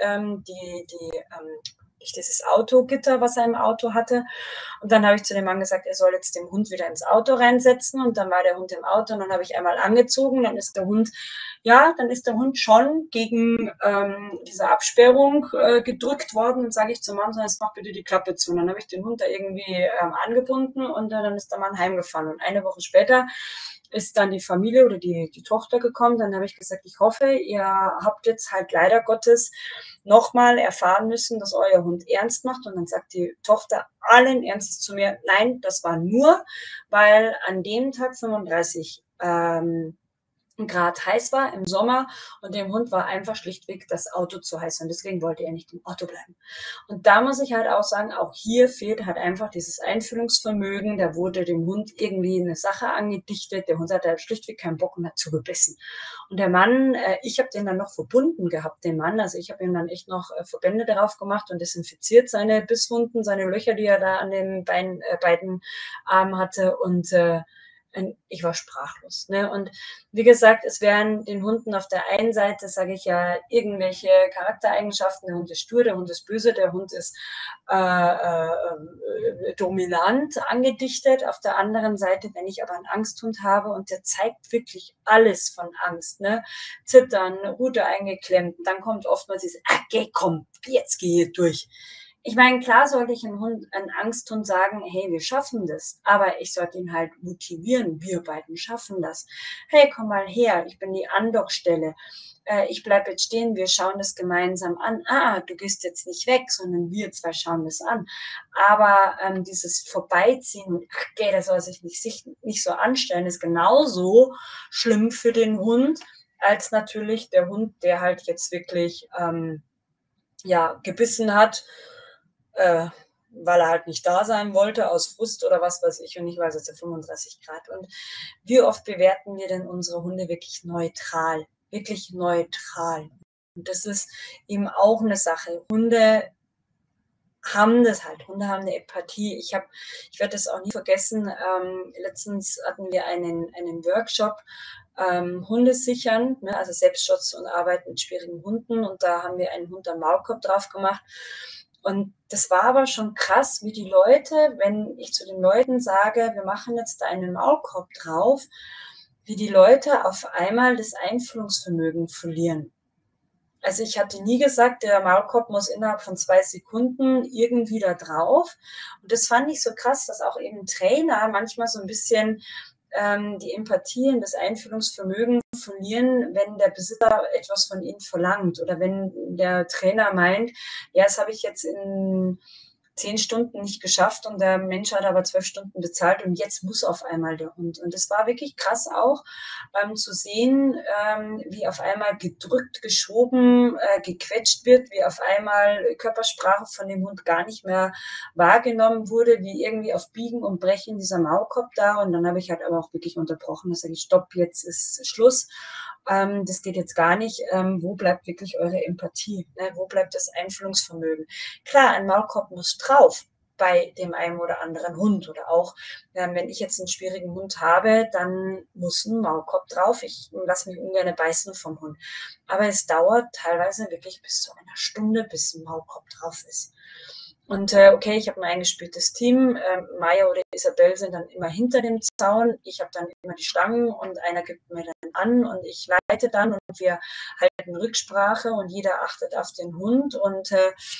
dieses Autogitter, was er im Auto hatte. Und dann habe ich zu dem Mann gesagt, er soll jetzt den Hund wieder ins Auto reinsetzen. Und dann war der Hund im Auto und dann habe ich einmal angezogen. Dann ist der Hund schon gegen diese Absperrung gedrückt worden. Und sage ich zum Mann, jetzt mach bitte die Klappe zu. Und dann habe ich den Hund da irgendwie angebunden und dann ist der Mann heimgefahren. Und eine Woche später ist dann die Familie oder die Tochter gekommen. Dann habe ich gesagt, ich hoffe, ihr habt jetzt halt leider Gottes nochmal erfahren müssen, dass euer Hund ernst macht. Und dann sagt die Tochter allen Ernstes zu mir, nein, das war nur, weil an dem Tag 35 Grad heiß war im Sommer und dem Hund war einfach schlichtweg das Auto zu heiß und deswegen wollte er nicht im Auto bleiben. Und da muss ich halt auch sagen, auch hier fehlt halt einfach dieses Einfühlungsvermögen. Da wurde dem Hund irgendwie eine Sache angedichtet. Der Hund hatte halt schlichtweg keinen Bock und hat zugebissen. Und der Mann, ich habe den dann noch verbunden gehabt, den Mann. Also ich habe ihm dann echt noch Verbände darauf gemacht und desinfiziert seine Bisswunden, seine Löcher, die er da an den beiden Armen hatte. Und ich war sprachlos. Ne? Und wie gesagt, es wären den Hunden auf der einen Seite, sage ich ja, irgendwelche Charaktereigenschaften. Der Hund ist stur, der Hund ist böse, der Hund ist dominant angedichtet. Auf der anderen Seite, wenn ich aber einen Angsthund habe und der zeigt wirklich alles von Angst, ne? Zittern, Rute eingeklemmt, dann kommt oftmals dieses, okay, komm, jetzt geh hier durch. Ich meine, klar sollte ich einen Angsthund sagen, hey, wir schaffen das. Aber ich sollte ihn halt motivieren, wir beiden schaffen das. Hey, komm mal her, ich bin die Andockstelle. Ich bleibe jetzt stehen, wir schauen das gemeinsam an. Du gehst jetzt nicht weg, sondern wir zwei schauen das an. Aber dieses Vorbeiziehen, okay, der soll sich nicht so anstellen, ist genauso schlimm für den Hund, als natürlich der Hund, der halt jetzt wirklich gebissen hat, weil er halt nicht da sein wollte, aus Frust oder was weiß ich, und ich weiß jetzt 35 Grad. Und wie oft bewerten wir denn unsere Hunde wirklich neutral? Wirklich neutral. Und das ist eben auch eine Sache. Hunde haben das halt. Hunde haben eine Empathie. Ich werde das auch nie vergessen. Letztens hatten wir einen Workshop, Hunde sichern, ne, also Selbstschutz und Arbeit mit schwierigen Hunden. Und da haben wir einen Hund am Maulkorb drauf gemacht. Und das war aber schon krass, wie die Leute, wenn ich zu den Leuten sage, wir machen jetzt da einen Maulkorb drauf, wie die Leute auf einmal das Einfühlungsvermögen verlieren. Also ich hatte nie gesagt, der Maulkorb muss innerhalb von 2 Sekunden irgendwie da drauf. Und das fand ich so krass, dass auch eben Trainer manchmal so ein bisschen die Empathie und das Einfühlungsvermögen verlieren, wenn der Besitzer etwas von ihnen verlangt oder wenn der Trainer meint, ja, das habe ich jetzt in 10 Stunden nicht geschafft und der Mensch hat aber 12 Stunden bezahlt und jetzt muss auf einmal der Hund. Und es war wirklich krass auch zu sehen, wie auf einmal gedrückt, geschoben, gequetscht wird, wie auf einmal Körpersprache von dem Hund gar nicht mehr wahrgenommen wurde, wie irgendwie auf Biegen und Brechen dieser Maulkorb da. Und dann habe ich halt aber auch wirklich unterbrochen, dass ich stopp, jetzt ist Schluss. Das geht jetzt gar nicht. Wo bleibt wirklich eure Empathie? Ne? Wo bleibt das Einfühlungsvermögen? Klar, ein Maulkorb muss drauf bei dem einen oder anderen Hund oder auch, wenn ich jetzt einen schwierigen Hund habe, dann muss ein Maulkorb drauf. Ich lasse mich ungern beißen vom Hund. Aber es dauert teilweise wirklich bis zu einer Stunde, bis ein Maulkorb drauf ist. Und okay, ich habe ein eingespieltes Team. Maya oder Isabel sind dann immer hinter dem Zaun. Ich habe dann immer die Stangen und einer gibt mir dann an und ich leite dann und wir halten Rücksprache und jeder achtet auf den Hund und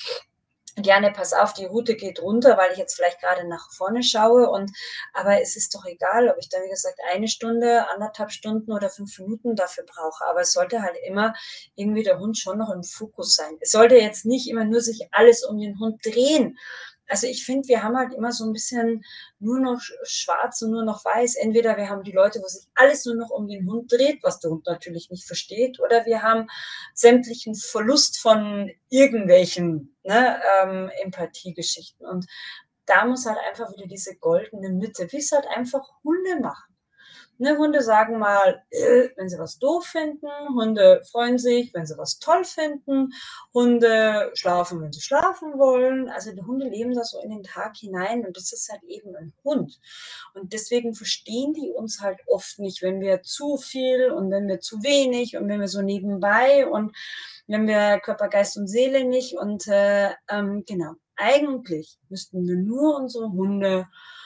gerne, pass auf, die Route geht runter, weil ich jetzt vielleicht gerade nach vorne schaue. Aber es ist doch egal, ob ich dann, wie gesagt, 1 Stunde, 1,5 Stunden oder 5 Minuten dafür brauche. Aber es sollte halt immer irgendwie der Hund schon noch im Fokus sein. Es sollte jetzt nicht immer nur sich alles um den Hund drehen. Also ich finde, wir haben halt immer so ein bisschen nur noch schwarz und nur noch weiß. Entweder wir haben die Leute, wo sich alles nur noch um den Hund dreht, was der Hund natürlich nicht versteht, oder wir haben sämtlichen Verlust von irgendwelchen, ne, Empathiegeschichten. Und da muss halt einfach wieder diese goldene Mitte, wie es halt einfach Hunde machen. Ne, Hunde sagen mal, wenn sie was doof finden. Hunde freuen sich, wenn sie was toll finden. Hunde schlafen, wenn sie schlafen wollen. Also die Hunde leben da so in den Tag hinein und das ist halt eben ein Hund. Und deswegen verstehen die uns halt oft nicht, wenn wir zu viel und wenn wir zu wenig und wenn wir so nebenbei und wenn wir Körper, Geist und Seele nicht. Und genau, eigentlich müssten wir nur unsere Hunde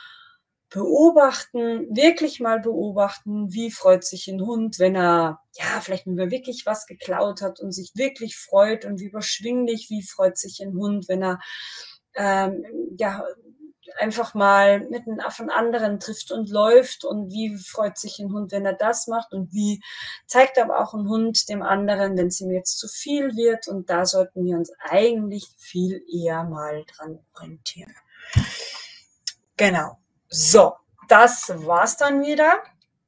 beobachten, wirklich mal beobachten, wie freut sich ein Hund, wenn er, ja, vielleicht mal wirklich was geklaut hat und sich wirklich freut und wie überschwinglich, wie freut sich ein Hund, wenn er, ähm, ja, einfach mal mit einem von anderen trifft und läuft und wie freut sich ein Hund, wenn er das macht und wie zeigt aber auch ein Hund dem anderen, wenn es ihm jetzt zu viel wird und da sollten wir uns eigentlich viel eher mal dran orientieren. Genau. So, das war's dann wieder.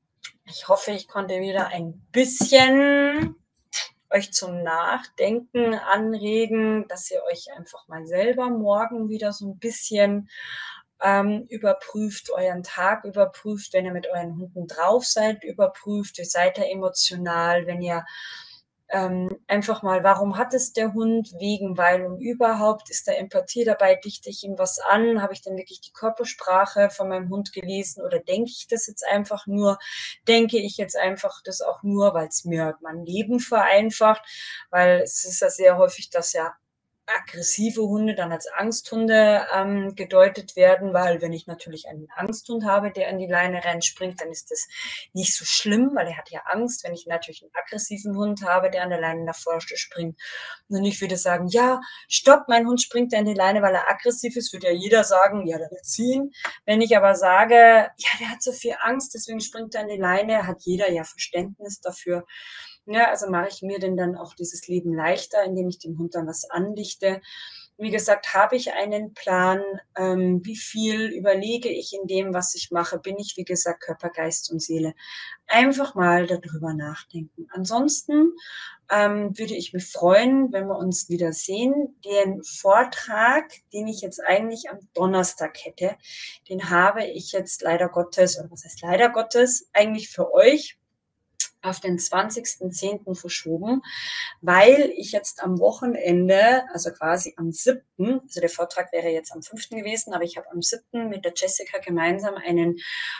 Ich hoffe, ich konnte wieder ein bisschen euch zum Nachdenken anregen, dass ihr euch einfach mal selber morgen wieder so ein bisschen überprüft, euren Tag überprüft, wenn ihr mit euren Hunden drauf seid, überprüft, wie seid ihr emotional, wenn ihr einfach mal, warum hat es der Hund, wegen, weil und überhaupt, ist da Empathie dabei, dichte ich ihm was an, habe ich denn wirklich die Körpersprache von meinem Hund gelesen oder denke ich das jetzt einfach nur, denke ich jetzt einfach das auch nur, weil es mir mein Leben vereinfacht, weil es ist ja sehr häufig, dass ja aggressive Hunde dann als Angsthunde gedeutet werden, weil wenn ich natürlich einen Angsthund habe, der an die Leine reinspringt, dann ist das nicht so schlimm, weil er hat ja Angst. Wenn ich natürlich einen aggressiven Hund habe, der an der Leine nach vorne springt, und ich würde sagen, ja, stopp, mein Hund springt an die Leine, weil er aggressiv ist, würde ja jeder sagen, ja, der will ziehen. Wenn ich aber sage, ja, der hat so viel Angst, deswegen springt er an die Leine, hat jeder ja Verständnis dafür. Ja, also mache ich mir denn dann auch dieses Leben leichter, indem ich dem Hund dann was andichte. Wie gesagt, habe ich einen Plan, wie viel überlege ich in dem, was ich mache, bin ich, wie gesagt, Körper, Geist und Seele. Einfach mal darüber nachdenken. Ansonsten würde ich mich freuen, wenn wir uns wieder sehen. Den Vortrag, den ich jetzt eigentlich am Donnerstag hätte, den habe ich jetzt leider Gottes, oder was heißt leider Gottes, eigentlich für euch auf den 20.10. verschoben, weil ich jetzt am Wochenende, also quasi am 7., also der Vortrag wäre jetzt am 5. gewesen, aber ich habe am 7. mit der Jessica gemeinsam einen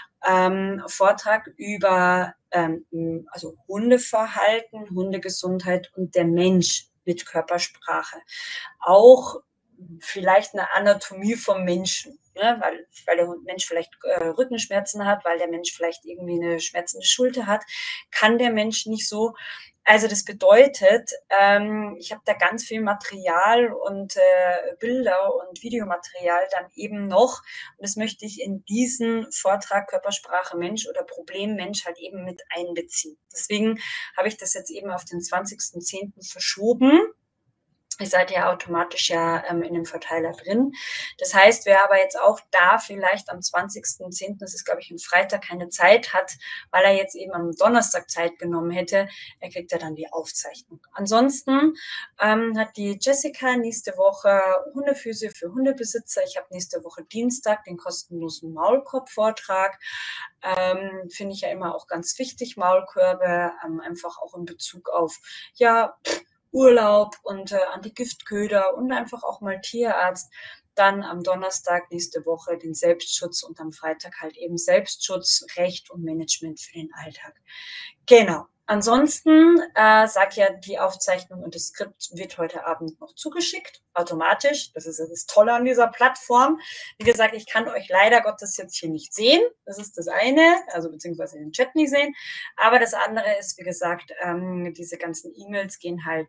Vortrag über also Hundeverhalten, Hundegesundheit und der Mensch mit Körpersprache. Auch vielleicht eine Anatomie vom Menschen, ne? Weil der Mensch vielleicht Rückenschmerzen hat, weil der Mensch vielleicht irgendwie eine schmerzende Schulter hat, kann der Mensch nicht so. Also das bedeutet, ich habe da ganz viel Material und Bilder und Videomaterial dann eben noch. Und das möchte ich in diesen Vortrag Körpersprache Mensch oder Problem Mensch halt eben mit einbeziehen. Deswegen habe ich das jetzt eben auf den 20.10. verschoben. Ihr seid ja automatisch ja in dem Verteiler drin. Das heißt, wer aber jetzt auch da vielleicht am 20.10., das ist glaube ich ein Freitag, keine Zeit hat, weil er jetzt eben am Donnerstag Zeit genommen hätte, er kriegt ja dann die Aufzeichnung. Ansonsten hat die Jessica nächste Woche Hundephysio für Hundebesitzer. Ich habe nächste Woche Dienstag den kostenlosen Maulkorb-Vortrag. Finde ich ja immer auch ganz wichtig, Maulkörbe, einfach auch in Bezug auf, ja, Urlaub und Anti-Giftköder und einfach auch mal Tierarzt. Dann am Donnerstag nächste Woche den Selbstschutz und am Freitag halt eben Selbstschutz, Recht und Management für den Alltag. Genau. Ansonsten sag ja, die Aufzeichnung und das Skript wird heute Abend noch zugeschickt, automatisch. Das ist das Tolle an dieser Plattform. Wie gesagt, ich kann euch leider Gottes jetzt hier nicht sehen. Das ist das eine, also beziehungsweise den Chat nicht sehen. Aber das andere ist, wie gesagt, diese ganzen E-Mails gehen halt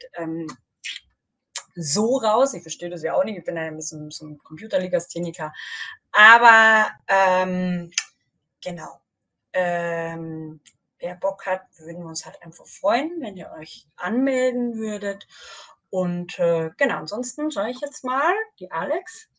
so raus. Ich verstehe das ja auch nicht. Ich bin ja ein bisschen so ein Computerlegastheniker. Aber genau. Wer Bock hat, würden wir uns halt einfach freuen, wenn ihr euch anmelden würdet. Und genau, ansonsten schaue ich jetzt mal, die Alex,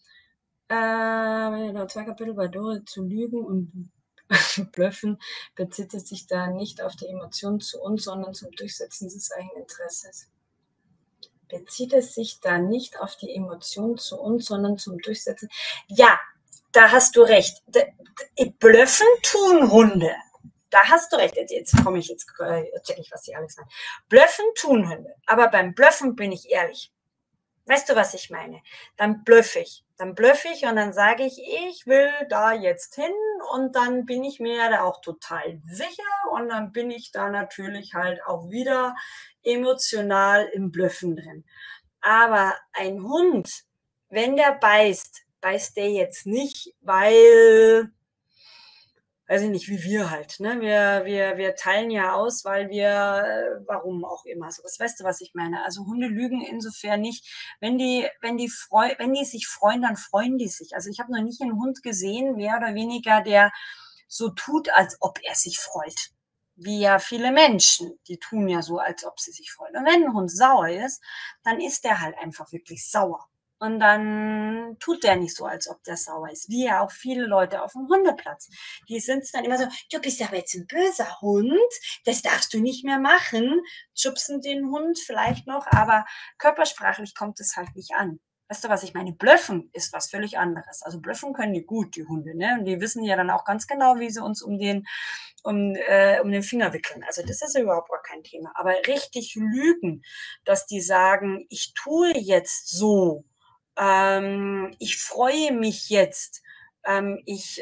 zwei Kapitel bei Dore zu lügen und blöffen, bezieht es sich da nicht auf die Emotionen zu uns, sondern zum Durchsetzen des eigenen Interesses. Bezieht es sich da nicht auf die Emotionen zu uns, sondern zum Durchsetzen. Ja, da hast du recht. Blöffen tun Hunde. Da hast du recht. Jetzt komme ich, jetzt check ich, was die Alex sagt. Blöffen tun Hunde. Aber beim Blöffen bin ich ehrlich. Weißt du, was ich meine? Dann blöffe ich. Dann blöffe ich und dann sage ich, ich will da jetzt hin und dann bin ich mir da auch total sicher und dann bin ich da natürlich halt auch wieder emotional im Blöffen drin. Aber ein Hund, wenn der beißt, beißt der jetzt nicht, weil, weiß ich nicht, wie wir halt, ne? Wir teilen ja aus, weil wir, warum auch immer. So, was weißt du, was ich meine? Also Hunde lügen insofern nicht. Wenn die sich freuen, dann freuen die sich. Also ich habe noch nicht einen Hund gesehen, mehr oder weniger, der so tut, als ob er sich freut. Wie ja viele Menschen, die tun ja so, als ob sie sich freuen. Und wenn ein Hund sauer ist, dann ist der halt einfach wirklich sauer. Und dann tut der nicht so, als ob der sauer ist. Wie ja auch viele Leute auf dem Hundeplatz. Die sind dann immer so, du bist aber jetzt ein böser Hund, das darfst du nicht mehr machen. Schubsen den Hund vielleicht noch, aber körpersprachlich kommt es halt nicht an. Weißt du, was ich meine? Blöffen ist was völlig anderes. Also blöffen können die gut, die Hunde, ne? Und die wissen ja dann auch ganz genau, wie sie uns um den Finger wickeln. Also das ist ja überhaupt gar kein Thema. Aber richtig lügen, dass die sagen, ich tue jetzt so, ich freue mich jetzt, ich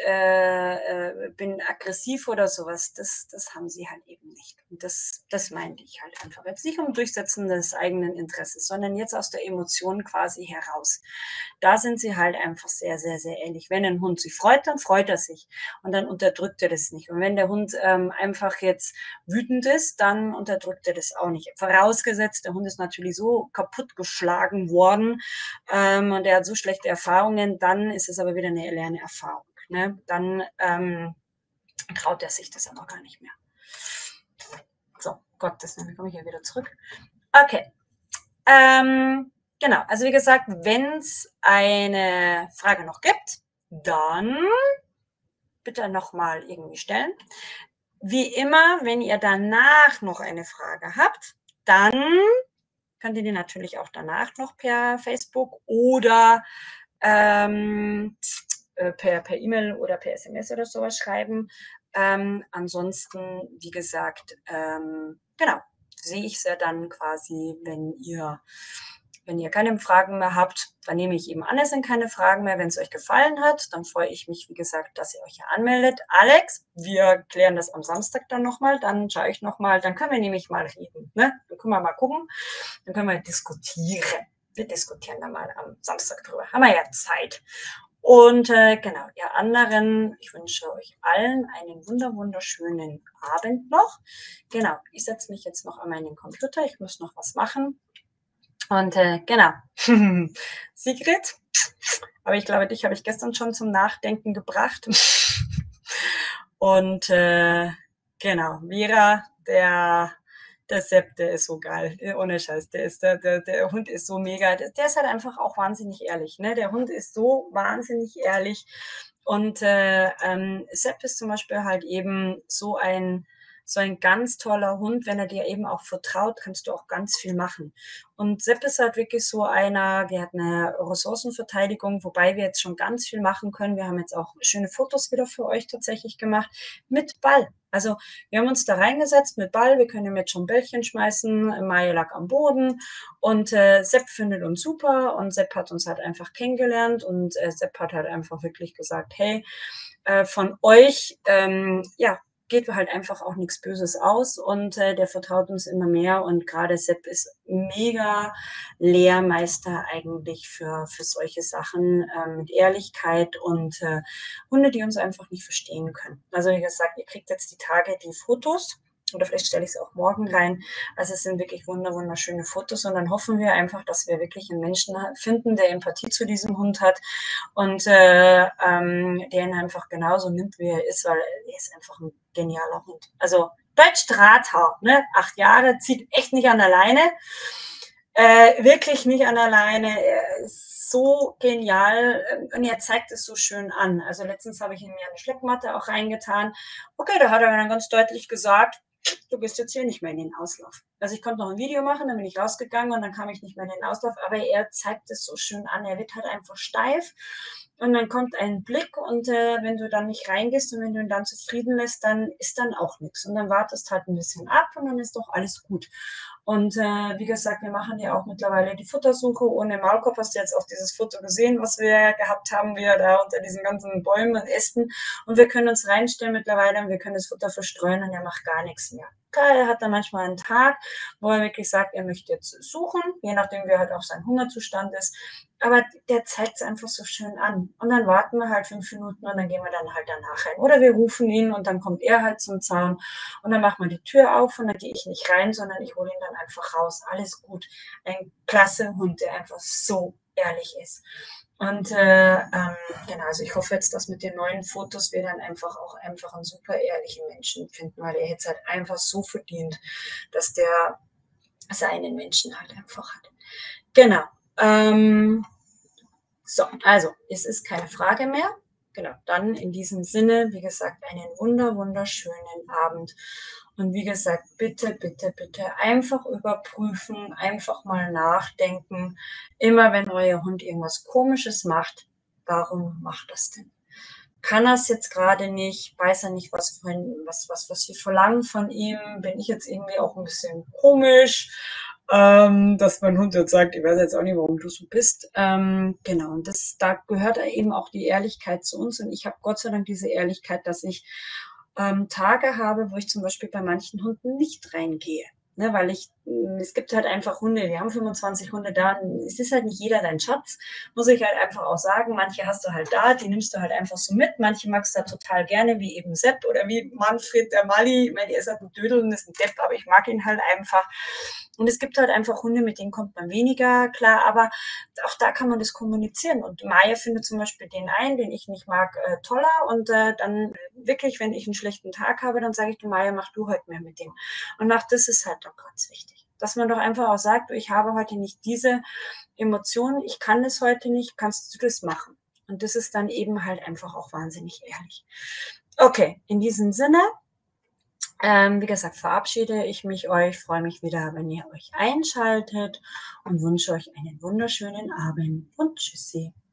bin aggressiv oder sowas, das haben sie halt eben nicht. Und das meinte ich halt einfach. Jetzt nicht um Durchsetzen des eigenen Interesses, sondern jetzt aus der Emotion quasi heraus. Da sind sie halt einfach sehr, sehr, sehr ehrlich. Wenn ein Hund sich freut, dann freut er sich und dann unterdrückt er das nicht. Und wenn der Hund einfach jetzt wütend ist, dann unterdrückt er das auch nicht. Vorausgesetzt, der Hund ist natürlich so kaputtgeschlagen worden und er hat so schlechte Erfahrungen, dann ist es aber wieder eine Lernerfahrung. Ne? Dann traut er sich das aber gar nicht mehr. So, Gottes Willen, komme ich ja wieder zurück. Okay. Genau, also wie gesagt, wenn es eine Frage noch gibt, dann bitte nochmal irgendwie stellen. Wie immer, wenn ihr danach noch eine Frage habt, dann könnt ihr die natürlich auch danach noch per Facebook oder per E-Mail oder per SMS oder sowas schreiben. Ansonsten, wie gesagt, genau, sehe ich es ja dann quasi, wenn ihr keine Fragen mehr habt, dann nehme ich eben an, es sind keine Fragen mehr. Wenn es euch gefallen hat, dann freue ich mich, wie gesagt, dass ihr euch hier anmeldet. Alex, wir klären das am Samstag dann nochmal. Dann schaue ich nochmal, dann können wir nämlich mal reden. Ne? Dann können wir mal gucken, dann können wir diskutieren. Wir diskutieren dann mal am Samstag drüber. Haben wir ja Zeit. Und genau, ihr anderen, ich wünsche euch allen einen wunderschönen Abend noch. Genau, ich setze mich jetzt noch an meinen Computer. Ich muss noch was machen. Und genau, Sigrid, aber ich glaube, dich habe ich gestern schon zum Nachdenken gebracht. Und genau, Vera, der Sepp, der ist so geil, ohne Scheiß, der Hund ist so mega, der ist halt einfach auch wahnsinnig ehrlich, ne? Der Hund ist so wahnsinnig ehrlich und Sepp ist zum Beispiel halt eben so ein ganz toller Hund, wenn er dir eben auch vertraut, kannst du auch ganz viel machen. Und Sepp ist halt wirklich so einer, der hat eine Ressourcenverteidigung, wobei wir jetzt schon ganz viel machen können. Wir haben jetzt auch schöne Fotos wieder für euch tatsächlich gemacht mit Ball. Also wir haben uns da reingesetzt mit Ball, wir können ihm jetzt schon Bällchen schmeißen, Maya lag am Boden und Sepp findet uns super und Sepp hat uns halt einfach kennengelernt und Sepp hat halt einfach wirklich gesagt, hey, von euch, ja, geht halt einfach auch nichts Böses aus und der vertraut uns immer mehr und gerade Sepp ist mega Lehrmeister eigentlich für solche Sachen mit Ehrlichkeit und Hunde, die uns einfach nicht verstehen können. Also wie gesagt, ihr kriegt jetzt die Tage die Fotos oder vielleicht stelle ich es auch morgen rein. Also es sind wirklich wunderschöne Fotos und dann hoffen wir einfach, dass wir wirklich einen Menschen finden, der Empathie zu diesem Hund hat und der ihn einfach genauso nimmt, wie er ist, weil er ist einfach ein genialer Hund. Also Deutsch Drahthaar, ne? 8 Jahre, zieht echt nicht an der Leine. Wirklich nicht an der Leine. Er ist so genial und er zeigt es so schön an. Also letztens habe ich ihm ja eine Schleppmatte auch reingetan. Okay, da hat er dann ganz deutlich gesagt, du gehst jetzt hier nicht mehr in den Auslauf. Also ich konnte noch ein Video machen, dann bin ich rausgegangen und dann kam ich nicht mehr in den Auslauf, aber er zeigt es so schön an. Er wird halt einfach steif und dann kommt ein Blick und wenn du dann nicht reingehst und wenn du ihn dann zufrieden lässt, dann ist dann auch nichts. Und dann wartest halt ein bisschen ab und dann ist doch alles gut. Und wie gesagt, wir machen ja auch mittlerweile die Futtersuche ohne Maulkorb. Hast du jetzt auch dieses Foto gesehen, was wir gehabt haben, wir da unter diesen ganzen Bäumen und Ästen. Und wir können uns reinstellen mittlerweile und wir können das Futter verstreuen und er macht gar nichts mehr. Klar, er hat dann manchmal einen Tag, wo er wirklich sagt, er möchte jetzt suchen, je nachdem, wie halt auch sein Hungerzustand ist. Aber der zeigt es einfach so schön an. Und dann warten wir halt 5 Minuten und dann gehen wir dann halt danach rein. Oder wir rufen ihn und dann kommt er halt zum Zaun und dann macht man die Tür auf und dann gehe ich nicht rein, sondern ich hole ihn dann einfach raus. Alles gut. Ein klasse Hund, der einfach so ehrlich ist. Und genau, also ich hoffe jetzt, dass mit den neuen Fotos wir dann einfach einen super ehrlichen Menschen finden, weil er jetzt halt einfach so verdient, dass der seinen Menschen halt einfach hat. Genau. So, also, es ist keine Frage mehr. Genau, dann in diesem Sinne, wie gesagt, einen wunderschönen Abend. Und wie gesagt, bitte, bitte, bitte einfach überprüfen, einfach mal nachdenken. Immer wenn euer Hund irgendwas Komisches macht, warum macht das denn? Kann er es jetzt gerade nicht? Weiß er nicht, was wir verlangen von ihm? Bin ich jetzt irgendwie auch ein bisschen komisch? Dass mein Hund jetzt sagt, ich weiß jetzt auch nicht, warum du so bist. Genau, und da gehört eben auch die Ehrlichkeit zu uns. Und ich habe Gott sei Dank diese Ehrlichkeit, dass ich Tage habe, wo ich zum Beispiel bei manchen Hunden nicht reingehe. Ne, weil es gibt halt einfach Hunde, wir haben 25 Hunde da, es ist halt nicht jeder dein Schatz, muss ich halt einfach auch sagen. Manche hast du halt da, die nimmst du halt einfach so mit, manche magst du halt total gerne, wie eben Sepp oder wie Manfred, der Mali. Ich meine, der ist halt ein Dödel und ist ein Depp, aber ich mag ihn halt einfach. Und es gibt halt einfach Hunde, mit denen kommt man weniger klar, aber auch da kann man das kommunizieren. Und Maya findet zum Beispiel den einen, den ich nicht mag, toller. Und dann wirklich, wenn ich einen schlechten Tag habe, dann sage ich, du Maya, mach du heute mehr mit dem. Und auch das ist halt doch ganz wichtig. Dass man doch einfach auch sagt, ich habe heute nicht diese Emotionen, ich kann es heute nicht, kannst du das machen? Und das ist dann eben halt einfach auch wahnsinnig ehrlich. Okay, in diesem Sinne, wie gesagt, verabschiede ich mich, freue mich wieder, wenn ihr euch einschaltet und wünsche euch einen wunderschönen Abend und tschüssi.